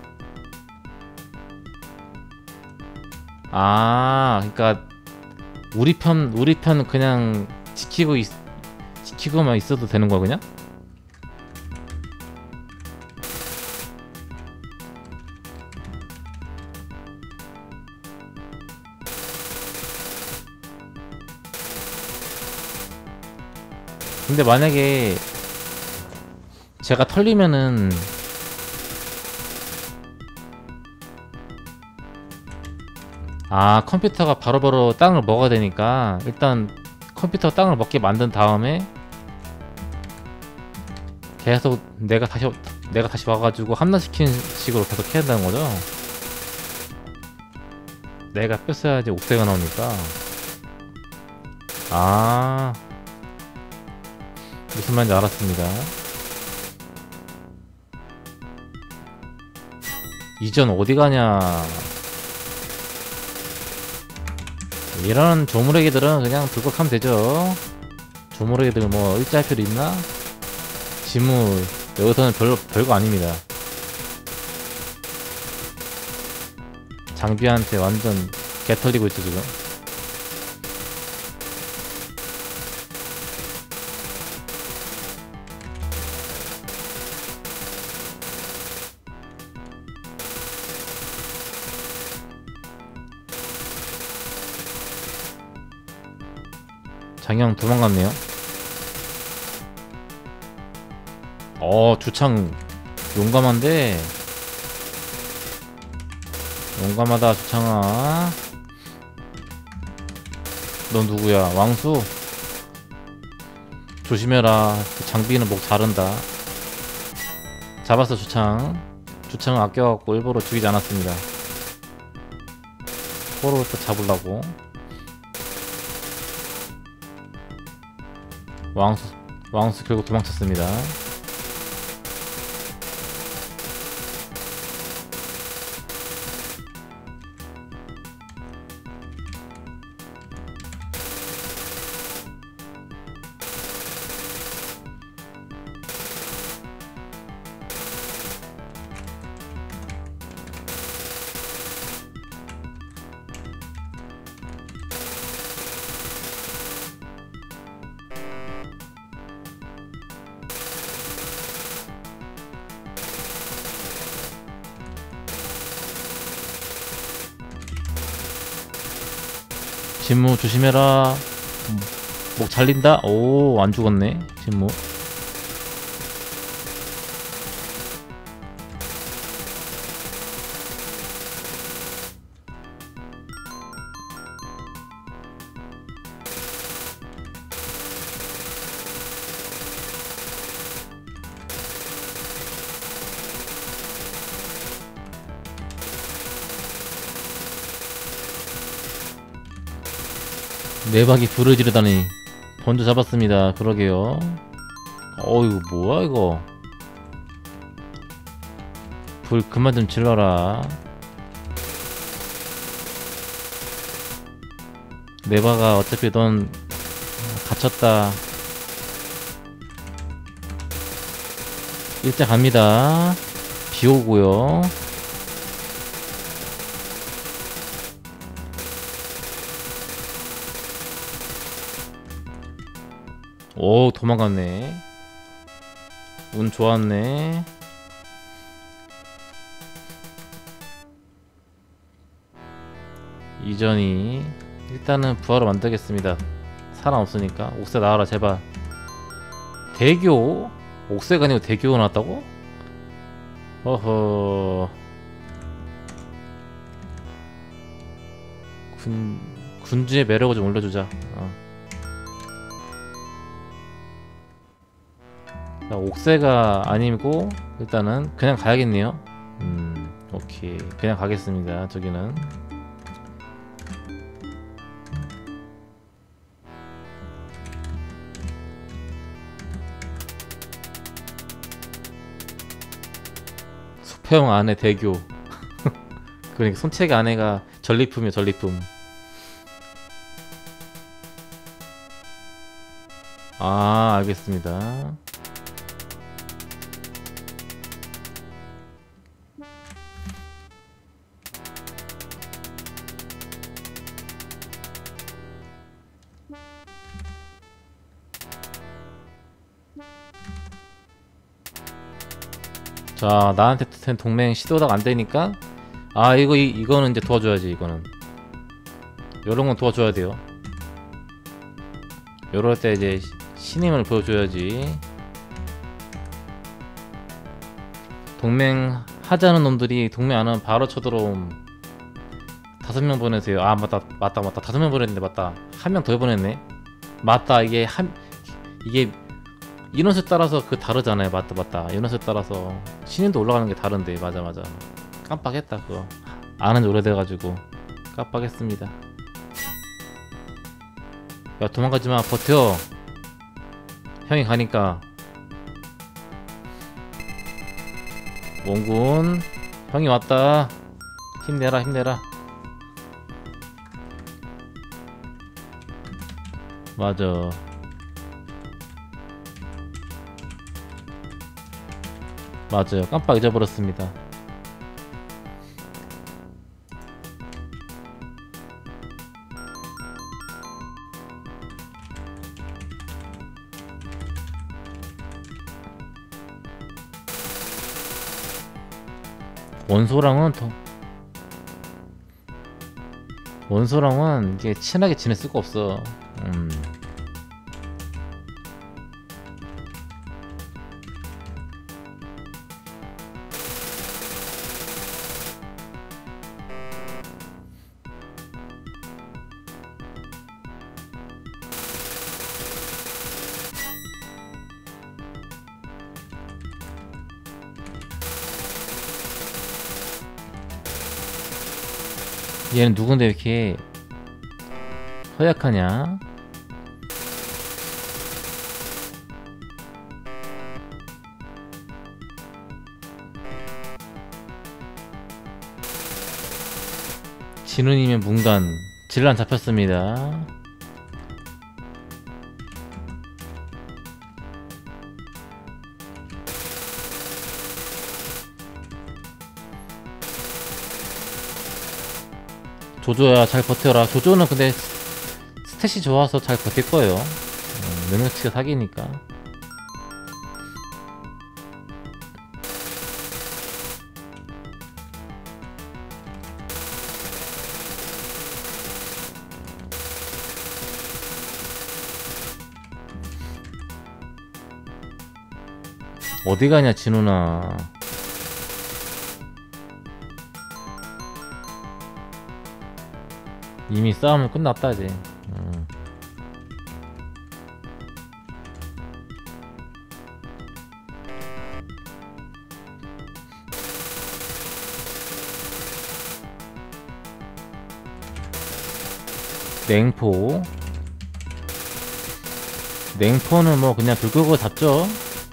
아, 그러니까 우리 편 우리 편 그냥 지키고 있, 지키고만 있어도 되는 거야 그냥? 근데 만약에 제가 털리면은 아 컴퓨터가 바로바로 땅을 먹어야 되니까 일단 컴퓨터가 땅을 먹게 만든 다음에 계속 내가 다시 내가 다시 와가지고 함락시키는 식으로 계속 해야 한다는 거죠. 내가 뺐어야지 옥새가 나오니까. 아 무슨 말인지 알았습니다. 이전 어디 가냐. 이런 조물애기들은 그냥 불극하면 되죠. 조물애기들 뭐 일자할 필요 있나? 지무 여기서는 별로 별거 아닙니다. 장비한테 완전 개털리고 있죠 지금. 장형 도망갔네요. 어 주창 용감한데 용감하다 주창아. 넌 누구야? 왕수? 조심해라. 장비는 목 자른다. 잡았어 주창. 주창을 아껴갖고 일부러 죽이지 않았습니다. 포로를 또 잡으려고. 왕수, 왕수 결국 도망쳤습니다. 진무 조심해라. 목 잘린다? 오 안죽었네 진무. 내박이 불을 지르다니. 번주 잡았습니다. 그러게요. 어이구 뭐야 이거. 불 그만 좀 질러라. 내박아 어차피 넌 갇혔다. 일자 갑니다. 비 오고요. 오 도망갔네. 운 좋았네. 이전이 일단은 부하로 만들겠습니다. 사람 없으니까. 옥새 나와라 제발. 대교? 옥새가 아니고 대교가 나왔다고? 어허. 군, 군주의 매력을 좀 올려주자. 어. 자, 옥새가 아니고 일단은 그냥 가야겠네요. 음 오케이 그냥 가겠습니다. 저기는 수평 안에 대교. 그러니까 손책 안에가 전리품이요 전리품. 아 알겠습니다. 자, 나한테 된 동맹 시도가 안 되니까 아 이거 이, 이거는 이제 도와줘야지. 이거는 요런 건 도와줘야 돼요. 요럴 때 이제 신임을 보여줘야지. 동맹 하자는 놈들이 동맹 안 하면 바로 쳐들어옴. 다섯 명 보내세요. 아 맞다 맞다 맞다 다섯 명 보냈는데 맞다. 한 명 더 보냈네. 맞다. 이게 한 이게 인원수 따라서 그 다르잖아요. 맞다 맞다. 인원수 따라서 신인도 올라가는 게 다른데. 맞아 맞아. 깜빡했다 그거. 아는 지 오래돼가지고 깜빡했습니다. 야 도망가지마. 버텨. 형이 가니까. 원군 형이 왔다. 힘내라 힘내라. 맞아. 맞아요. 깜빡 잊어버렸습니다. 원소랑은 더 원소랑은 이게 친하게 지낼 수가 없어. 음. 얘는 누군데 왜 이렇게 허약하냐? 진우님의 문간 질란 잡혔습니다. 조조야 잘 버텨라. 조조는 근데 스탯이 좋아서 잘 버틸 거예요. 음, 능력치가 사기니까. 어디 가냐 진우나. 이미 싸움은 끝났다지. 음. 냉포 냉포는 뭐 그냥 불 끄고 잡죠.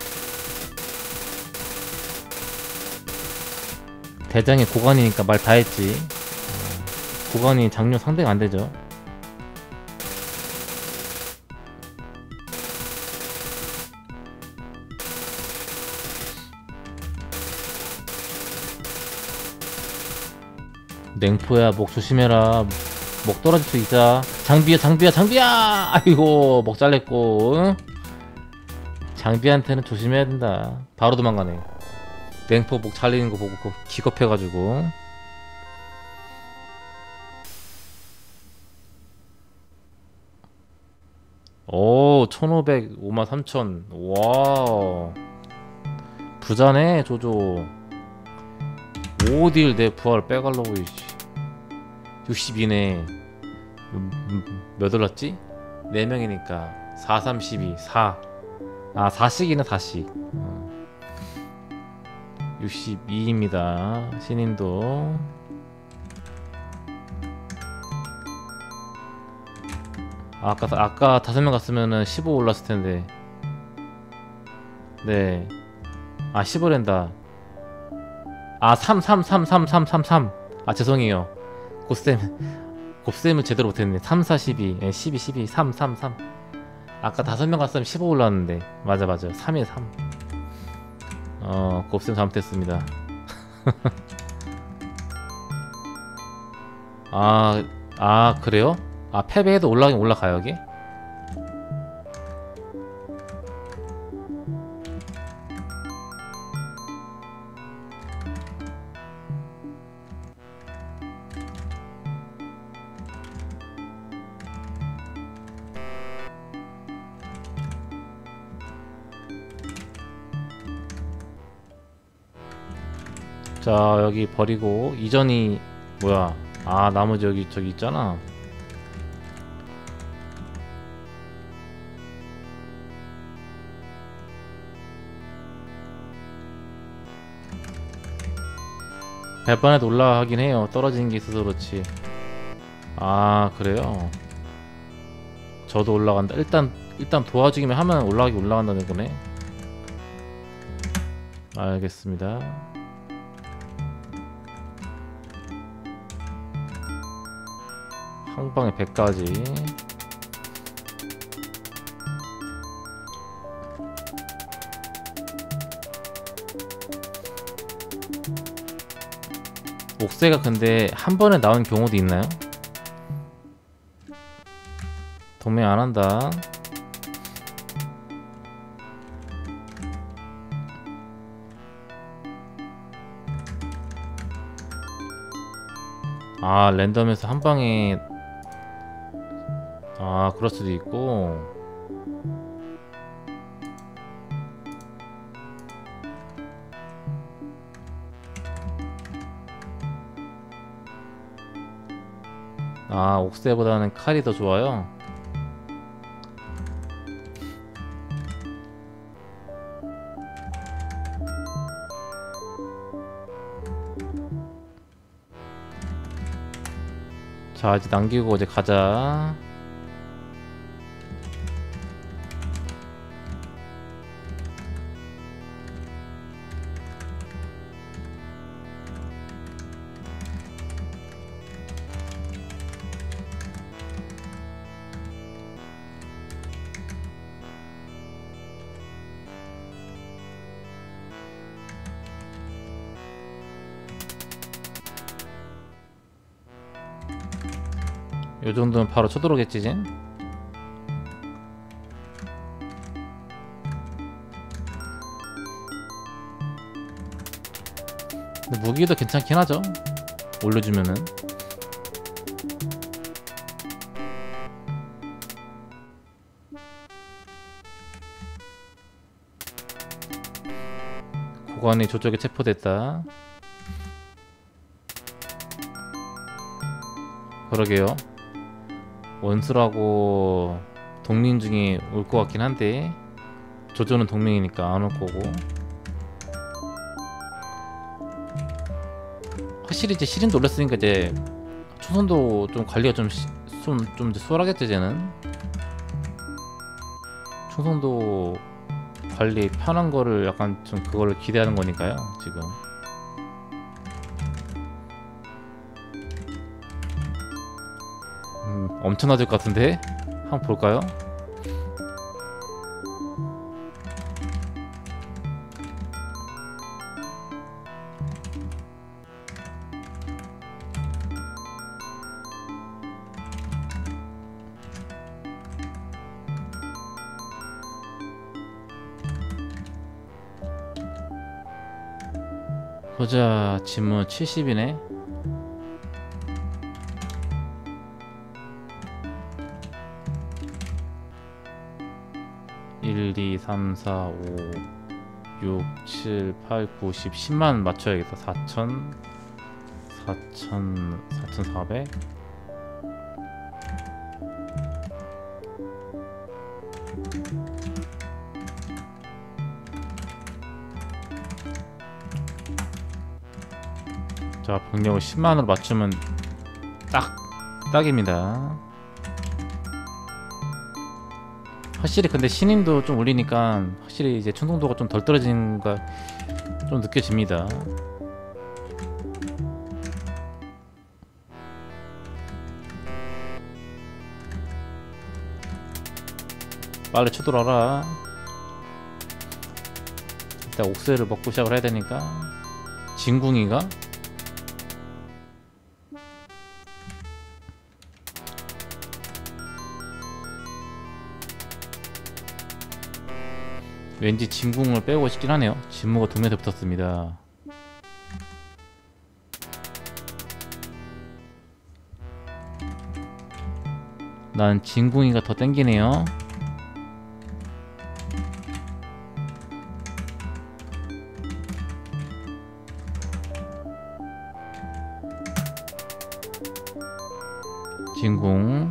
대장이 고관이니까 말 다 했지. 고관이 장료 상대가 안 되죠. 냉포야 목 조심해라. 목 떨어질 수 있어. 장비야 장비야 장비야. 아이고 목 잘렸고. 응? 장비한테는 조심해야 된다. 바로 도망가네. 냉포 목 잘리는 거 보고 기겁해가지고. 오 천오백 오만 삼천. 와 부자네 조조. 오딜 내 부활 빼갈라고. 육십이네 몇 올랐지? 네 명이니까 사, 삼, 십이 사. 아 사씩이네 사씩. 어. 육십이입니다 신인도. 아까 아까 다섯 명 갔으면은 십오 올랐을 텐데. 네. 아 십오랜다. 아 삼, 삼, 삼, 삼, 삼, 삼, 삼. 아 죄송해요. 곱셈 곱셈을 제대로 못했네. 삼, 사, 십이. 예, 십이, 십이, 삼, 삼, 삼. 아까 다섯 명 갔으면 십오 올랐는데. 맞아 맞아. 삼에 삼. 어 곱셈 잘못했습니다. 아, 아 그래요? 아 패배해도 올라가긴 올라가요 이게? 자 여기 버리고 이전이 뭐야, 아 나머지 여기 저기 있잖아. 발판에도 올라가긴 해요. 떨어지는 게 있어서 그렇지. 아 그래요? 저도 올라간다. 일단 일단 도와주기만 하면 올라가기 올라간다는 거네. 알겠습니다. 한 방에 백까지. 옥새가 근데 한 번에 나온 경우도 있나요? 동맹 안 한다. 아 랜덤에서 한 방에, 아 그럴 수도 있고. 아 옥새보다는 칼이 더 좋아요. 자 이제 남기고 이제 가자. 요 정도면 바로 쳐들어오겠지 진? 근데 무기도 괜찮긴 하죠. 올려주면은. 고관이 저쪽에 체포됐다. 그러게요. 원수라고 동맹 중에 올 것 같긴 한데 조조는 동맹이니까 안 올 거고. 확실히 이제 시린도 올렸으니까 이제 초선도 좀 관리가 좀 좀 좀 이제 수월하겠죠 이제는. 초선도 관리 편한 거를 약간 좀 그거를 기대하는 거니까요 지금. 음, 엄청 낮을 것 같은데? 한번 볼까요? 보자. 지문 칠십이네 일, 이, 삼, 사, 오, 육, 칠, 팔, 구, 십, 십만 맞춰야겠다. 사천, 사천, 사천사백. 자, 병력을 십만으로 맞추면 딱, 딱입니다. 확실히 근데 신임도 좀 올리니까 확실히 이제 충동도가 좀 덜 떨어지는 거 좀 느껴집니다. 빨리 쳐들어라. 일단 옥새를 먹고 시작을 해야 되니까. 진궁이가? 왠지 진궁을 빼고 싶긴 하네요. 진무가 동면에 붙었습니다. 난 진궁이가 더 땡기네요. 진공.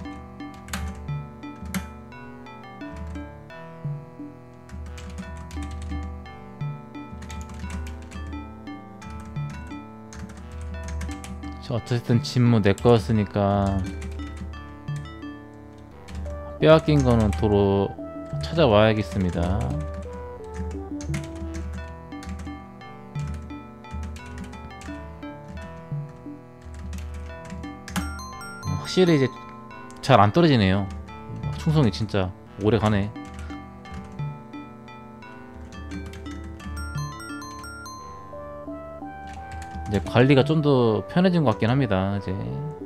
어쨌든 진무 내 거였으니까 빼앗긴 거는 도로 찾아와야겠습니다. 확실히 이제 잘 안 떨어지네요. 충성이 진짜 오래 가네. 이제 관리가 좀 더 편해진 것 같긴 합니다. 이제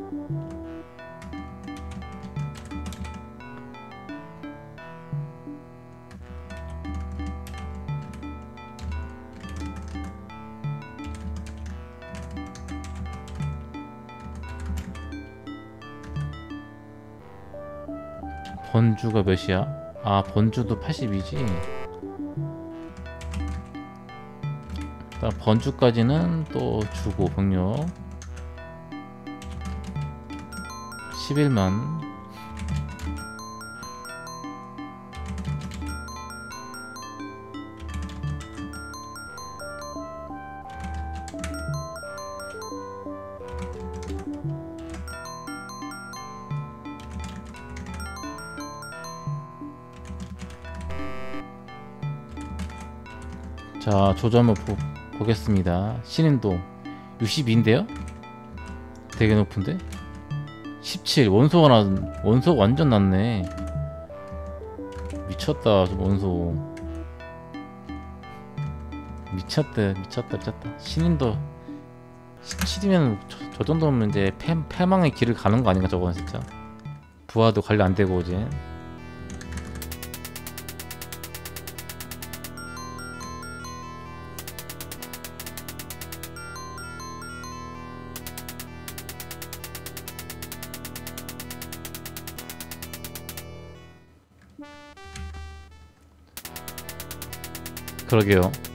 번주가 몇이야? 아, 번주도 팔십이지. 일단 번주까지는 또 주고 병력 십일만. 자, 조조 한번 보, 보겠습니다. 신인도 육십이인데요? 되게 높은데? 십칠. 원소가 나, 원소 완전 낮네. 미쳤다, 저 원소. 미쳤대, 미쳤다, 미쳤다. 신인도 십칠이면 저, 저 정도면 이제 패, 패망의 길을 가는 거 아닌가, 저거는 진짜. 부하도 관리 안 되고, 이제. 그러게요.